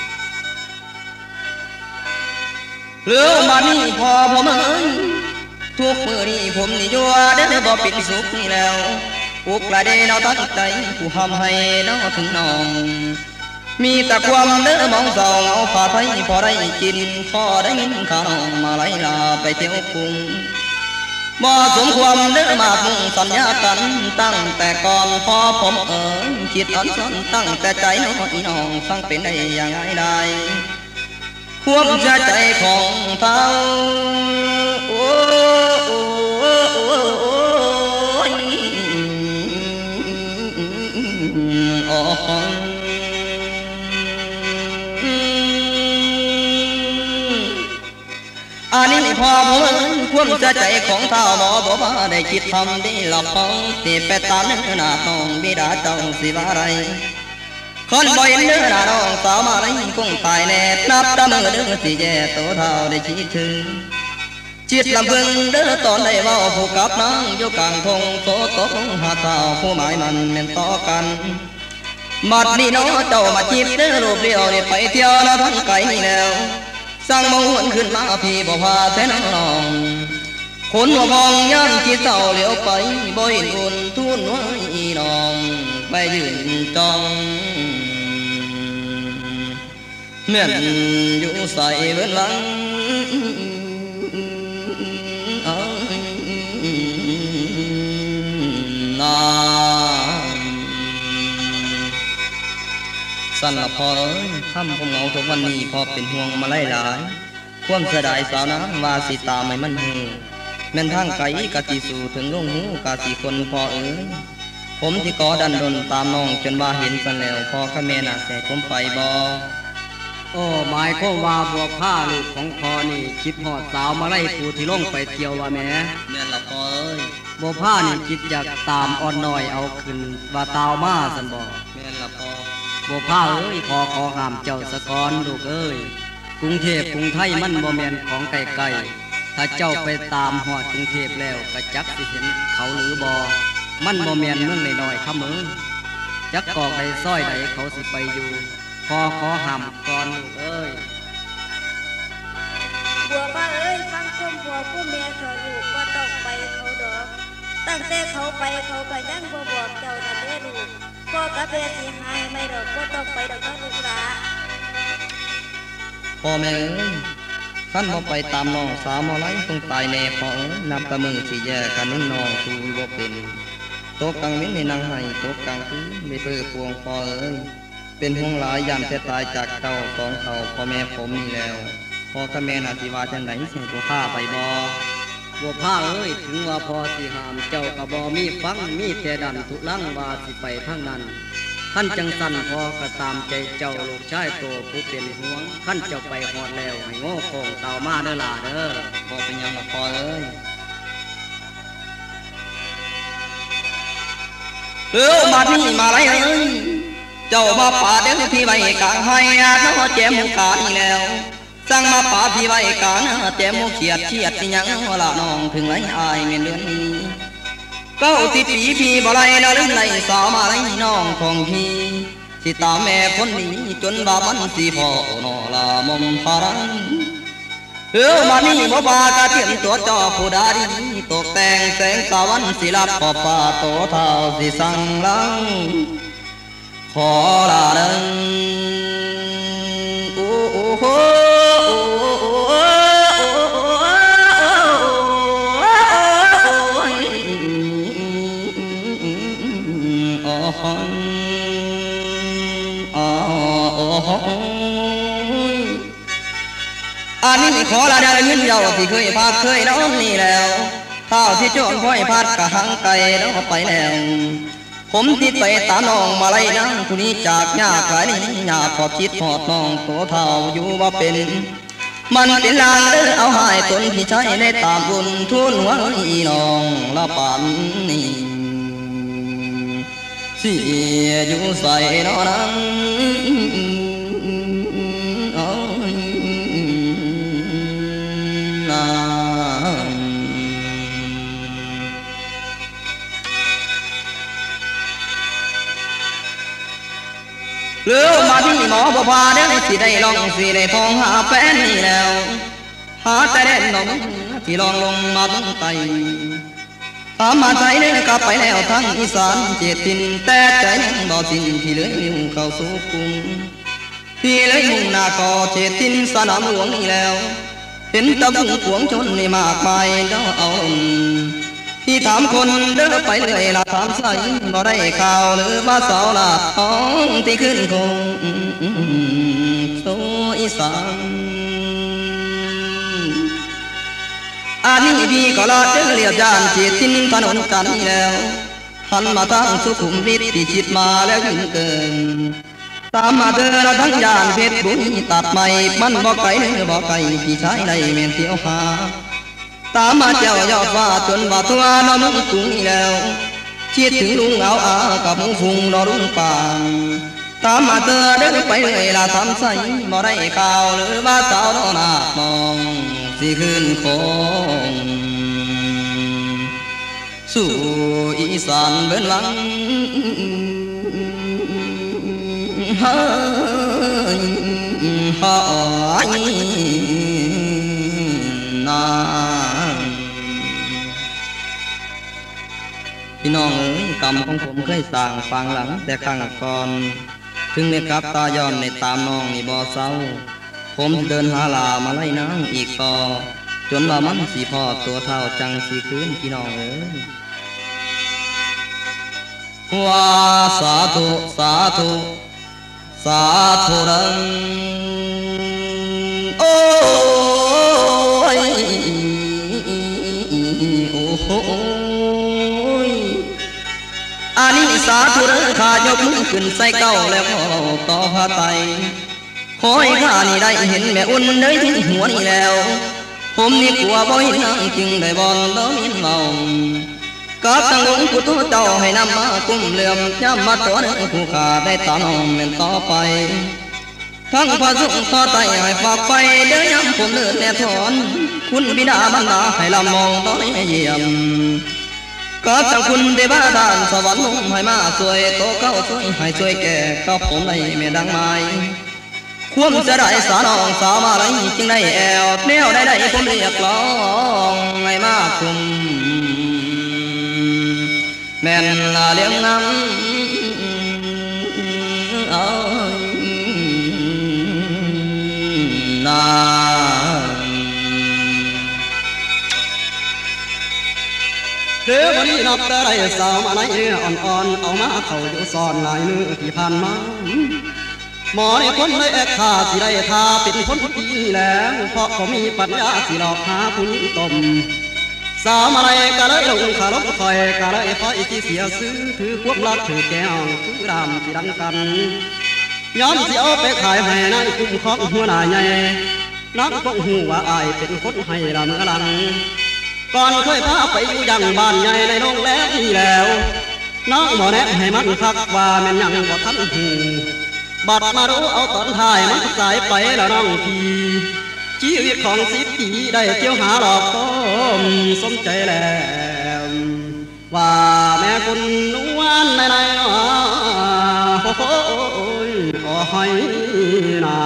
เรื่องมานี่พอผมเอ้ยทุกมือนี่ผมนี่ยัวเด้อบ่เป็นสุขนี่แล้วอุกละเดนเอาตั้งใจผู้ทำให้น้อถึงน้องมีแต่ความเด้อมองสองเอาผ้าไทยพอได้กินพอได้ยินข้าน้องมาไล่ลาไปเที่ยวกรุงบ่สมความเด้อมากสัญญากันตั้งแต่ก่อนพอผมเอ๋ยคิดอ่อนซ้อนตั้งแต่ใจน้องอีน้องฟังเป็นได้อย่างไรได้ความเชื่อใจของเท้าโอ้โอ้โอ้โอ้โอ้อันนี้พอผมความเชื่อใจของเท้าหมอบอกว่าได้คิดทำดีหลับฟังที่ไปตามเนื้อหน้าทองบิดาเจ้าสิว่าไรคนบ่เห็นเนื้อหน้าน้องสาวมาไรคงตายแน่นับตามือเด้อสิแย่ตัวเท้าได้คิดถึงจิตลำพึงเด้อตอนได้ว่าผู้กับนางอยู่กลางทงโตตกหาเท้าผู้หมายมันแม่นต่อกันมัดนี่น้อเจ้ามาจีบเด้อรูปเดียวนี่ไปเที่ยวนะทั้งไกลนี่แล้วสั่งมงวนขึ้นมาพี่บ่พาแท้น้องคนหัวมองย้อนคิดเศร้าเหลียวไปบ่เห็นอุ่นทุนไว้น้องไปยืนจ้องเหมือนอยู่ใส่เบื้องหลังนาสั่นละพอเอ้ยทำผมเหงาทุกวันนี้พอเป็นห่วงมาไล่หลายความเสียดายสาวน้ำว่าสิตาไม่มันหูแม่นทางไกลกะสิสู่ถึงลงหูกะสิคนพอเอ้ยผมที่ก่อดันดนตามน้องจนว่าเห็นสันแล้วพอข้าแม่น่ะแส่ผมไปบ่โอ้หมายความว่าบัวผ้าลูกของพ่อนี่คิดหอดสาวมาไล่ผู้ที่ลงไปเที่ยวว่าแม่แม่ละพ่อเอ้ยบัวผ้านี่คิดอยากตามอ่อนน้อยเอาขึ้นว่าตาวมาสันบอกแม่ละพ่อบัวผ้าเอ้ยพอขอห้ามเจ้าสะกอนลูกเอ้ยกรุงเทพกรุงไทยมันบ่แม่นของไกลๆถ้าเจ้าไปตามหอดกรุงเทพแล้วก็จักสิเห็นเขาหรือบ่มันบ่แม่นเมืองน้อยๆครับมึงจักกอกใดซ้อยใดเขาสิไปอยู่พอขอห้ามก่อนลูกเอ้ยบัวป้าเอ้ยฟังคุมผัวคุมแม่เธอลูกว่าต้องไปเขาดอกตั้งแต่เขาไปเขาก็ยังบ่บอกเจ้านั่นเด้อลูกพ่อกับแม่สิหายไม่ดอกบ่ต้องไปดอกน้องลูกหลาพ่อแม่เอ้ยขั้นบ่ไปตามน้องสาวมาไล่คงตายแน่พ่อเอ้ยนับตะมือสิแย่กันนุ่นน้องทูบ่เป็นโตกลางเว้นในนางไห้โตกลางคืนไม่เพื่อพวงพ่อเอ้ยเป็นห่วงหลายยามจะตายจากเจ้าสองเท่าพ่อแม่ผมนี่แล้วพ่อกับแม่น่ะสิว่าจังได๋สิให้ตัวข้าไปบ่บัวผ้าเอ้ยถึงว่าพอสิหามเจ้าก็บ่มีฟังมีแต่ดันทุลังว่าสิไปทางนั้นท่านจังสั่นพอก็ตามใจเจ้าลูกชายโตผู้เป็นห่วงท่านเจ้าไปฮอดแล้วให้โง่โคงเต่ามาเด้อล่ะเด้อบ่เป็นหยังล่ะพ่อเอ้ยเอ้อมานี่มาไรเอ้ยเจ้ามาป่าเดี๋ยวพี่ไว้กลางให้น้อแจมกานี่แล้วสั่งมาป่าพี่ไว้กานะแต่โมเขียดเชียดที่ยังละน้องถึงไรอายเมียนเดือนนี้เก้าสิบปีพี่บ่ไรนะลืมไรสาวมาไรน้องของพี่สิตามแม่คนนี้จนบามันสิพ่อนอละมมพารันเออมานี่บ่บากะเทียมตัวจอผู้ดาดีตกแต่งแสงตะวันสิลับปอป่าโตเท่าสิสั่งลังขอลาเดินโอ้โอ้โหอันนี้ขอลาได้ยินเย้าที่เคยพาเคยน้องนี่แล้วเท่าที่โจรพ่อยพัดกะหังไก่น้องไปแล้วผมที่ไปตาน้องมาไล่นั่งผู้นี้จากยากหลายนี่ยากพอคิดหอดน้องตัวเท่าอยู่ว่าเป็นมันเป็นลางเด้อเอาหายตนที่ใช้ในตามบุญทุนหัวนี่น้องละปานนี่เสียอยู่ใส่นอนังเลือมาที่หมอบ่พาเด้อสิได้ลองสิได้พองหาแฟนนี่แล้วหาแต่เด่นน้องที่ลองลงมาบังไตตามมาใจเด้อกลับไปแล้วทั้งอีสานเจ็ดทินแต่ใจยังบ่สิ้นที่เลยมุ่งเข้าสู่กรุงที่เลยมุ่งหน้าก่อเจ็ดทินสนามหลวงนี่แล้วเห็นตะบุงขวงชนนี่มากมายเด้อเอาที่ถามคนเดินไปเลยละถามใส่บ่ได้ข่าวหรือว่าสาวละท้องที่ขึ้นคงโซอีสานอันนี้พี่ก็ละเดินเรียบย่านเจียทินถนนกันนี่แล้วหันมาทางสุขุมวิทที่จิตมาแล้วยิ่งเกินตามมาเธอละทั้งย่านเพชรบุรีตัดใหม่มันบอกไก่เนื้อบอกไก่พี่ชายในเมียนเที่ยวหาตามมาเจ้ายอดว่าจนบาทัวน้องมึงกุ้งนี่แล้วคิดถึงลุงเอาอากับมุฟุงรอลุงป่านตามมาเธอเดินไปเลยละทำใส่บ่ได้ข่าวหรือว่าสาวนอนามองสิขึ้นคงสู่อีสานเบิ้นหลังเฮ้ยเฮ้ยนาพี่น้องเอ๋ยกรรมของผมเคยสร้างฟังหลังแต่ครั้งก่อนถึงในกลับตาย้อนในตามน้องนี่บ่เศร้าผมเดินหาลามาไล่นางอีกต่อจนว่ามันสีพอตัวเท่าจังสีคืนพี่น้องเอ๋ยว่าสาธุสาธุสาธุดังโอ้ยโอ้โหอันนี้สาธุเด้อข้ายกมือขึ้นใส่เก้าแล้วขอต่อพระไตรขอให้ข้านี่ได้เห็นแม่อุ่นได้ถึงหัวนี่แล้วผมนี่กลัวบ่เห็นนางจึงได้บอนเดินเมากับตั้งองค์ผู้ตัวเจ้าให้นำมากุ้มเหลื่อมย้ำมาตัวเนื้อผู้ขาได้ตาน้องเม่นต่อไปทั้งพระสงฆ์ต่อไตให้ฝากไปเด้อย้ำผมเลือดแน่ถอนคุณบิดาบรรดาให้ลำมองต่อให้เยี่ยมก็ตั้งคุณเทวดาสวรรค์ลงให้มาช่วยโตเก้าช่วยให้ช่วยแก่กับผมในเมียดังไม้ควมจะได้สาน้องสาวมาไรจึงได้แอวแนวได้ได้ผมเรียกร้องให้มาคุมแม่นลาเลี้ยงน้ำเอานาเดือวันนี้นับแต่ไรสาวมาไหนเนื้ออ่อนๆเอามาเข้าอยู่ซ่อนลายมือที่ผ่านมาหมอในคนเลยแอกขาสิได้ทาเป็นคนดีแล้วเพราะเขามีปัญญาสิหลอกหาผู้นี้ตมสาวมาไหนก็เลยลงขาลบคอยก็เลยคอยที่เสียซื้อถือควบลัดถือแก้วถือรำสิดังกันย้อนสิเอาไปขายให้นายคุ้มครองหัวหน้าใหญ่นักต้องหูว่าอายเป็นคนให้ลำกำลังก่อนเคยพาไปอยู่ยังบ้านใหญ่ในโรงแรมนี่แล้วน้องหมอแนะให้มันคักว่าแม่นยังบ่ทันหูบัดมารู้เอาตอนท้ายมันสายไปแล้วน้องพี่ชีวิตของสิบปีได้เที่ยวหาหลอกต้มสมใจแล้วว่าแม่คุณนวลในในหนอโอ้ยโอ้ยนา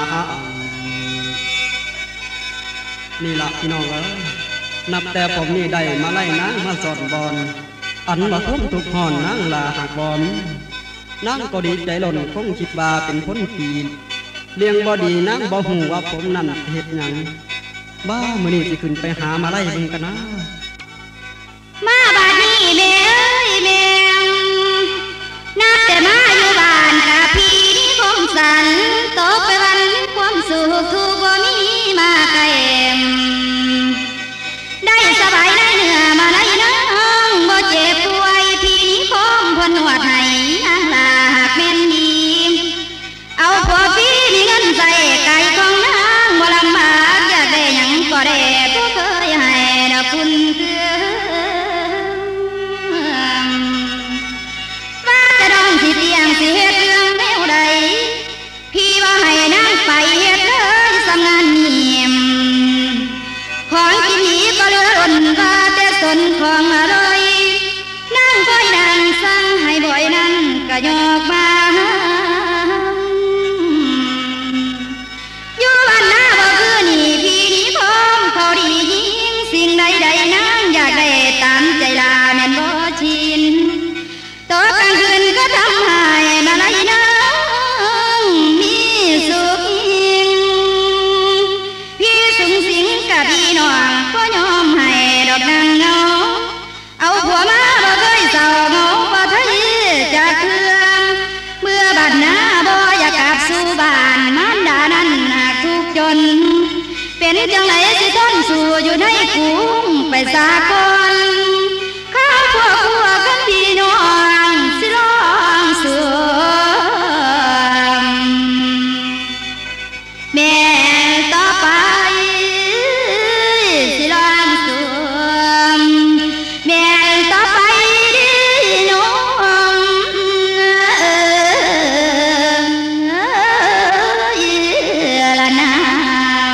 นี่ละพี่น้องเอ้ยนับแต่ผมนี่ได้มาไล่นางมาสอดบอลอันมาทุ่มทุกหอนนางลาหักบอลนางก็ดีใจหล่นคงคิดว่าเป็นคนปีเลี้ยงบ่ดีนางบ่หูว่าผมนั่นเฮ็ดหยังบ้ามื้อนี้สิขึ้นไปหามาไล่เบิ่งกันนะมาบาดนี้แม่เอ้ยแม่นับแต่มาอยู่บ้านกะพี่นี่คงสันตกไปวันความสุขทุกบ่มีมาไกลได้สบายได้เหนือมาไล่น้องบ่เจ็บป่วยพี่นี่คงเพิ่นนวดให้นางลาหากแม่นดีเอาพอพี่มีเงินใส่ไก่ของนางบ่ลำบากอยากได้หยังก็ได้ผู้เคยให้ดอกคุณคือสิเตียงสิเฮ็ดเรื่องแนวใดพี่ว่าให้นางไปเฮ็ดเลยสำงานนิ่มของกินนี้ก็เหลือล้นว่าแต่สนของอร่อยนางบ่อยนั่งสั่งให้บ่อยนั้นก็ยอกมาอยู่บ้านนาบ่คือนี่พี่นี่พร้อมเขาดียิ่งสิ่งใดๆนางอยากได้ตามใจลาแม่นบ่ชินตกกลางคืนก็ทำให้มาไล่น้องมีสุขยิ่งพี่สูงสิงกับพี่น้องก็ยอมให้ดอกนางเงาเอาผัวมาบ่เคยเศร้าเมาบ่ไทยจะเครื่องเมื่อบัดหน้าบ่อยากกลับสู่บ้านมารดานั้นหนักทุกจนเป็นจังไหนสิทนสู่อยู่ในกรุงไปสากลข้าพวกพวกกันพี่น้องสิร้องสวมแม่ต่อไปสิร้องสวมแม่ต่อไปดิน้องละนาง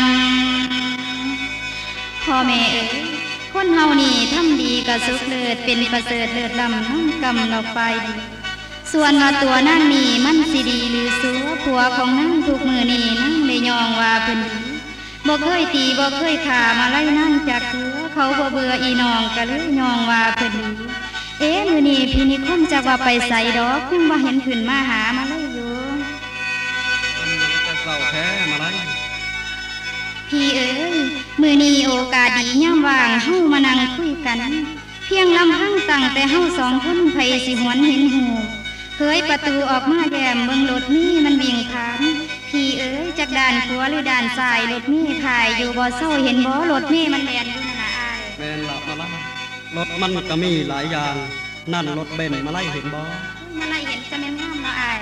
พ่อแม่เอ๋ยคนเฮานี่ทำดีก็สุขเลิศเป็นประเสริฐเลิศล้ำน้ำกำเราไปดีส่วนว่าตัวนั่งนี่มันสิดีหรือสัวผัวของนั่งทุกมือนี่นั่งได้ยองว่าเพิ่นดีบ่เคยตีบ่เคยขามาไล่นั่งจากเถือเขาบ่เบื่ออีน้องก็เลยยองว่าเพิ่นดีเอ๊ะมือนี่พี่นิคมจักว่าไปใส่ดอกยังบ่เห็นขึ้นมาหามาเลยอยู่จะเศร้าแท้มาไล่พี่เอ๋ยมือนี้โอกาสดีย่ำว่างเฮามานั่งคุยกันเพียงลำพังตั้งแต่เฮาสองคนไผสิหวนเห็นหูเคยประตูออกมาแย้มเบิ่งรถนี่มันวิ่งผ่านพี่เอ๋ยจากด้านขวาหรือด้านซ้ายรถนี่ถ่ายอยู่บ่เศร้าเห็นบ่รถนี่มันแล่นอยู่นั่นน่ะอ้ายแม่นละมาไล่รถมันก็มีหลายอย่างนั่นรถเบนซ์มาไล่เห็นบ่มาไล่เห็นจะแม่นงามเนาะอ้าย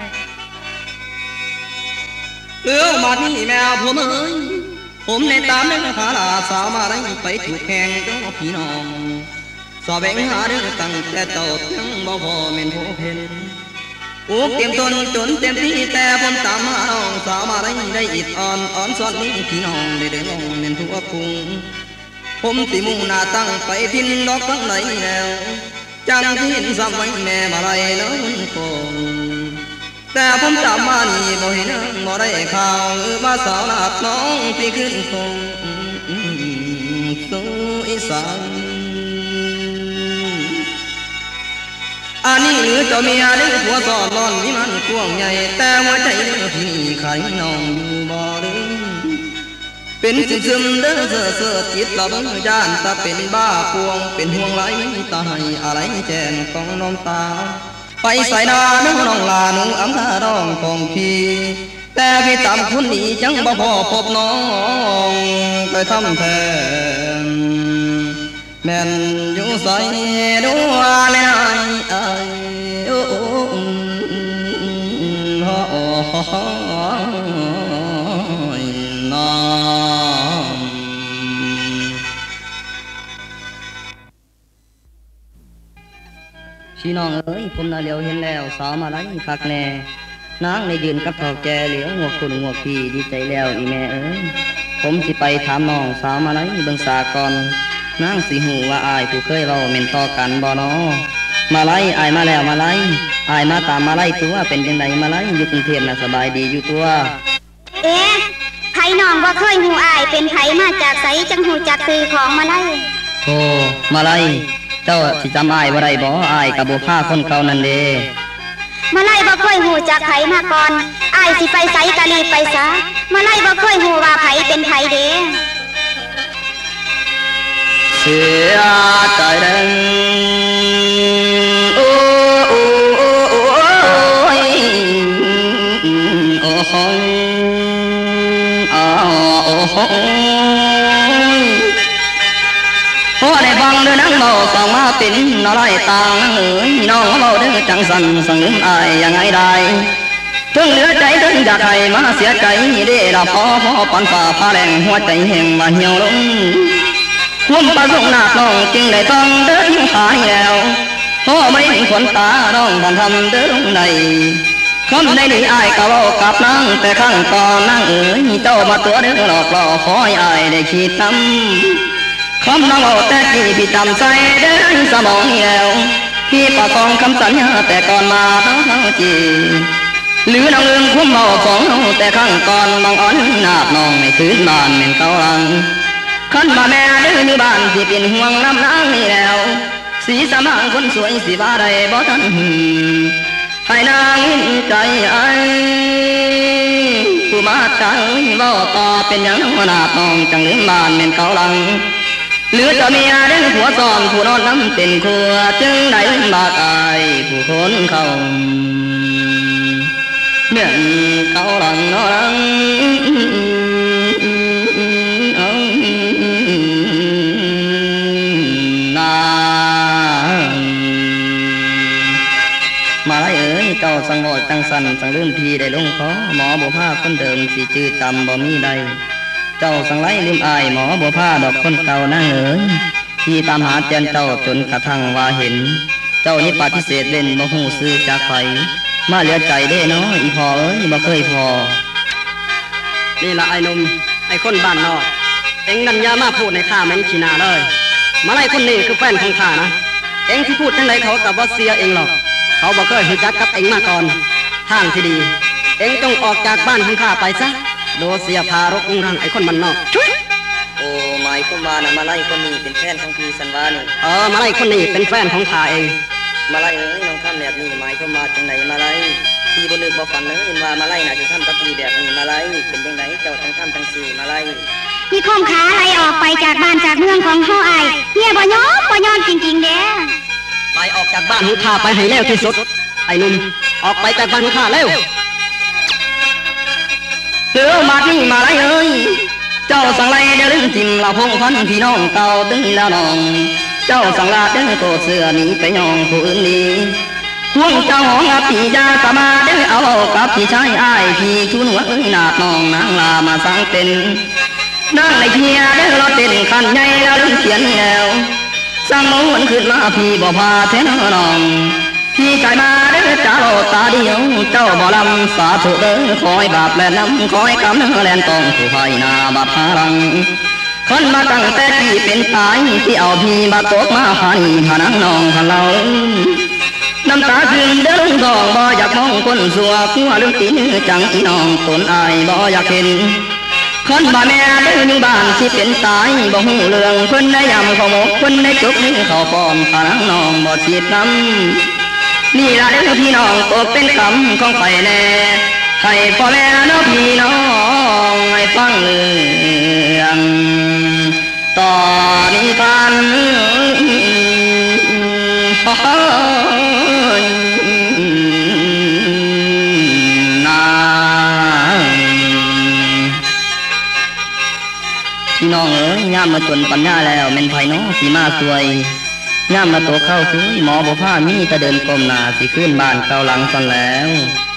เอ้อมานี่แมวผมเอ้ยผมในตามในหาลาสาวมาไล่ไปถูกแข่งเจ้าพี่น้องสอบแบ่งหาเรื่องตั้งแต่เต่าทั้งบ่พอเม่นโผเพนอุกเตรียมตนจนเต็มที่แต่ผมตามหาน้องสาวมาไล่ได้อิดอ่อนอ่อนสอนนี้พี่น้องได้เดินลงเม่นทั่วกรุงผมสิมุ่งหน้าตั้งไปทินดอกทั้งไหนแล้วจังที่เห็นซ้ำไว้แม่มาไล่น้องคงแต่ผมจำมานี่บ่เห็นบ่ได้ข่าวมาสาวนักน้องที่ขึ้นคงสู่อีสานอันนี้หรือเจ้าเมียหรือผัวสอดร้อนมีมันกว้างใหญ่แต่หัวใจเรื่องที่นี่ใครน้องอยู่บ่หรือเป็นซึมซึมเด้อเสือเสือจิตเราบังยานตาเป็นบ้าพวงเป็นห่วงไหลตาให้อะไรแจ้งต้องน้องตาไปใส่นาน้องน้องลาหนูอำนาร้องของพี่แต่พี่ตามคุณนี้จังบ่พอพบน้องไปทำแทนแม่นอยู่ใส่ดูอะไรไอ้โอ้โหน้องพี่น้องเอ้ยผมน่าเลียวเห็นแล้วสาวมาไล่คักแน่นางในยืนกับเฒ่าแก่เหลียวหัวคุณหัวพี่ดีใจแล้วอีแม่เอ้ยผมสิไปถามน้องสาวมาไลเบิ่งสาก่อนนางสิหูว่าอายผู้เคยเว้าแม่นต่อกันบ่น้อมาไลอายมาแล้วมาไลอายมาตามมาไลตัวเป็นจังไดมาไลอยู่กรุงเทพน่ะสบายดีอยู่ตัวเอ๊ะไผน้องบ่เคยหูอายเป็นไผมาจากไสจังหูจักซื้อของมาไล่โอ้มาไลเจ้าสิจำอายบ่ได้บ่อายกับบ่พาคนเก่านั่นเด้มาไล่บ่เคยหูจากไผมาก่อนอายสิไปไสกะรีบไปซะมาไล่บ่เคยหูว่าไผเป็นไผเด้เสียใจเด้งโอ้โอ้โอ้โอ้ยโอ้โหอ้าโอ้โหพอได้ฟังเด้อนังเบาฟังมาเป็นน้อยต่างเอ๋ยน้องเบาเด้อจังสันสังลืมอายยังไงได้ถึงเหลือใจถึงอยากให้มาเสียใจเด้ละพอพอปันฝ่าพาแรงหัวใจแห้งว่าเหี่ยวลงความประสงค์หนักน้องจึงได้ต้องเดินหายแล้วเพราะไม่มีคนตาน้องบันทำเดินลงในคำในนี้อายก็เว้ากับนางแต่ข้างตอนนางเอ๋ยเจ้ามาตัวเด้อหลอกล่อขอให้อายได้คิดทำคำน้องเอาแต่กี่พี่จำใจเดินสมองแล้วพี่ประคองคำสัญญาแต่ก่อนมาน้องจีหรือน้องลืมคุ้มเมาของแต่ข้างก่อนบางอ่อนนาบน้องในคืนบ้านเหม็นเก่าลังขันมาแม่เด้ออยู่บ้านที่เป็นห่วงน้ำนางนี่แล้วสีสมางคนสวยสิว่าได้บ่ทันให้นางใจไอ้ผู้มาใจว่าต่อเป็นอย่างน้องนาบน้องจังลืมบ้านเหม็นเก่าลังหรือจะมีเด้อผัวซ้อนผู้นอนน้ำเป็นครัวจึงได้บากอายผู้คนเขาเหมือนเก่าลังน้องมาไล่เอ๋ยเจ้าสังโอดจังสันสังลืมทีได้ลงคอหมอบัวผ้าคนเดิมสิจื้อจำบ่มีใดเจ้าสังไล่ลืมอายหมอบัวผ้าดอกคนเก่านั่งเอ๋ยที่ตามหาเจนเจ้าจนกระทั่งว่าเห็นเจ้านี่ปฏิเสธเล่นบ่หูซื้อจากไฟมาเหลือใจเด้เนาะอีพอเอ้ยบ่เคยพอนี่ละไอ้หนุ่มไอ้คนบ้านนอกเอ็งนั่นยามาพูดในข้าแม่นขี้นาเลยมาไล่คนนี้คือแฟนของข้านะเอ็งที่พูดจังไรเขากับว่าเสียเองหรอกเขาบอกเคยรู้จักกับเอ็งมาก่อนทางที่ดีเอ็งต้องออกจากบ้านของข้าไปซะโดเสียพารกรุงรังไอ้คนมันนอกโอ้หมายความว่านะมาไล่คนนี้เป็นแฟนของพี่สันวานี่เออมาไล่คนนี้เป็นแฟนของข้าเองมาไล่เอ้ยน้องทำแบบนี้หมายความว่าจังไหนมาไล่พี่บ่นึกบ่ฝันเลยว่ามาไล่น่ะจะทำกับพี่แบบนี้มาไล่เป็นจังไดเจ้าจังทำจังสี่มาไล่พี่คมขาไล่ออกไปจากบ้านจากเมืองของเฮาอายเนี่ยบ่ยอมบ่ยอมจริงๆเด้ไปออกจากบ้านของข้าไปให้เร็วที่สุดไอ้หนุ่มออกไปจากบ้านของข้าเร็วเสือมาที่มาไล่เอ้ยเจ้าสังไล่เดี๋ยวลืมทิมเราพงพันพี่น้องเก่าตึงแล้วน้องเจ้าสังลาเด้อโกเสือหนีไปยองผู้อื่นนี้ห่วงเจ้าของอาปียาสมาเด้อเอากับพี่ชายอ้ายพี่ชุนหัวเอ้ยนาดน้องนางลามาสังเป็นนางในเพียเด้อเราเต้นขันใหญ่แล้วลืมเขียนแล้วสั่งมันขึ้นมาพี่บ่พาแท้น้องพี่ใจมาเด้อเจ้าตาเดียวเจ้าบ่ลำสาธุเด้อคอยบาปแลน้ำคอยกำเนื้อแลนต้องผู้ไฟนาบาดพลังคนมาตั้งแต่ที่เป็นตายที่เอาพี่มาตกมาพันพนังน้องพันเราน้ำตาคืนเดินกองบ่อยากมองคนสัวขัวลืมตีนจังอีน้องตนอายบ่อยากเห็นคนบ่แม่เดินอยู่บ้านที่เป็นตายบ่หูเรื่องเพิ่นได้ยำเขาหมกเพิ่นได้จุกนี่เขาปอมพนังน้องบ่ฉีดน้ำนี่ละเด้อพี่น้องตกเป็นกรรมของไฟแน่ให้พ่อแม่น้องพี่น้องให้ฟังเรื่องต่อนี้กันพี่น้องเอ๋ยย่ามมาจนปัญญาแล้วเป็นไผน้องสีมาสวยย่ามมาตัวเข้าซื้อหมอบ่ผ้ามีแต่เดินกลมหน้าสิขึ้นบ้านเก่าหลังซันแล้ว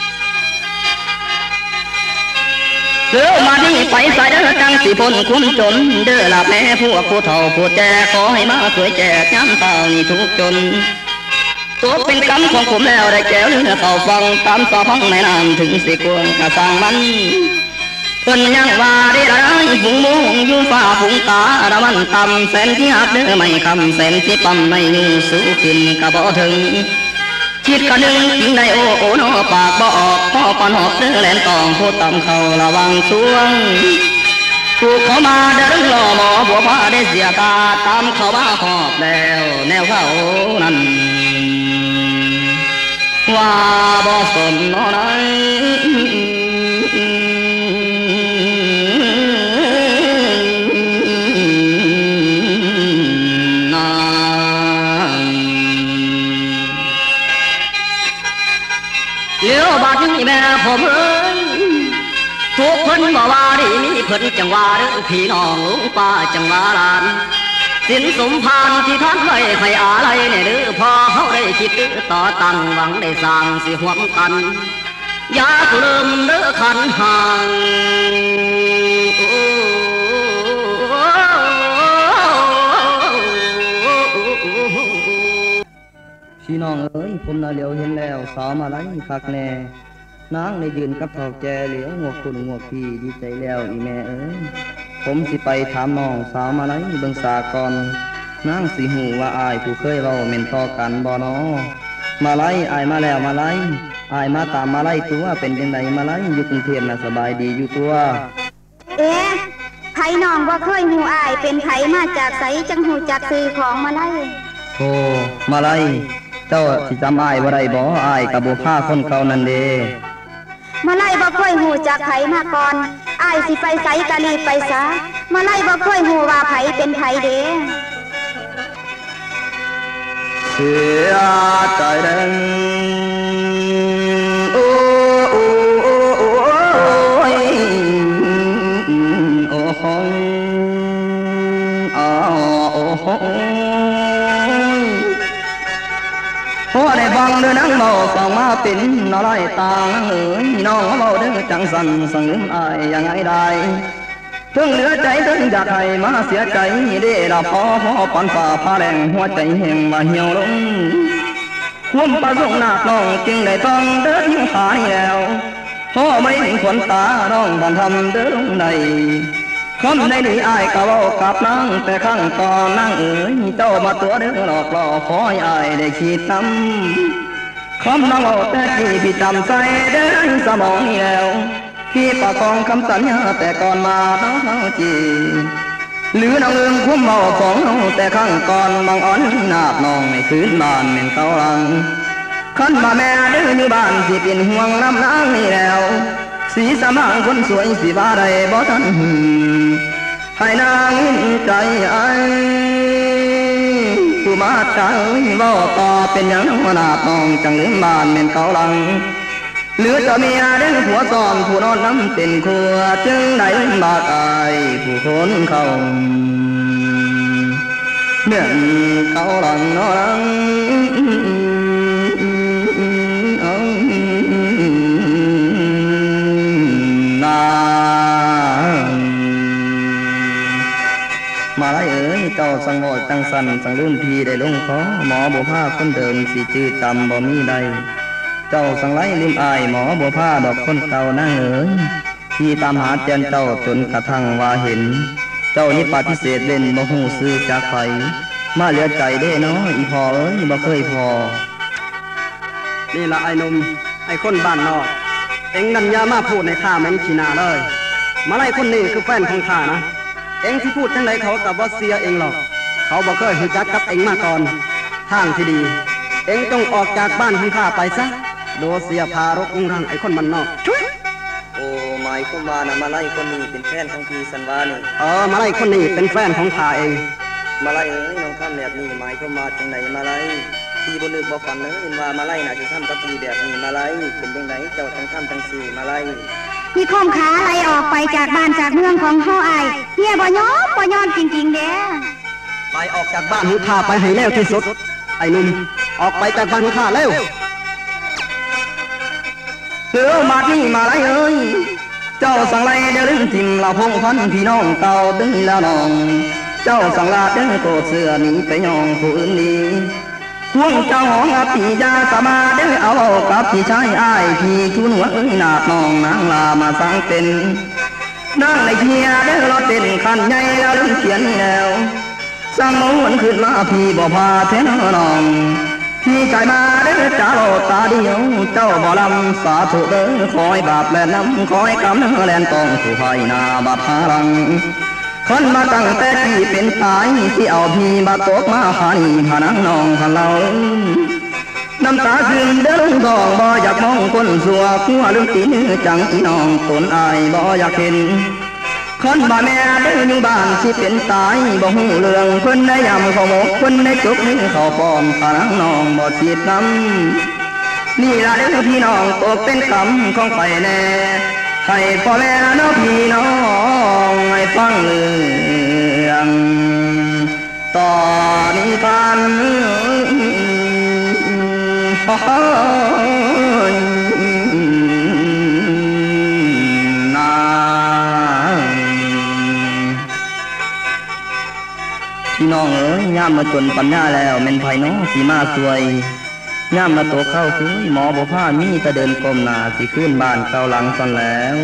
เสือมาที่ไปใส่เด้อจังสิพ้นคุ้มจนเด้อละแม่พวกผู้เฒ่าผู้แก่ขอให้มาสวยแจกย้ำเต่านี่ทุกจนตัวเป็นกรรมของผมแล้วได้แก้วเนื้อเข้าฟังตามสอพังในน้ำถึงสิกวงกระสังมันผเปิ้นยังว่าได้ละฝูงมงอยู่ฟ้าฝูงตาระมันต่ำแสนที่หักเด้อไม่คำแสนที่ปั๊มไม่อยู่สู้ขึ้นกะบ่ถึงคิดกันหนึ่งกินในโอโอโนปากบ่ออกพ่อก่อนหอบเด้อแหลนตองโคตำเขาระวังสวงถูกเขามาเดินล่อหมอบัวผ้าได้เสียตาตามเขามาหอบแล้วแนวเขานั้นว่าบ่สนน้อยเลี้ยวบาดนี้แม่ผมเอ้ยทุกคนบอกว่าดีมีเพิ่นจังว่าเด้อพี่น้องลุงป้าจังว่าหลานสินสมพานที่ท่านไว้ให้อะไรเนี่ยเด้อพอเขาได้คิดต่อตั้งหวังได้สร้างสิหวมกันอย่าเริ่มเด้อขันห่างพี่น้องเอ้ยผมน่ะเหลียวเห็นแล้วสาวมาไล่คักแน่นางได้ยืนกับเฒ่าแก่เหลียวงวกคุณงวกพี่ดีใจแล้วอีแม่เอ้ยผมสิไปถามน้องสาวมาไล่เบิ่งสาก่อนนางสิหูว่าอายผู้เคยเว้าแม่นต่อกันบ่น้อมาไล่อายมาแล้วมาไล่อายมาตามมาไล่ตัวเป็นจังไดมาไล่อยู่กรุงเทพน่ะสบายดีอยู่ตัวเอ๊ะไผน้องบ่เคยหูอายเป็นไผมาจากไสจังหูจักซื้อของมาไล่โอ้มาไล่เจ้าสิจำอายบ่ได้บ่อายกับบ่พาคนเก่านั่นเด้มาไล่บ่เคยหูจากไผมาก่อนอายสิไปไสกะรีบไปซะมาไล่บ่เคยหูว่าไผเป็นไผเด้เสียใจเด้งโอ้โอ้โอ้โอ้โอ้โอ้อ้าโอ้โพอได้ฟังเด้อนังเบาฟังมาเป็นน้อยตาเอ๋ยน้องเบาเด้อจังสันสังลืมอายยังไงได้ถึงเหลือใจถึงอยากให้มาเสียใจเด้ละพอพอปันฝ่าพาแรงหัวใจแห่งว่าเหี่ยวลงความประสงค์หนักน้องจึงได้ต้องเดินยิ่งหายแล้วพ่อไม่ถึงขนตาน้องบันทำเดินลงในคำในนี้อายก็เว้ากับนางแต่ข้างก่อนนางเอ๋ยเจ้ามาตัวเด้อหลอกล่อขอให้อายได้คิดนำคำนางเว้าแต่ที่พี่จำใจเด้อสมองนี่แล้วพี่ประกองคำสัญญาแต่ก่อนมาน้องจีหรือนางลืมคุ้มเมาของน้องแต่ข้างก่อนบางอ่อนนาบน้องในคืนบ้านเหม็นเขาหลังขันมาแม่เด้ออยู่บ้านสิเป็นห่วงน้ำนางนี่แล้วสีสมางคนสวยสิว่าใดบ่ทันให้นางใจไอ้ผู้มาใจบ่ต่อเป็นอย่างนาบน้องจังลืมบ้านเหม็นเขาหลังเหลือจะเมียเด้งผัวซ้อนผู้นอนน้ำเป็นครัวจึงได้บาดอายผู้คนเขาเมื่อเขาหลังนอนนามาไล่เอ๋ยเจ้าสังโอดจังสันสังลืมพีได้ลงคอหมอบุพาคนเดิมสิจื้อจำบ่มีใดเจ้าสังไลลืมอายหมอบัวผ้าดอกคนเก่านั่งเอ๋ยที่ตามหาเจนเจ้าจนกระทั่งว่าเห็นเจ้านี่ปฏิเสธเล่นบ่หูซื้อจากไผมาเหลือใจเด้น้อยอีพอเอ้ยบ่เคยพอนี่ละไอ้นมไอ้คนบ้านนอกเอ็งนันยามาพูดในข้าแม่นขีนาเลยมาไล่คนนี้คือแฟนของข้านะเอ็งที่พูดจังไรเขากับว่าเสียเอ็งหรอกเขาบ่เคยรู้จักกับเอ็งมาก่อนทางที่ดีเอ็งต้องออกจากบ้านของข้าไปซะโดเสียพารกอุ้งรังไอ้คนมันนอกช่วยโอ้หมายความว่านะมาไล่คนนี้เป็นแฟนของพี่สันวานี่เออมาไล่คนนี้เป็นแฟนของข้าเองมาไล่เอ้ยน้องทำแบบนี้หมายความว่าจังไหนมาไล่พี่บ่ลึกบ่ฝันเลยเห็นว่ามาไล่น่ะสิทำกับพี่แบบนี้มาไล่เป็นจังไดเจ้าจังทำจังซี่มาไล่พี่คมขาไล่ออกไปจากบ้านจากเมืองของเฮาอายเฮียบ่ยอมบ่ยอมจริงๆเด้ไปออกจากบ้านของข้าไปให้เร็วที่สุดไอ้นุ่มออกไปจากบ้านของข้าเร็วเสือมาที่มาไล่เอ้ยเจ้าสังไลเดินทิมเราพงพันพี่น้องเก่าตึงแล้วน้องเจ้าสังลาเดินโกเสือหนีไปยองผู้อื่นดีห่วงเจ้าหองปียาสมาเดินเอากับพี่ชายอ้ายพี่ทุนหัวเอ้ยนาดน้องนางลามาสร้างเป็นนั่งในเฮียเด้อรถเป็นคันใหญ่แล้วลืมเขียนแล้วสร้างม้วนขึ้นมาพี่บ่พาเทนน้องพี่ใจมาเด้อจ้าโลตาเดียวเจ้าบ่ลำสาธุเด้อคอยบาปแลน้ำคอยกำเนื้อแลนต้องสู่ไฟนาบาดพลังคนมาตั้งแต่ที่เป็นตายที่เอาพี่มาตกมาหานีพานังน้องพาเราน้ำตาขึ้นเด้อลุงทองบ่อยากมองคนสัวขัวลืมตีนื้อจังอีน้องตนอายบ่อยากเห็นคนบ่แม่เด้ออยู่บ้านที่เป็นตายบ่หูเรื่องคนในยำเขาหมกคนในจุกนี้เขาปอมพานังน้องบ่ฉีดน้ำนี่ละเด้อพี่น้องตกเป็นกรรมของไปแน่ให้พ่อแม่น้องพี่น้องให้ฟังเรื่องต่อนี้กันนาพี่น้องเอ๋ยย่ามมาจนปัญญาแล้วเม็นไผ่น้องสีมาสวยย่ามมาโตเข้าซื้อหมอบ่ผ้ามีตะเดินกลมหนาสิขึ้นบ้านเก่าหลังซอนแล้ว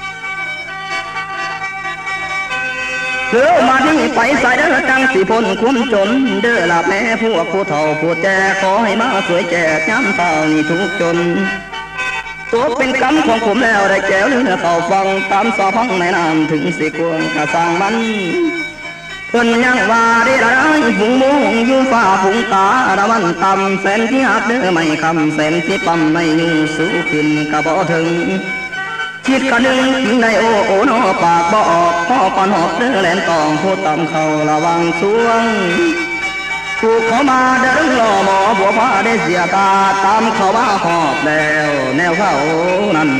เสือมาที่ไปใส่เด้อจังสิพ้นคุ้มจนเด้อหลับแม่พวกผู้เฒ่าผู้แก่ขอให้มาสวยแก่ย้ำเต่านี่ทุกจนตัวเป็นกรรมของผมแล้วได้แก้วเนื้อเต่าฟังตามสอพังในน้ำถึงสิกวงกระสังมันเพิ่นยังว่าได้ไรฝูงมุงอยู่ฝ่าฝูงตาระมันต่ำแสนที่หักเด้อไม่คำแสนที่ปั๊มไม่ยุ่งสู้ขึ้นกระบ่ถึงคิดกันหนึ่งถึงในโอโอนอปากบ่ออกพ่อปันหอบเด้อแหลนตองผู้ต่ำเขาระวังช่วงถูกเขามาเดินรอหมอบัวผ้าได้เสียตาตามเขาว่าหอบแล้วแนวเขานั้น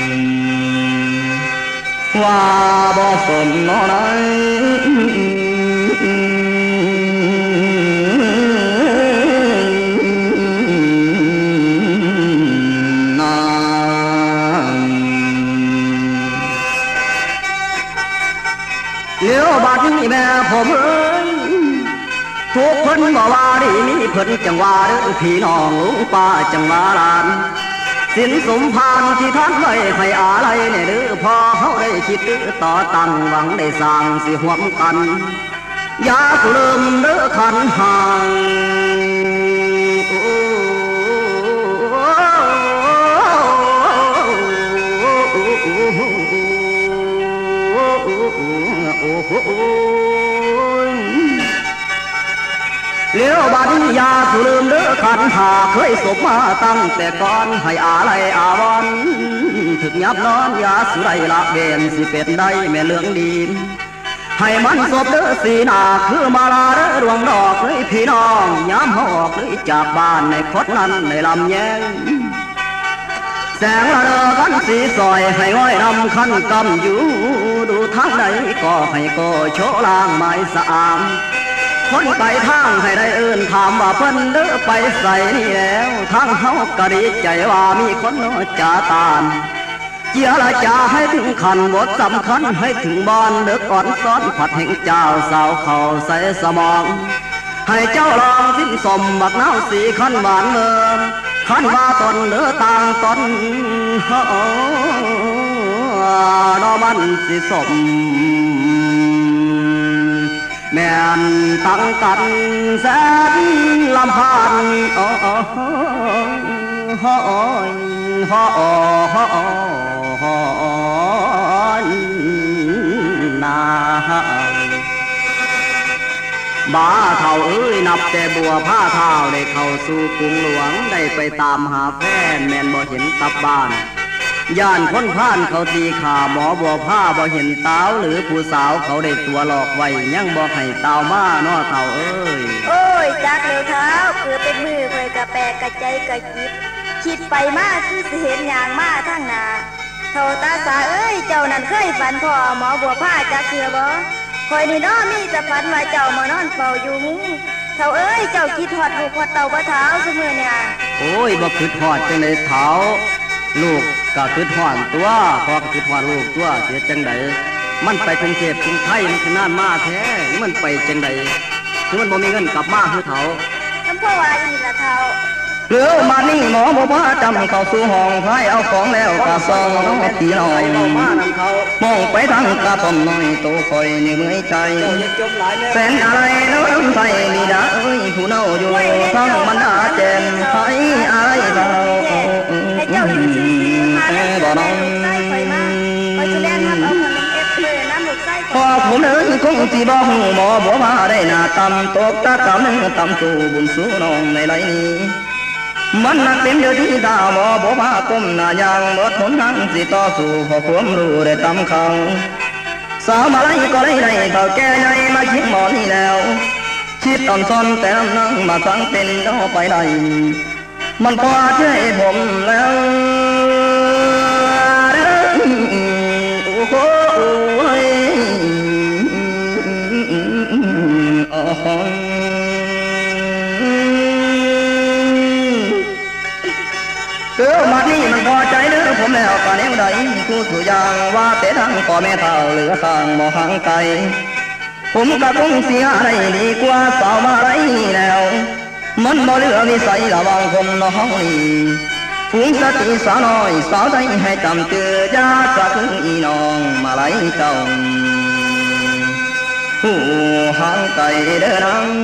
ว่าบ่สนนอไหนเลี้ยวบาดนี้แม่ผมเอ้ยทุกคนบอกว่าดีมีเพิ่นจังว่าเด้อพี่น้องลุงป้าจังว่าหลานสินสมพานที่ท่านไว้ให้อะไรเนี่ยเด้อพอเขาได้คิดต่อตั้งหวังได้สร้างสิห่วมกันอย่าสุลืมเด้อขันห่างเลี้ยวบาดยาสุลืมเด้อขันหาเคยสบมาตั้งแต่ก่อนให้อะไรอาวรถึงยับนอนยาสุไรละเวนสิเป็ดได้แม่เลืองดีให้มันศพเด้อสีหนาคือมาลาเด้อดวงดอกเลยพี่น้องย้ำหอกเลยจากบ้านในคดนั้นในลำแยงแสงละเด้อกันสีซอยให้ง่อยนำขันกำอยู่ดูทางใดก็ให้ก็โชลางไม้สะอามคนไปทางให้ได้เอิ้นถามว่าเพิ่นเด้อไปใส่นี่แล้วทางเฮาก็ดีใจว่ามีคนโนจ่าตามเจียละจ่าให้ถึงขันบทสำคัญให้ถึงบอนเด็กอ่อนซ้อนผัดแห่งเจ้าสาวเขาใส่สมองให้เจ้าลองสิ้นสมบักน้าสีขันหวานเงินขันว่าตนเนื้อต่างตนเฮาดอมันสิสมแม่นตั้งกันแสนลำพันโอ้โอ้โอ้โอ้โอ้โอ้นาบ้าเท่าเอ้ยนับแต่บัวผ้าเท้าได้เข้าสู่กรุงหลวงได้ไปตามหาแฟนแม่นบ่เห็นกลับบ้านย่านพ้นพานเขาตีขาหมอบัวผ้าบ่เห็นเต้าหรือผู้สาวเขาได้ตัวหลอกไว้ยังบ่ให้เต้ามาน้อเท่าเอ้ยโอ้ยจักเร็วเท้าคือเป็นมือคอยกระแปกกระใจกระจิบคิดไปมากคือสิเห็นอย่างมาทั้งนาเท่าตาสาเอ้ยเจ้านั่นเคยฝันพ่อหมอบัวผ้าจักเชื่อบ่คอยนี่น้อมีแต่ฝันว่าเจ้ามานอนเฝ้าอยู่มุ้งเท่าเอ้ยเจ้าคิดฮอดลูกฮอดเต่าบ่เท้าซุมื้อเนี่ยโอ้ยบ่คิดฮอดจังได๋เท้าลูกก็คิดฮอดตัวพ่อก็คิดฮอดลูกตัวเสียจังได๋มันไปกรุงเทพกรุงไทยมันคือนานมาแท้มันไปจังได๋คือมันบ่มีเงินกลับมาคือเฒ่าคำพ่อว่าอีละเฒ่าหรือมานี่หมอบอกว่าจำเข้าสู่ห้องไฟเอาของแล้วกะซองน้องตีหน่อยมองไปทางกระต้มน้อยโตคอยนี่เมื่อยใจแสนอะไรน้ำไทยนี่ดาเอ้ยผู้เน่าอยู่ทั้งมันอาเจนไทยอะไรเราให้เจ้าอยู่ซื่อๆมาแล้วน้องไส้ไฟมาคอยจะแล่นทับเอาขนมเอฟเฟอร์น้ำหลุดไส้พอผมเอ้ยคงสิบอกหมอบอกว่าได้หน้าตำตกตาตำนึงตำสู่บุญสู่น้องในไรนี้มันนักเต็มเดียวที่ตาหมอบอกว่าก้มหน้ายางหมดหนทางสิต่อสู้พอความรู้ได้ตำเขาสาวมาไล่ก็ได้ได้เท่าแก่ใหญ่มาคิดหมอนี่แล้วคิดตอนซ้อนแต่นั่งมาฟังเป็นก็ไปได้มันพอเชื่อผมแล้วโอ้โหโอ้โหเกิดมาที่มันพอใจเด้อผมแล้วป่านนี้ได้คู่สุยางว่าแต่ทางพ่อแม่เท่าเหลือข้างมอห่างไกลผมก็คงเสียได้ดีกว่าสาวมาไรแล้วมันบ่เหลือวิสัยระวังคนน้องนี่ฝูงสติสาวน้อยสาวใจให้จำเจือยาจะคืออีน้องมาไล่เจ้าผู้ห่างไกลเด้อนัง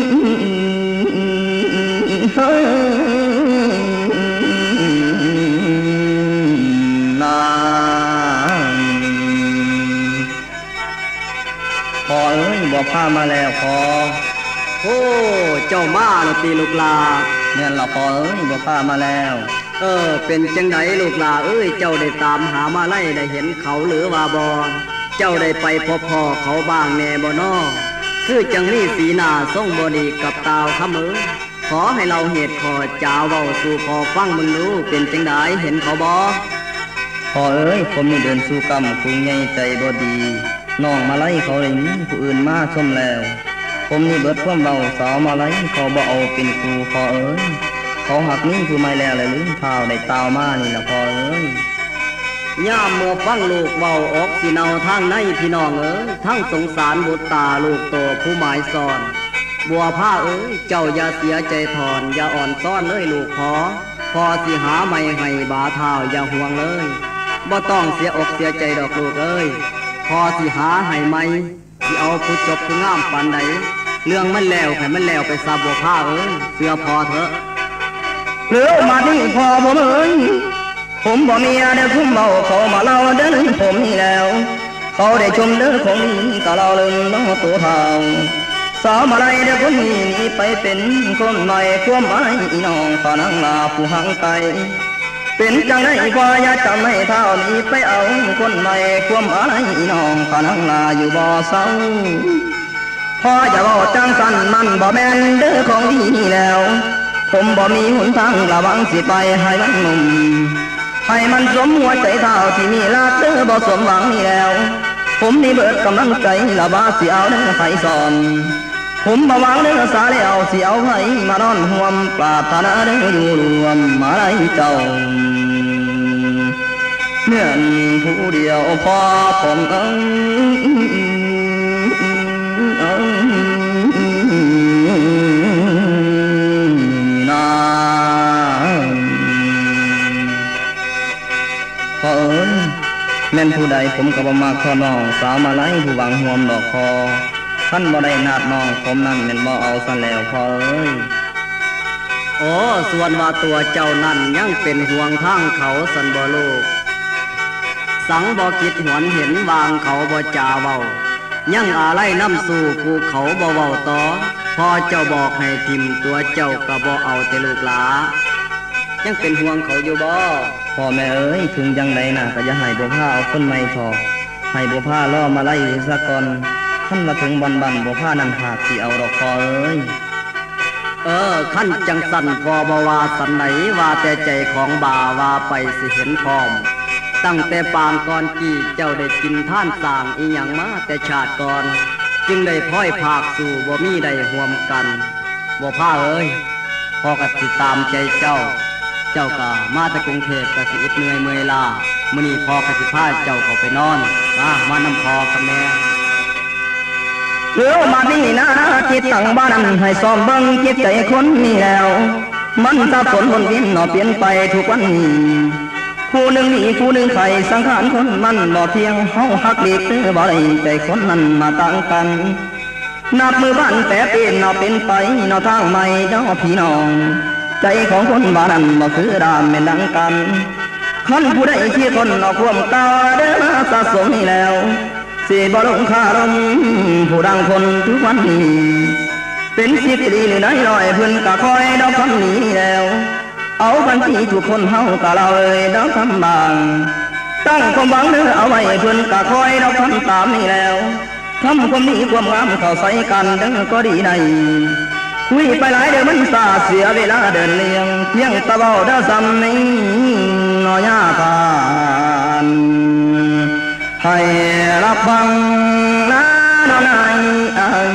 พอเอ้ยบอกพามาแล้วพอโอ้เจ้ามาแล้วตีลูกลาเนี่ยเราพอเอ้ยบอกพามาแล้วเออเป็นจังไดลูกลาเอ้ยเจ้าได้ตามหามาไล่ได้เห็นเขาหรือว่าบ่เจ้าได้ไปพบพ่อเขาบ้างแน่บ่น้อคือจังมีสีหน้าทรงบ่ดีกับตาวคำเอ้ยขอให้เราเหตุขอจ้าเว้าสู่พอฟังมึงรู้เป็นจังไดเห็นเขาบ่พอเอ้ยผมนี่เดินสู่กรรมคุงใหญ่ใจบ่ดีน้องมาไล่เขาเลยมีผู้อื่นมาชมแล้วผมนี่เบิดความเบาสาวมาไล่เขาบ่เอาเป็นครูพอเอ้ยเขาหักนี่คือไม่แล้วเลยลืมเท้าได้ตาวมานี่ละพอเอ้ยย่ามเมื่อฟังลูกเบาออกสิเนาทางในพี่น้องเอ้ยทั้งสงสารบุตรตาลูกโตผู้หมายสอนบัวผ้าเอ้ยเจ้าอย่าเสียใจถอนอย่าอ่อนซ้อนเลยลูกพอพอสิหาไม่ให้บาเท้าอย่าห่วงเลยบ่ต้องเสียอกเสียใจดอกลูกเอ้ยพอสิหาให้ไหมสิเอาผู้จบผู้งามปานใดเรื่องมันแล้วให้มันแล้วไปซาบัวผ้าเอ้ยเสื้อพอเถอะเหลือมาที่พอผมเอ้ยผมบ่มีเด้อคุ้มเบาเขามาเล่าเด้อผมนี่แล้วเขาได้ชมเด้อของนี้ก็เล่าเรื่องน้องตัวเท่าสาวมาไล่เด้อคนนี้นี่ไปเป็นคนใหม่ความหมายอีน้องฝานังลาผู้ห่างไกลเป็นจังไดพออย่าจำให้เท่านี้ไปเอาคนใหม่ความหมายอีน้องฝานังลาอยู่บ่เศร้าพออย่าบอกจังสันมันบ่แม่นเด้อของดีนี่แล้วผมบ่มีหนทางระวังสิไปให้มันงมให้มันสมหัวใจเท่าที่มีรักเด้อบ่สมหวังนี่แล้วผมนี่เบิดกำลังใจละบาสิเอาเด้อไฟสอนผมบ่หวังเด้อสาแล้วสิเอาไผมานอนห่วมปรารถนาเด้ออยู่รวมมาไล่เจ้าเมื่อนผู้เดียวพอผมเอ้พอเอ้ยแม่นผู้ใดผมก็บ่มักขอน้องสาวมาไล่ผู้หวังห่วมดอกคอท่านบ่ได้นาดน้องผมนั่นแม่นบ่เอาซะแล้วพอเอ้ยโอ้ส่วนว่าตัวเจ้านั่นยังเป็นห่วงทางเขาสันบ่ลูกสังบ่คิดหวนเห็นวางเขาบ่จาเว้ายังอะไรน้ำสู่ผู้เขาบ่เว้าต่อพอเจ้าบอกให้ทิมตัวเจ้าก็บ่เอาแต่ลูกหลายังเป็นห่วงเขาอยู่บ่พ่อแม่เอ้ยถึงยังไงน่ะก็อย่าให้บัวผ้าเอาคนไม่ทอให้บัวผ้าล่อมาไล่ซะก่อนท่านมาถึงบันบันบัวผ้านั่นหากสิเอาดอกคอเอ้ยเออขั้นจังสันพอบ่ว่าสันไหนว่าแต่ใจของบ่าว่าไปสิเห็นพร้อมตั้งแต่ปางก่อนกี่เจ้าได้กินท่านสร้างอีหยังมาแต่ชาติก่อนจึงได้พ้อยภาคสู่บ่มีได้ห่วมกันบัวผ้าเอ้ยพอก็สิตามใจเจ้าเจ้าก็มาจากกรุงเทพก็สิอิดเหนื่อยเมื่อยล้ามื้อนี้พ่อก็สิพาเจ้าเข้าไปนอนมามานำพ่อกับแม่เหลือมาที่นี่นะคิดตั้งบ้านให้ซ้อมเบิ่งจิตใจคนนี่แล้วมันสับสนวนเวียนหนอเปลี่ยนไปทุกวันนี้ผู้หนึ่งหนีผู้หนึ่งไข่สังขารคนมันบ่เพียงเฮาหักเด็กเตื้อบ่ได้ใจคนนั้นมาต่างกันนับมือบ้านแต่เป็นนอเป็นไปนอทางใหม่เนาะพี่น้องใจของคนบ้านนั้นบ่คือดามแม่นดังกันคันผู้ใดที่คนเอาความตาเด้อมาสะสมนี่แล้วสิบ่ลงคารมผู้ดังคนทุกวันนี้เป็นสิบปีหรือน้อยลอยเพิ่นกะคอยดอกคำนี้แล้วเอาบัญชีทุกคนเฮากะเราเอ่ยดอกคำบางตั้งความหวังเด้อเอาไว้เพิ่นกะคอยดอกคำตามนี่แล้วทำความดีความงามเข้าใส่กันเด้อก็ดีในคุยไปหลายเด้อมันสาเสียเวลาเดินเลี้ยงเพียงตะเบาเด้อซ้ำนี้น้อยาผ่านให้รับฟังนะน้อยอัน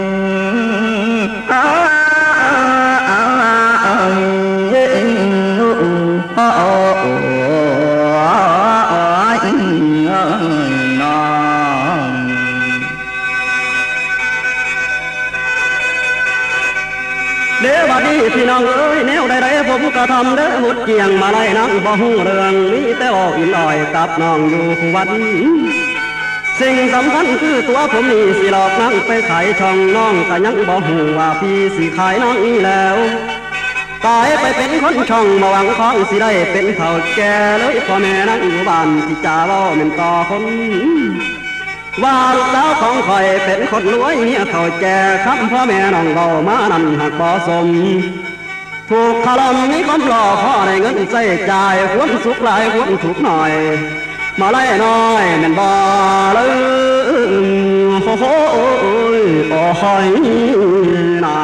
เด้อบัดนี้พี่น้องเอ้ยแนวใดๆผมก็ทำเด้อหุดเกียงมาไล่นังบ่ฮู้เรื่องมีแต่ออกอินอ่อยกับน้องอยู่วัดสิ่งสำคัญคือตัวผมนี่สิหลอกนั่งไปขายช่องน้องก็ยังบ่ฮู้ว่าพี่สิขายน้องนี่แล้วตายไปเป็นคนช่องมาหวังของสิได้เป็นเฒ่าแก่เลยพ่อแม่นั่งอยู่บ้านที่จ่าเว้าแม่นต่อคนว่าลูกสาวของข่อยเป็นคนรวยเมียเฒ่าแก่คำพ่อแม่น้องเว้ามานั่นหักบ่สมถูกขลมมีคนหลอกพ่อได้เงินใช้จ่ายควรสุขหลายควรถูกหน่อยมาไล่น้อยแม่นบ่เลยโอ้โหโอ้หอยนา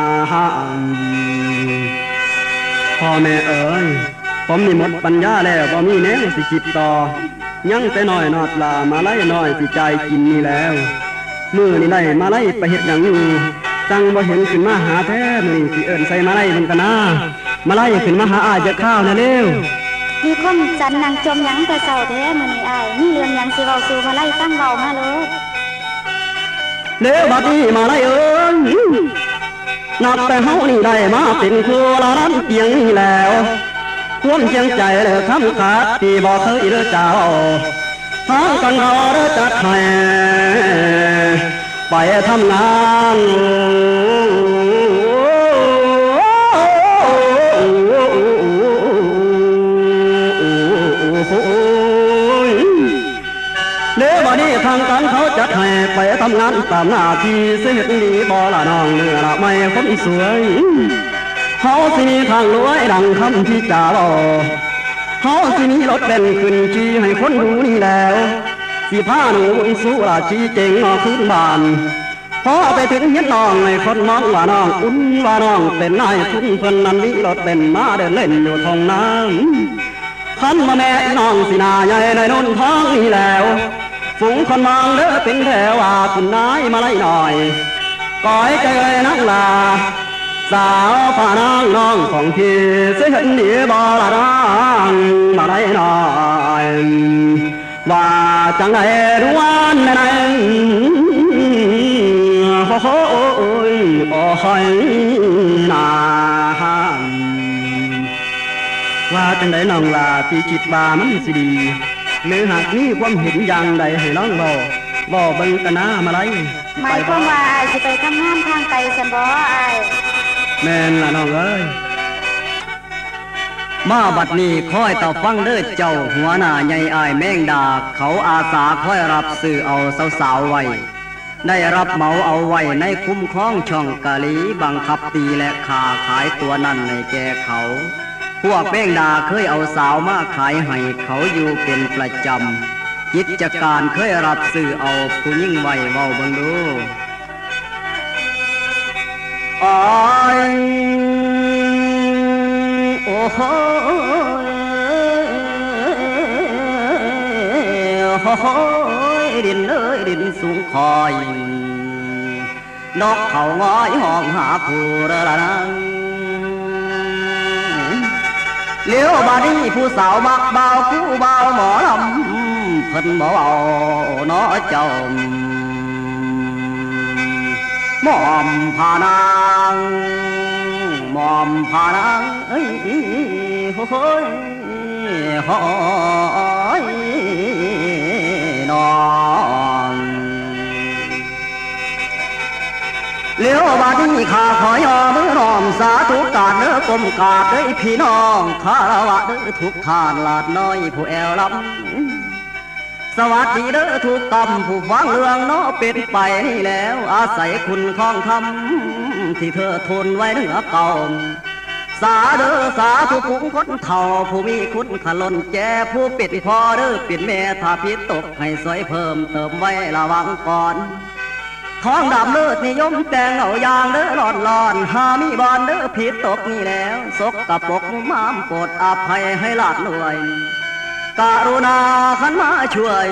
พ่อแม่เอ๋ยผมนี่หมดปัญญาแล้วบ่มีแนวสิคิดต่อยังแต่น้อยนอดลามาไล่น้อยสิใจกินนี่แล้วมือนี่ได้มาไล่ไปเฮ็ดหยังอยู่จังบ่เห็นขึ้นมาหาแท้มื้อนี้สิเอิ้นใส่มาไล่มันกันนะมาไล่ขึ้นมาหาอ้ายจะข้าวนะเร็วมีคนจันนางจมหยังแต่เช้าแท้มื้อนี้อ้ายมีเรื่องหยังสิเว้าสู่มาไล่ตั้งเว้ามาโลดเด้อบัดนี้มาไล่เอ้ยนับแต่เฮานี่ได้มาเป็นครัวละรันเพียงนี่แล้วความเจียงใจเลยคำขาดที่บอกเคยเด้อเจ้าทางกันรอเด้อจัดให้ไปทำงานเด้อบัดนี้ทางการเขาจัดให้ไปทำงานตามหน้าที่เสียดีบ่ละน้องเนื้อละไม่คนสวยเขาสิมีทางรวยดังคำที่จ่าบอกเขาสิมีรถเป็นขึ้นชี้ให้คนดูนี่แล้วสิพาหนูบุญสู้ละชี้เจ๋งนอขึ้นบานพอไปถึงเฮ็ดน้องให้คนน้องว่าน้องอุ่นว่าน้องเป็นนายทุนเพิ่นนั้นมีรถเป็นมาเดินเล่นอยู่ทองน้ำขันมาแม่น้องสินาใหญ่ในนุ่นท้องนี่แล้วฝูงคนมองเด้อเป็นแถวว่าคุณนายมาไล่หน่อยก้อยใจนักลาสาวฝ่านางน้องของพี่เสียนดีบ่ละนางมาได้หน่อยว่าจังไดรวนในนั้นโอ้โหโอ้หอยนาว่าจังไดน้องลาพี่คิดว่ามันสิดีหรือหากมีความเห็นอย่างใดให้น้องบอกบอกเบิ่งกันนะมาไล่หมายความว่าอ้ายสิไปทำงานทางไกลซั่นบ่อ้ายแม่นล่ะน้องเอ้ยมาบัดนี้คอยต่อฟังเด้อเจ้าหัวหน้าใหญ่อ้ายแมงดาเขาอาสาคอยรับซื้อเอาสาวๆไว้ได้รับเหมาเอาไว้ในคุ้มครองช่องกะลีบังคับตีและค้าขายตัวนั้นให้แก่เขาพวกแมงดาเคยเอาสาวมาขายให้เขาอยู่เป็นประจำกิจการเคยรับซื้อเอาผู้ยิ่งไว้เว้าเบิ่งดูอ้ายโอ้โหโอ้ยดินเอ้ยดินสูงคอยนกเขาง้อยห้องหาผู้ละนังเลี้ยวบาดีผู้สาวมักเบาคู่เบาหมอลำเพิ่นบ่เอาน้อเจ้าหมอมพานางหมอมพานางเอ้ยโอ้ยหอยนอนเลี้ยวบาดนี้ข้าขอยอมือน้อมสาธุกาดเด้อกลมกาดเด้อพี่น้องคารวะเด้อทุกทานลาดน้อยผู้แอวลำสวัสดีเด้อทุกกำผู้ฟังเรื่องเนาะเป็นไปนี่แล้วอาศัยคุณของคำที่เธอทนไว้เหนือเก่าสาเด้อสาธุผู้คนเท่าผู้มีคุณขลนแจผู้ปิดพอเด้อปิดแม่ถ้าพิษตกให้สวยเพิ่มเติมไว้ระวังก่อนท้องดำเลือดนิยมแต่งเอายางเด้อหลอนหลอนหามีบอลเด้อผิดตกนี่แล้วสกกระปกมามโปรดอภัยให้ลาดรวยกรุณาขันมาช่วย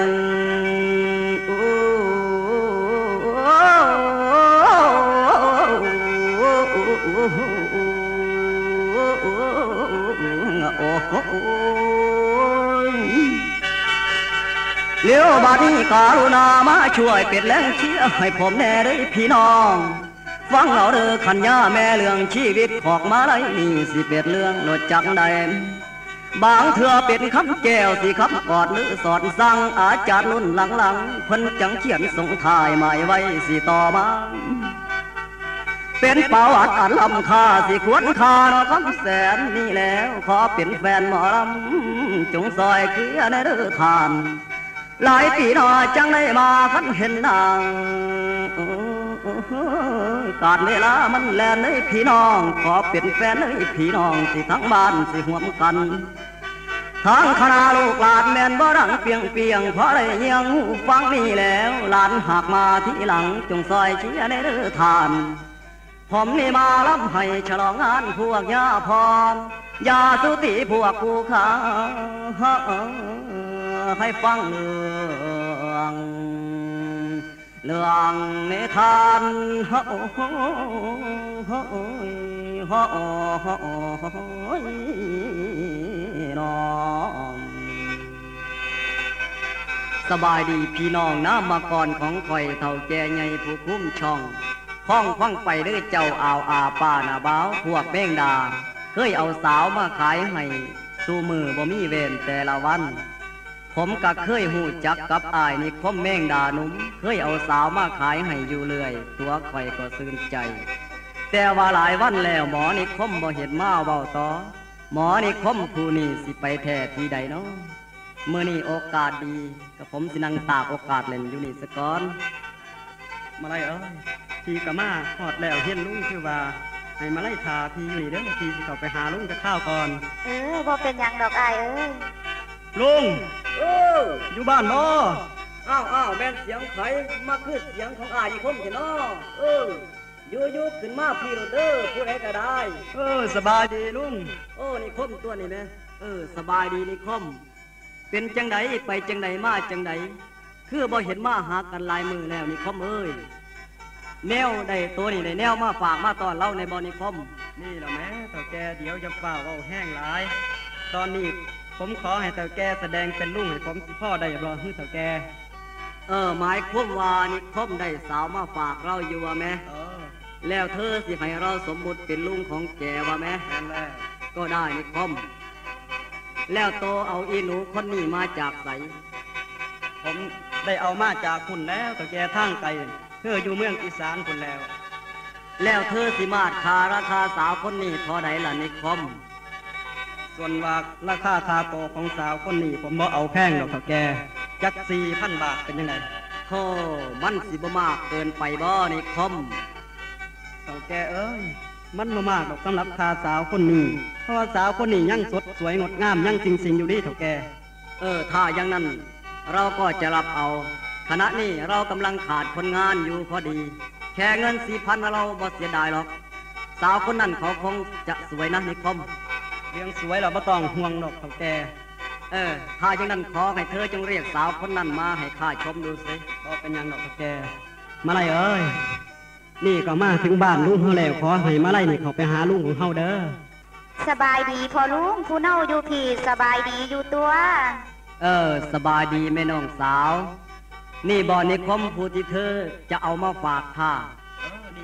เลี้ยวบาดนี้กรุณามาช่วยเป็นแรงเชียร์ให้ผมแน่ได้พี่น้องฟังเราเด้อขันย่าแม่เรื่องชีวิตของมาไลนี่สิเป็นเรื่องโลดจักใดบางเถื่อเป็นคำแก้วสิคำกอดหรือสอนสั่งอาจารย์รุ่นหลังๆเพิ่นจังเขียนส่งถ่ายหมายไว้สิต่อมาเป็นประวัติอันล้ำค่าสิควรค่าเนาะคำแสนนี่แล้วขอเป็นแฟนหมอลำจงซอยเกลือในเด้อทานหลายปีหน่อจังได้มาคันเห็นนางการเวลามันแลนเลยพี่น้องขอเป็นแฟนเลยพี่น้องสิทั้งบ้านสิห่วมกันทั้งคณะลูกหลานแม่นบ่ดังเปียงเปียงเพราะได้เงียงหูฟังนี่แล้วหลานหากมาที่หลังจงซอยเชียร์ในเด้อทานผมนี่มาล้ำให้ฉลองงานพวกยาพรยาสุติพวกผู้ขาให้ฟังเรื่องเรื่องในทานฮะโอ้ฮะโอ้ยฮะโอ้ฮะโอ้ยน้องสบายดีพี่น้องน้ำมาก่อนของข่อยเท่าแก่ใหญ่ผู้คุ้มช่องพ้องฟังไปเด้อเจ้าอ่าวอาป้าหน้าบ้าวพวกแม่งดาเคยเอาสาวมาขายให้สู้มือบ่มีเวรแต่ละวันผมก็เคยหูจักกับอายนี่คมแม่งดาหนุ่มเคยเอาสาวมาขายให้อยู่เรื่อยตัวข่อยก็ซื่นใจแต่ว่าหลายวันแล้วหมอนี่คมบ่เห็นมาเว้าต่อหมอนี่คมผู้นี่สิไปแท้ที่ใดเนาะเมื่อนี่โอกาสดีกับผมสินั่งตากโอกาสเล่นอยู่นี่ซะก่อนมาไล่เอ้ยพี่กะมาหอดแล้วเฮียนลุงคือว่าให้มาไล่ทาพี่อยู่นี่เด้อพี่สิเข้าไปหาลุงจะข้าวก่อนเออบ่เป็นหยังดอกอายเอ้ยลุงเอออยู่บ้านบ่อ้าวอ้าวแม่นเสียงไผมาคือเสียงของอายอีกคนสิเนาะเอออยู่อยู่ขึ้นมาพี่โรเด้อผู้ใดก็ได้เออสบายดีลุงโอ้นี่คมตัวนี่แม่เออสบายดีนี่คมเป็นจังไดไปจังไดมาจังไดคือบ่เห็นมาหากันหลายมือแล้วนี่คมเอ้ยแนวได้ตัวนี่ได้แนวมาฝากมาตอนเล่าในบ่นี่คมนี่ล่ะแม่เฒ่าแก่เดี๋ยวจะฝ่าเว้าแห้งหลายตอนนี้ผมขอให้เฒ่าแก่แสดงเป็นลุงให้ผมสิพ่อได้บ่ฮือเฒ่าแก่เออหมายความว่านี่คมได้สาวมาฝากเราอยู่ว่าแม่เออแล้วเธอสิให้เราสมมุติเป็นลุงของแกว่าแม่นั่นแหละก็ได้นี่คมแล้วโตเอาอีหนูคนนี้มาจากไสผมได้เอามาจากคุณแล้วเฒ่าแก่ทางไกลเธออยู่เมืองอีสานคุณแล้วแล้วเธอสิมาดคาราคาสาวคนนี้เท่าใดล่ะนิคมส่วนว่าราคาคาโตของสาวคนนี้ผมบ่เอาแพงดอกเฒ่าแก่จัก สี่พัน บาทเป็นยังไงโธ่มันสิบ่มากเกินไปบ่นิคมเฒ่าแก่เอ้ยมันบ่มากดอกสำหรับคาสาวคนนี้เพราะว่าสาวคนนี้ยังสดสวยงดงามยังจริงๆอยู่ดีเฒ่าแก่เออถ้าอย่างนั้นเราก็จะรับเอาขณะนี้เรากำลังขาดคนงานอยู่พอดีแค่เงิน สี่พัน เราบ่เสียดายหรอกสาวคนนั้นเขาคงจะสวยนะนิคมเรื่องสวยเราบ่ต้องห่วงดอกเฒ่าแก่เออถ้าอย่างนั้นขอให้เธอจงเรียกสาวคนนั้นมาให้ข้าชมดูสิบ่เป็นหยังดอกเฒ่าแก่มาไล่เอ้ยนี่ก็มาถึงบ้านลุงเฮาแล้วขอให้มาไล่นี่เขาไปหาลุงของเฮาเด้อสบายดีพอลุงผู้เน่าอยู่พี่สบายดีอยู่ตัวเออสบายดีแม่น้องสาวนี่บ่นิคมผู้ที่เธอจะเอามาฝากข้าเออนี่ล่ะเฒ่าแก่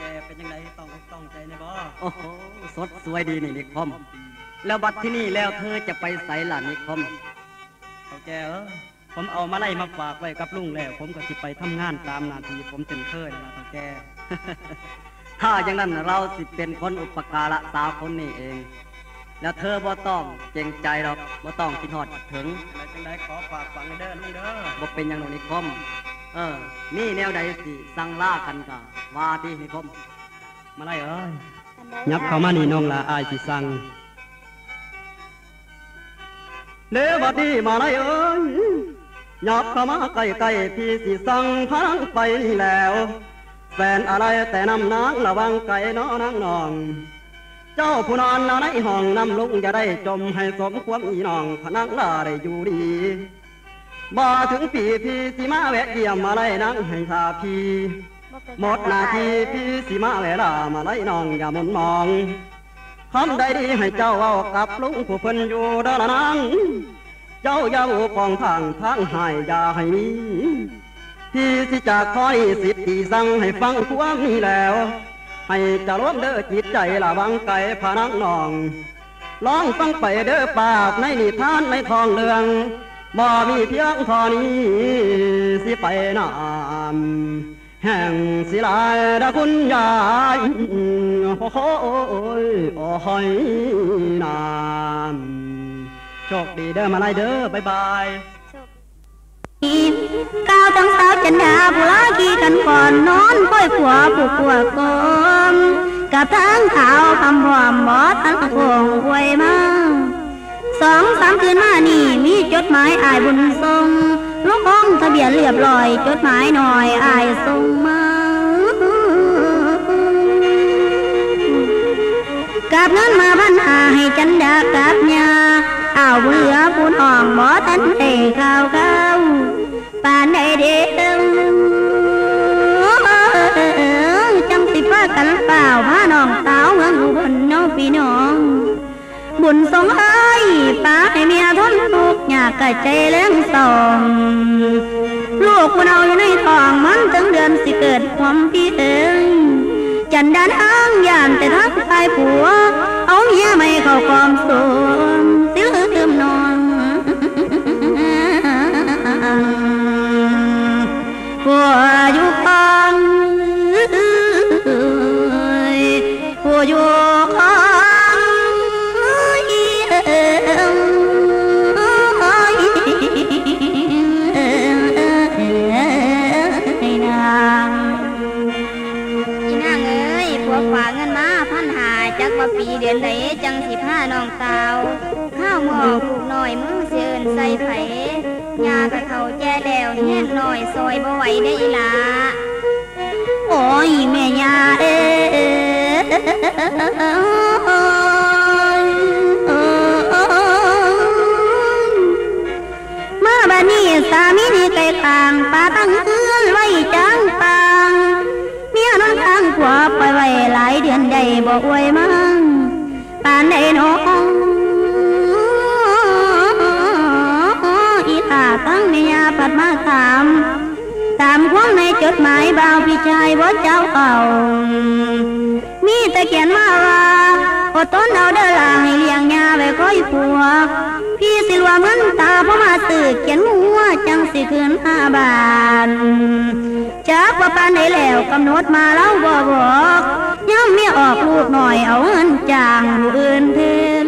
แกเป็นยังไงต้องต้องใจในบ่โอ้โหสดสวยดีนี่นิคมแล้วบัดที่นี่แล้วเธอจะไปไสล่ะนิคมเฒ่าแกเออผมเอามาไล่มาฝากไว้กับลุงแล้วผมก็สิไปทำงานตามหน้าที่ผมเป็นเคยนะเฒ่าแกถ้าอย่างนั้นเราสิเป็นคนอุปการะสาวคนนี้เองแล้วเธอบ่ต้องเจงใจหรอกบ่ต้องคิดฮอดถึงอะไรจังได๋ขอฝากฝังเด้อลุงเด้อบ่เป็นหยังหนนิคมเออนี่แนวใดสิสั่งลากันกะว่าที่นิคมมาไล่เอ้ยยับเข้ามานี่น้องละอายสิสั่งเด้อบัดนี้มาไล่เอ้ยยับเข้ามาใกล้ๆพี่สิสั่งพังไปนี่แล้วแฟนอะไรแต่นำนางระวังไก่น้อนางนองเจ้าผู้นอนในห้องน้ำลุงจะได้จมให้สมความอีน้องพนังลาได้อยู่ดีบ่ถึงปีพี่สิมาแวะเยี่ยมมาไล่นางให้ทาพี่หมดหน้าที่พี่สิมาแวะลามาไล่น้องอย่ามุนมองทำได้ดีให้เจ้าเอากับลุงผู้เพิ่นอยู่เด้อละนางเจ้าอย่าบุกองทางทางหายอย่าให้มีพี่สิจากคอยสิทธิ์ที่สั่งให้ฟังความนี้แล้วให้จะล้มเด้อจิตใจละวังไก่พนังนองลองฟังไปเด้อปากในนิทานในทองเรืองบ่มีเพียงพอนี้สิไปนำแห่งศิลาดาคุณยายโอ้โหโอ้โหนามโชคดีเด้อมาไล่เด้อบ๊ายบายก้าวตั้งสาวจันดาผู้ลากีกันก่อนนอนค่อยผัวผู้ผัวกลมกับทั้งขาวคำพร้อมบอสทั้งโงหวยมาสองสามคืนมานี่มีจดหมายอายบุญทรงลูกห้องทะเบียนเรียบร้อยจดหมายหน่อยอายส่งมากับเงินมาพันหาให้จันดากับยาเอาเบื่อผู้น้องบ่ทันได้ข่าวข่าวป่านใดเด้อจังสิพากันเปล่าพาน้องสาวเมืองอุบลน้องพี่น้องบุญทรงเอ้ยป้าให้เมียทนทุกข์ยากกะใจเลี้ยงสองลูกผู้น้องอยู่ในท้องมันถึงเดือนสิเกิดความพี่เอิงจันดานอ้างยานแต่ทักทายผัวเอาเมียไม่เข้ากอมสวมสิลืมนอนผัวอยู่ข้างผัวอยู่ข้างจักว่าปีเดือนไหนจังสิพาน้องสาวข้าวหมอกลูกหน่อยมือเสื่อนใส่ไผ่ยากับเขาแจ้แล้วแห้งหน่อยซอยบ่ไหวได้ละโอ้ยแม่ยาเอ้มาบ้านนี้สามีนี่ไก่ต่างป้าตั้งเอื้อนไว้จังปังเมียนอนข้างขวาไปไว้หลายเดือนใดบอกไว้มั่งปานใดน้องอีตาตั้งเมียปัดมาถามตามความในจดหมายบ่าวพี่ชายว่าเจ้าเอามีแต่เขียนมาว่าอดทนเอาเด้อล่ะให้เลี้ยงยาไว้คอยผัวพี่สิรวมเงินตาเพราะมาสื่อเขียนมัวจังสิคืนห้าบาทจากว่าปานใดแล้วกำหนดมาแล้วบ่บอกย้ำเมียออกลูกหน่อยเอาเงินจางผู้อื่นเทน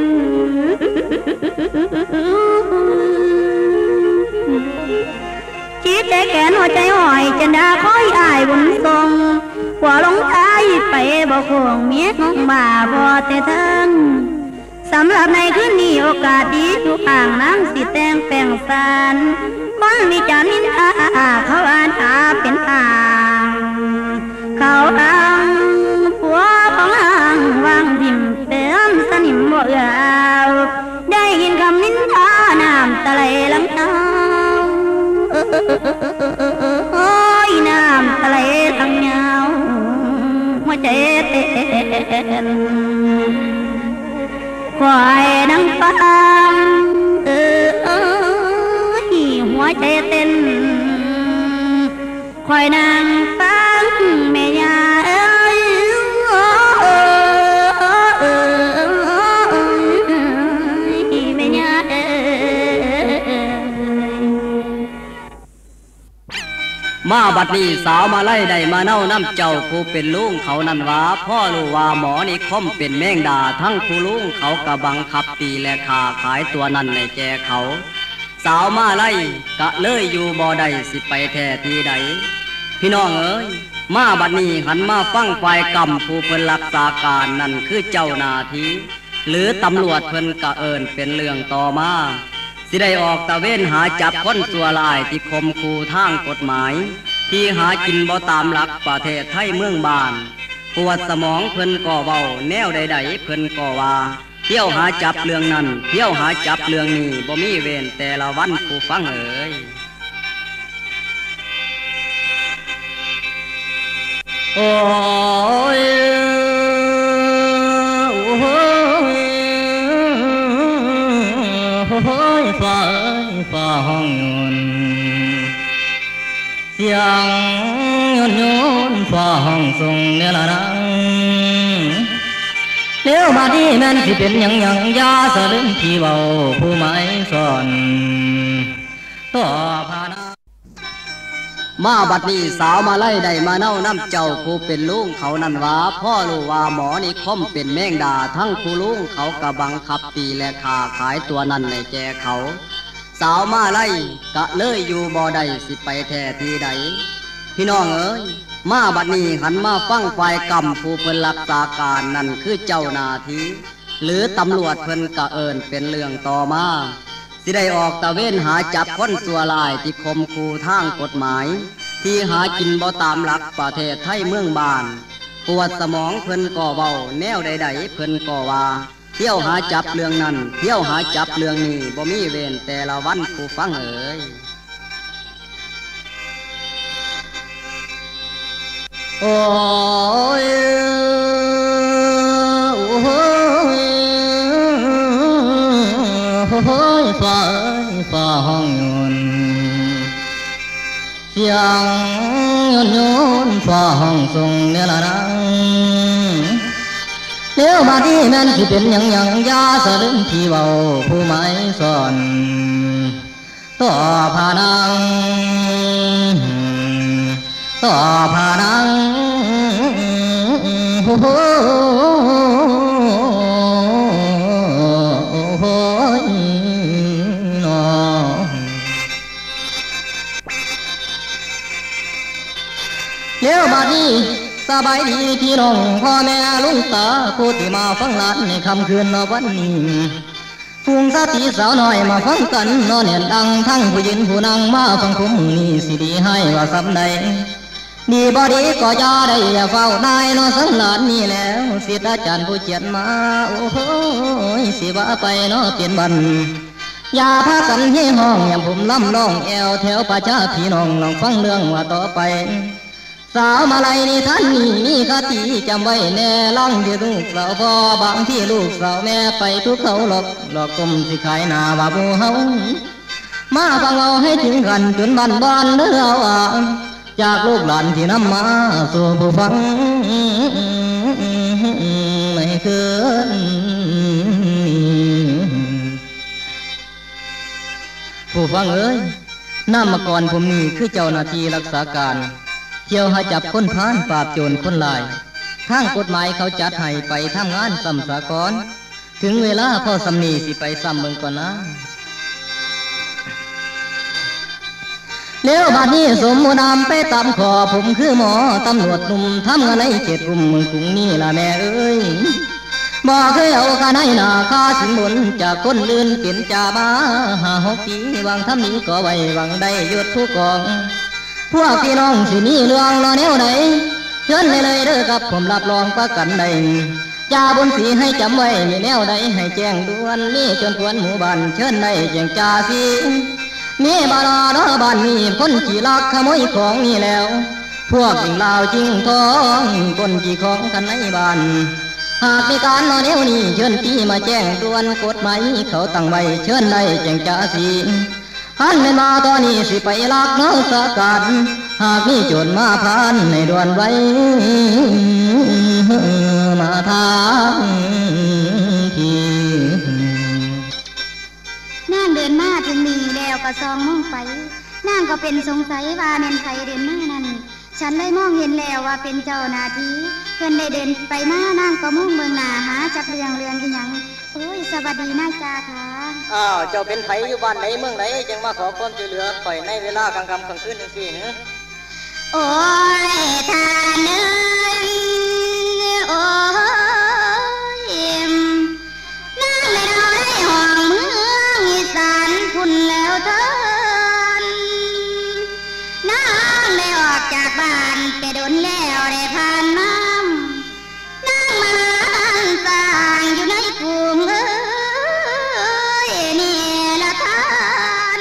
จิตใจแขนหัวใจห่อยจันดาคอยอายบุญทรงกว่าลงท้ายไปบ่คงเมียงงบ่าบ่แต่ทั้งสำหรับในคืนนี้โอกาสดีทุกอ่างน้ำสิแตงแปลงสารคนวิจารณ์นินทาเขาอ่านตาเป็นอ่างเขาอ่างผัวของอ่างวางทิมเติมสนิมบ่เอื้อได้ยินคำนินทาน้ำตะไหลลังน้ำโอ้ยน้ำตะไหลลังยาวหัวใจเต้นควายดังฟังเออเออหัวใจเต้นควายนางฟังแม่ยาเอ้ยมาบัดนี้สาวมาไล่ได้มาเน่าน้ำเจ้าผู้เป็นลุงเขานั่นว่าพ่อรู้ว่าหมอนี่คมเป็นแมงดาทั้งผู้ลุงเขากระบังคับตีและขาขายตัวนั้นในแจเขาสาวมาไล่กะเลยอยู่บ่ได้สิไปแท้ทีใดพี่น้องเอ้ยมาบัดนี้หันมาฟังฝ่ายกรรมผู้เพิ่นรักษาการนั่นคือเจ้าหน้าที่หรือตำรวจเพิ่นกะเอิญเป็นเรื่องต่อมาสิได้ออกตะเว้นหาจับคนสัวลายที่คมคูทางกฎหมายที่หากินบ่ตามหลักประเทศไทยเมืองบานปวดสมองเพิ่นก่อเบาแนวใดๆเพิ่นก่อว่าเที่ยวหาจับเรื่องนั้นเที่ยวหาจับเรื่องนี้บ่มีเวรแต่ละวันผู้ฟังเอ๋ยโอ้ยโอ้ยโอ้ยฟ้าฟ้าห้องยุนเสียงยุนยุนฟ้าห้องส่งเนี่ยละนังเลี้ยวมาดีแม่นสิเป็นยังยังยาสะลึงที่เบาผู้ไม้สอนต่อพานามาบัดนี้สาวมาไล่ได้มาเน่าน้ำเจ้าผู้เป็นลุงเขานั่นว่าพ่อรู้ว่าหมอนี่คมเป็นแมงดาทั้งผู้ลุงเขากระบังคับตีและขาขายตัวนั้นในแจเขาสาวมาไล่กะเลยอยู่บ่ได้สิไปแท้ทีใดพี่น้องเอ้ยมาบัดนี้หันมาฟังฝ่ายกรรมผู้เพิ่นรักษาการนั่นคือเจ้าหน้าที่หรือตำรวจเพิ่นกะเอิญเป็นเรื่องต่อมาสิได้ออกตะเว้นหาจับคนสัวลายที่คมคูทางกฎหมายที่หากินบ่ตามหลักประเทศไทยเมืองบานปวดสมองเพิ่นก่อเบาแนวใดๆเพิ่นก่อว่าเที่ยวหาจับเรื่องนั้นเที่ยวหาจับเรื่องนี้บ่มีเวรแต่ละวันผู้ฟังเอ๋ยโอ้ยโอ้ยโอ้ยฟ้าฟ้าห้องยุนเสียงยุนยุนฟ้าห้องส่งเนี่ยละนังเลี้ยวมาดีแม่นสิเป็นยังยังยาสะลึงที่เบาผู้ไม้สอนต่อพานังต่อพานังโอ้โหโอ้โหนอเลี้ยวมาดีสบายดีพี่น้องพ่อแม่ลุงตาผู้ที่มาฟังหลานในคำคืนนวันนี้ฟูงสติสาวน้อยมาฟังกันนอนเห็นดังทั้งผู้หญิงผู้นางมาฟังผมนี่สิดีให้ว่าสำใดดีบ่ดีก็อย่าได้อย่าเฝ้านายนอสังหลานนี่แล้วศิษย์อาจารย์ผู้เขียนมาโอ้โหสิว่าไปนอเปลี่ยนบันอย่าพากันให้ห้องอย่าผมล้ำล่องแอวแถวประชาพี่น้องลองฟังเรื่องว่าต่อไปสาวมาลัยนี่ท่านนี่มีคติจำไว้แน่ล่องที่ลูกสาวพ่อบางที่ลูกสาวแม่ไปทุกเขาหลอกหลอกกลมสิขายหน้าว่าบูเฮามาฟังเอาให้ถึงกันจนบ้านบ้านเด้อเอาจากลูกหลานที่นำมาสู่ผู้ฟังไม่เกินผู้ฟังเอ้ยน้ำมาก่อนผมนี่คือเจ้าหน้าที่รักษาการเที่ยวหาจับคนพานปราบโจรคนลายทางกฎหมายเขาจัดให้ไปทำงานซ้ำสากรถึงเวลาพ่อสำนีสิไปซ้ำเมืองก่อนนะเลี้ยวบัดนี้สมมุนามไปตามขอผมคือหมอตำรวจหนุ่มทำงานในเขตกลุ่มเมืองกรุงนี่ล่ะแม่เอ้ยบ่เคยเอาค่าในหน้าค่าสินบนจากคนอื่นเปลี่ยนจ่ามาหาหกปีวางทำนี้ก็ไว้วางได้ยศผู้กองพวกพี่น้องสิมีเรื่องรอแนวไหนเชิญเลยเลยเด้อกับผมรับรองประกันได้จ่าบนสีให้จำไว้มีแนวใดให้แจ้งด่วนนี่จนควรหมู่บ้านเชิญได้แจ้งจ่าสีมีบาลาดอบ้านนี้คนขี่ลักขโมยของนี่แล้วพวกยิงลาวจริงทองคนขี่ของกันในบ้านหากมีการนอนเอวนี้เชิญตีมาแจ้งด่วนกฎหมายเขาตั้งไว้เชิญได้แจ้งจ่าสีหันไม่มาตอนนี้สิไปลักนอกสกัดหากมีโจรมาพานในด่วนไว้มาทางที่นางเดินมาถึงนี่แล้วก็ซองมองไปนางก็เป็นสงสัยว่าแม่นไผเดินมานั่นฉันเลยมองเห็นแล้วว่าเป็นเจ้าหน้าที่เพิ่นได้เดินไปมานางก็มุ่งเบิ่งหน้าหาจักเรื่องเรื่องอีหยังโอ้ยสวัสดีนายจ้าค่ะอ้าวเจ้าเป็นไผอยู่บ้านไหนเมืองไหนจึงมาขอความช่วยเหลือข่อยในเวลากลางค่ำกลางคืนจังซี่หึโอ้ยท่านเอ้ยโอ้ยนางได้เอาได้ห้องเมืองอีสานพุ่นแล้วเถินนางได้ออกจากบ้านไปโดนแล้วได้ผ่านน้ำนางมาหาสร้างอยู่ในกรุงเอ้ยนี่ละท่าน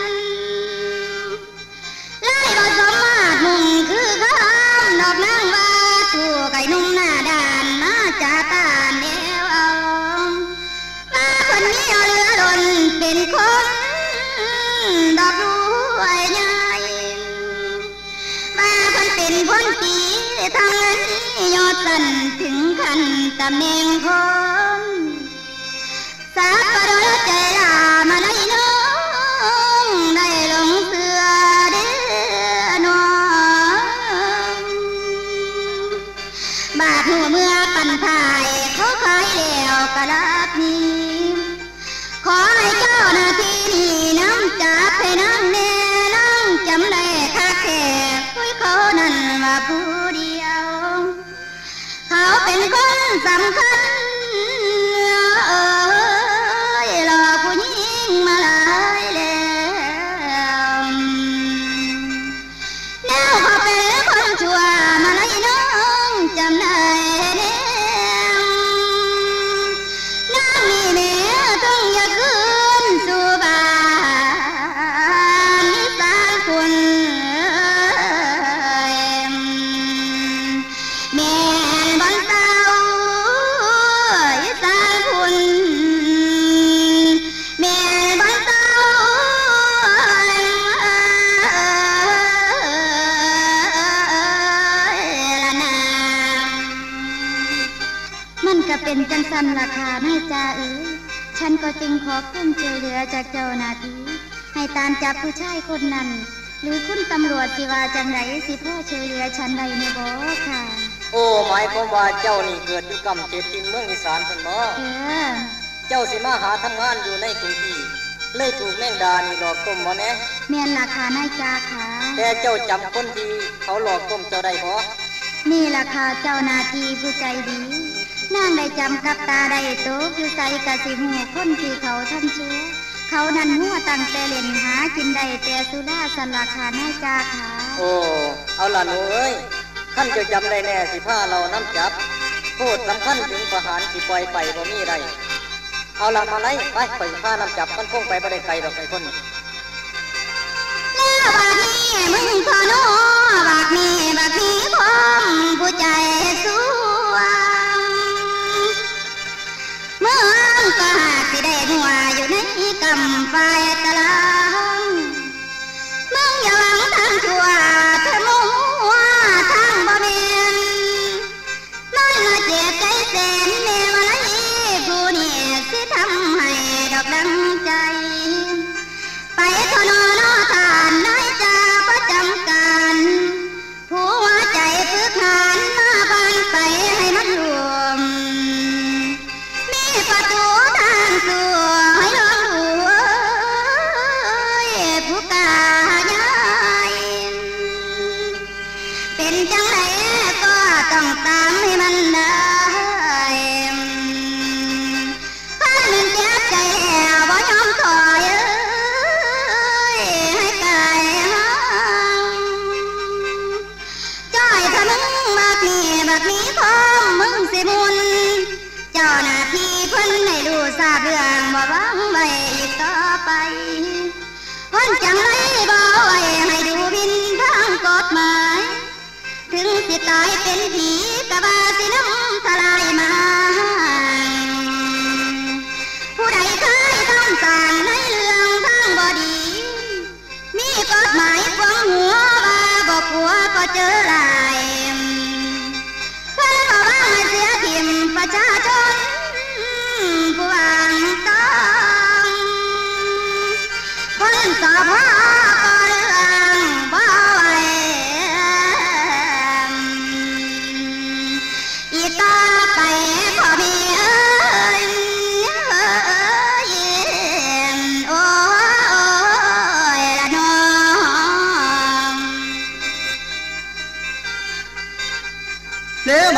ไล่บ่สมมาตรมุ่งคือคำดอกนางว่าถูกไอ้นุ่มหน้าด่านมาจากตานเดียวเอามาคนนี้เอาเรือล้นเป็นคนดอกรวยใหญ่มาคนเป็นคนดีทั้งนั้นยอดสันถึงขั้นตำแหน่งคนสักกระโดดใจลามาได้น้องได้ลงเสือเด้อน้องบาดหัวเมื่อปั่นถ่ายเขาขายแล้วกระลับนี้ขอให้เจ้าหน้าที่นี่น้ำจับให้นั่งแน่นั่งจำได้คักแค่คุยเขานั่นว่าผู้เดียวเขาเป็นคนสำคัญเอ้ยหลอกผู้หญิงมาหลายแล้วแนวเขาเป็นคนชั่วมาไล่น้องจำได้แน่นางนี่แม่ต้องอย่าคืนสู่บ้านนิสานคุณแม่นบอนเต้าอีสานคุณแม่นบอนเต้าละนางมันก็เป็นจังสันราคานายจ้าเอ๋ยฉันก็จึงขอความช่วยเหลือจากเจ้าหน้าที่ให้ตามจับผู้ชายคนนั้นหรือคุณตำรวจสิว่าจังไรสิพ่อช่วยเหลือฉันได้ในบ่ค่ะโอ้หมายความว่าเจ้านี่เกิดอยู่กำเจ็ดทินเมืองอีสานเพิ่นบ่เออเจ้าสิมาหาทำงานอยู่ในกรุงเทพเลยถูกแมงดานี่หลอกต้มบ่แน่แม่นราคานายจ้าค่ะแต่เจ้าจำคนที่เขาหลอกต้มเจ้าได้บ่นี่ราคาเจ้าหน้าที่ผู้ใจดีนางได้จำกับตาได้โตอยู่ใจกะสิหูคนที่เขาทำชั่วเขานั้นหัวตั้งแต่เล่นหากินได้แต่สุราสันราคานายจ้าค่ะโอ้เอาล่ะหนูเอ้ยขั้นเจ้าจำได้แน่สิพาเราน้ำจับโทษสำคัญถึงประหารสิปล่อยไปบ่มีได้เอาล่ะมาไล่ไปไปพาน้ำจับมันคงไปบ่ได้ไกลดอกไอ้คนแล้วบาดนี้มึงพอโนบาดนี้บาดนี้พร้อมผู้ใจสู้เมื่อก็หากสิได้หัวอยู่ในกำไฟตะลังมึงอย่าหวังทางชั่วเธอมัวทางบ่เมียนน้อยมาเจ็บใจแสนเนวไลผู้นี้สิทำให้ดอกดังใจไปทนอนอทานน้อยจะประจำการผู้หัวใจฝึกหันมาบานไปให้มันรวมประตูทางสู่ให้ลองดูผู้กล้าใหญ่เป็นจังไรก็ต้องตามให้มันได้พันหนึ่งเจ็บใจบ่ยอมถอยให้กายห่างจ้อยถ้ามึงบักนี้บักนี้พร้อมมึงสิมุนเจ้าหน้าที่เพิ่นให้รู้ทราบเรื่องบ่หวังไว้อีกต่อไปเพิ่นจังไรบ่ไว้ให้ดูบินทางกฎหมายถึงสิตายเป็นผีกะว่าสิน้ำทลายมาผู้ใดเคยทำสั่งในเรื่องทางบ่ดีมีกฎหมายฝังหัวว่าบ่กลัวก็เจอหลายเพิ่นบ่ว่าให้เสียทิ่มประชาชนผู้วางต้องคนสอบพ่อก็เรื่อง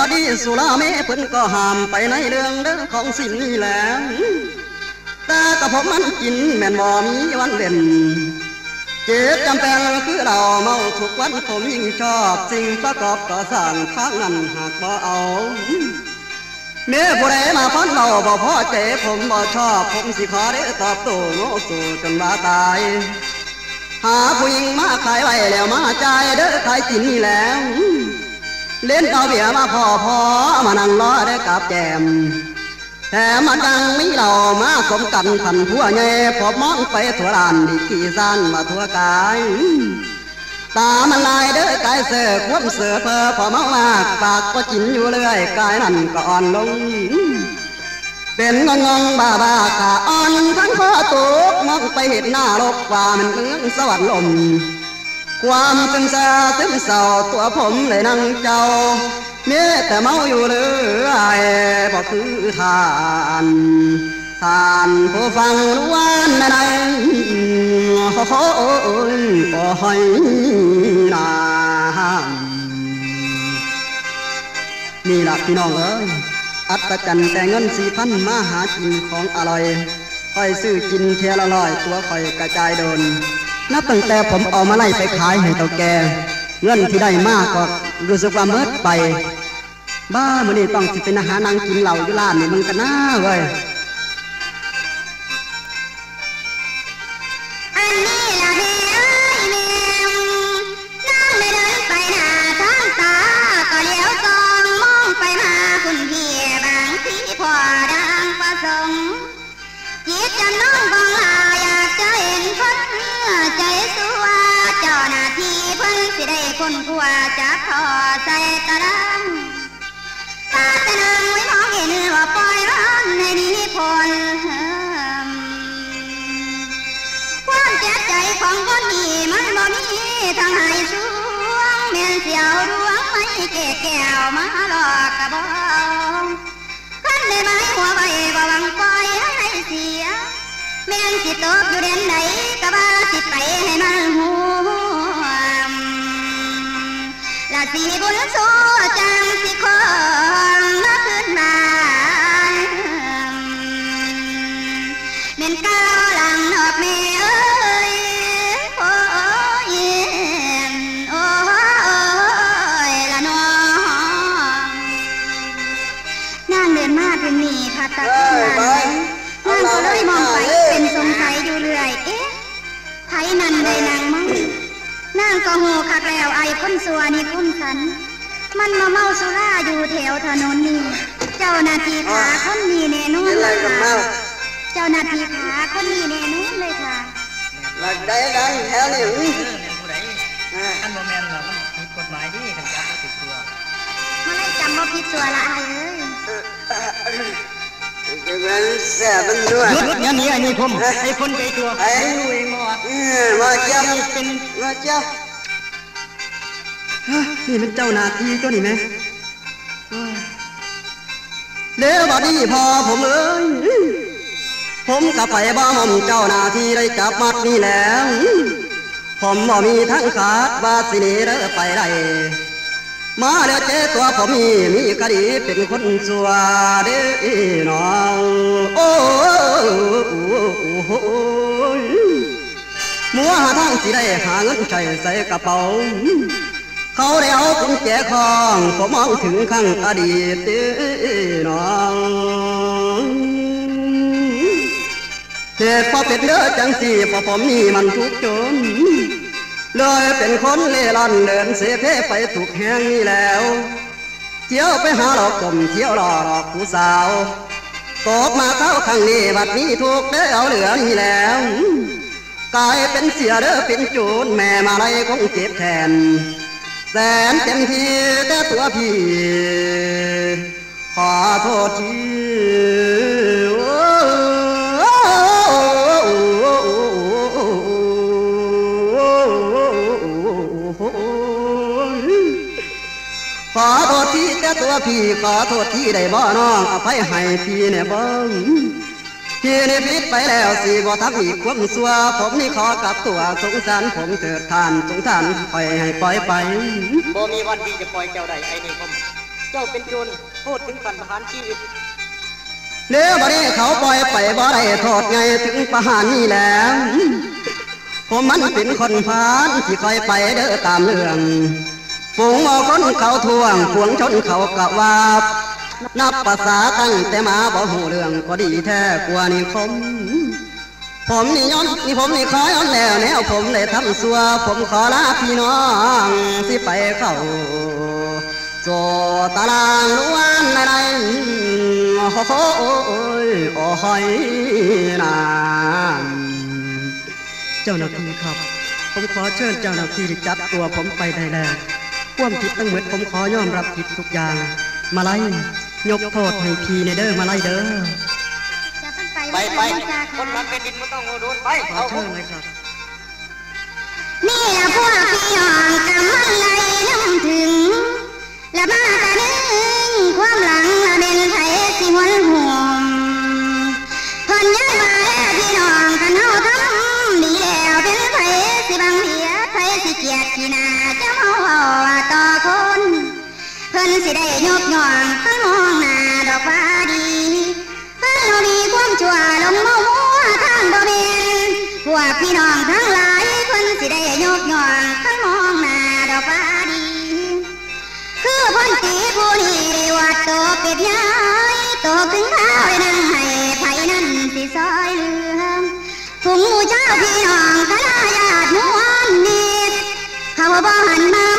บัดนี้สุราเมเพิ่นก็ห้ามไปในเรื่องเด้อของสิ่งนี้แหละแต่กระผมมันกินแม่นบ่มีวันเว้นเจ็บจำเป็นคือเราเมาทุกวันผมยิ่งชอบสิ่งประกอบก่อสร้างทางนั้นหากบ่เอาเมื่อผู้ใดมาพ้นเราบ่พอใจผมบ่ชอบผมสิขอได้ตอบโต้โง่สู่จนว่าตายหาผู้หญิงมาขายไว้แล้วมาจ่ายเด้อขายกินนี่แล้วเล่นเอาเบียมาพอพอมานั่งรอได้กับแจมแต่มันยังมีเรามาสมกันพันทั่วเงยพอมองไปทั่วลานดีกี่สั้นมาทั่วกายตามันลายเด้อกายเสือคว่ำเสือเพอพอเมามากปากก็กินอยู่เรื่อยกายนั่นก็อ่อนลงเป็นงงงบ้าบ้าขาอ่อนทั้งข้อตกมองไปเห็นหน้าโลกว่ามันเมืองสวรรค์ลมความตึงซาตึงเศร้าตัวผมเลยนั่งเจ้าเมื่อแต่เมาอยู่เรื่อยบอกคือทานทานผู้ฟังรู้วันในโอ้โหโอ้ยนานี่ล่ะพี่น้องเอ้ยอัตจันแต่เงินสี่พันมาหากินของอร่อยค่อยซื้อกินเทียละร้อยตัวค่อยกระจายโดนนับตั้งแต่ผมเอามาไล่ไปขายให้เต่าแก่เงินที่ได้มากก็รู้สึกว่าเมิดไปบ้ามื้อนี้ต้องสิเป็นอาหารนั่งกินเหล้าอยู่ร้านนี่มันก็น่าเว้ยอันนี้ล่ะแม่เอ้ยแม่น้องได้เดินไปหน้าทางตาก็เลี้ยวซองมองไปมาคุณพี่บางทีพอดังประสงค์จิตจะน้องของลาอยากจะเห็นคนใจสัวเจ้าหน้าที่เพิ่นสิได้คนกลัวจะขอใส่ตะดังตาแต่นางไว้มองเห็นว่าปล่อยร้อนในนี้พลความเจ็บใจของคนนี้มันบ่มีทางให้สวงแม่นเสียวดวงไม่เก๋แก้วมาหลอกกระบอกคันได้ไหมหัวใบบ่หวังปล่อยให้เสียแม่นสิตกอยู่เด่นใดก็ว่าสิไปให้มันหูละสิบุญสู้จังสิคงมาขึ้นมาเม่นก้าวหลังนอกแม่เอ้ยโอ้ยโอ้ยละน้องนางเดินมาเป็นนี่ค่ะตาขึ้นมานั่นก็เลยมองไปเป็นสงสัยอยู่เรื่อยเอ๊ะไผนั่นได้นางมั้งนางก็หูคักแล้วไอ้คนสัวนี่คุ้มสันมันมาเมาสุราอยู่แถวถนนนี่เจ้าหน้าที่ขาคนนี้แน่นอนเลยค่ะเจ้าหน้าที่ขาคนนี้แน่นอนเลยค่ะหลักได้ดังแถวนี้อันโมเมนต์เรามันผิดกฎหมายที่ทำจับก็ติดตัวมันไม่จำว่าผิดตัวละไอ้เอ้ยจะเป็นแสบมันด้วยหยุดอย่างนี้ไอ้นี่ผมไอ้คนใจตัวไอ้รู้เองว่ามาเจ้าเป็นมาเจ้านี่มันเจ้าหน้าที่ตัวนี้ไหมเดี๋ยวบัดนี้พอผมเอ้ยผมกับไปบ้าผมเจ้าหน้าที่ได้จับมัดนี่แล้วผมบ่มีทั้งขาดบาสินีเด้อไปได้มาแล้วเจ้ตัวผมมีมีคดีเป็นคนสัวเด้อน้องโอ้โหมัวหาทางสิได้หาเงินใช้ใส่กระเป๋าเขาได้เอากุญแจคล้องผมมองถึงข้างอดีตเด้อน้องเหตุพอเป็นเด้อจังสิพอผมนี่มันทุกข์จนเลยเป็นคนเล่ร่อนเดินเสเพไปถูกแห่งนี้แล้วเที่ยวไปหาหลอกกลมเที่ยวหลอกหลอกผู้สาวตกมาเข้าข้างนี้บัดนี้ถูกเด้อเอาเหลือนี่แล้วกลายเป็นเสียเด้อเป็นโจรแม่มาไล่คงเจ็บแทนแสนเต็มทีแต่ตัวพี่ขอโทษทีขอโทษที่แต่ตัวพี่ขอโทษที่ได้บ่น้องอภัยให้พี่เนี่ยบ้างพี่นี่ผิดไปแล้วสิบ่ทักอีกความสัวผมนี่ขอกลับตัวสงสารผมเถิดทานสงสารปล่อยให้ปล่อยไปบ่มีวันที่จะปล่อยเจ้าได้ไอ้นี่ผมเจ้าเป็นโจรโทษถึงการประหารชีวิตเนื้อบ่ได้เขาปล่อยไปบ่ได้โทษไงถึงประหารนี่แล้วผมมันเป็นคนพานที่คอยไปเด้อตามเรื่องฝูงเอาคนเขาทวงพวงชนเขากะว่านับภาษาตั้งแต่มาบ่หูเรื่องก็ดีแท้กว่านี่ผมผมนี่ย้อนนี่ผมนี่ขอย้อนแล้วแนวผมเลยทำสัวผมขอลาพี่น้องสิไปเข้าโจตารางล้วนในในโอ้โหโอ้ยโอ้ยนาเจ้าหน้าที่ครับผมขอเชิญเจ้าหน้าที่จับตัวผมไปได้แล้วความผิดทั้งหมดผมขอยอมรับผิดทุกอย่างมาไล่ยกโทษให้พี่ในเด้อมาไล่เด้อจะเพิ่นไปไปไปจ้าคนค่ะทำเป็นดินไม่ต้องโดนไปขอเอาเชิญเลยครับนี่ละพวกพี่น้องกำมันไหลน้ำถึงละมาตะนึงความหลังละเป็นไผสิหวนห่วงเพิ่นย้ายมาแล้วพี่น้องกันเฮาทำดีแล้วเป็นไผสิบังเหียไผสิเกียดขี้หน้าเจ้าเฮาเว้าว่าต่อคนเพิ่นสิได้ยกย่องเพิ่นมองหน้าดอกว่าดีเพิ่นเรามีความชั่วลงมาหัวทางบ่เป็นพวกพี่น้องทั้งหลายเพิ่นสิได้ยกย่องเพิ่นมองหน้าดอกว่าดีคือพ้นตีผู้นี้ได้วัดโตเป็ดย้ายโตถึงข้าวได้นั่งให้ไผนั้นสิซอยเหลือถุงหมู่เจ้าพี่น้องคณะญาติหมู่อันนี้เขาบ่หันมา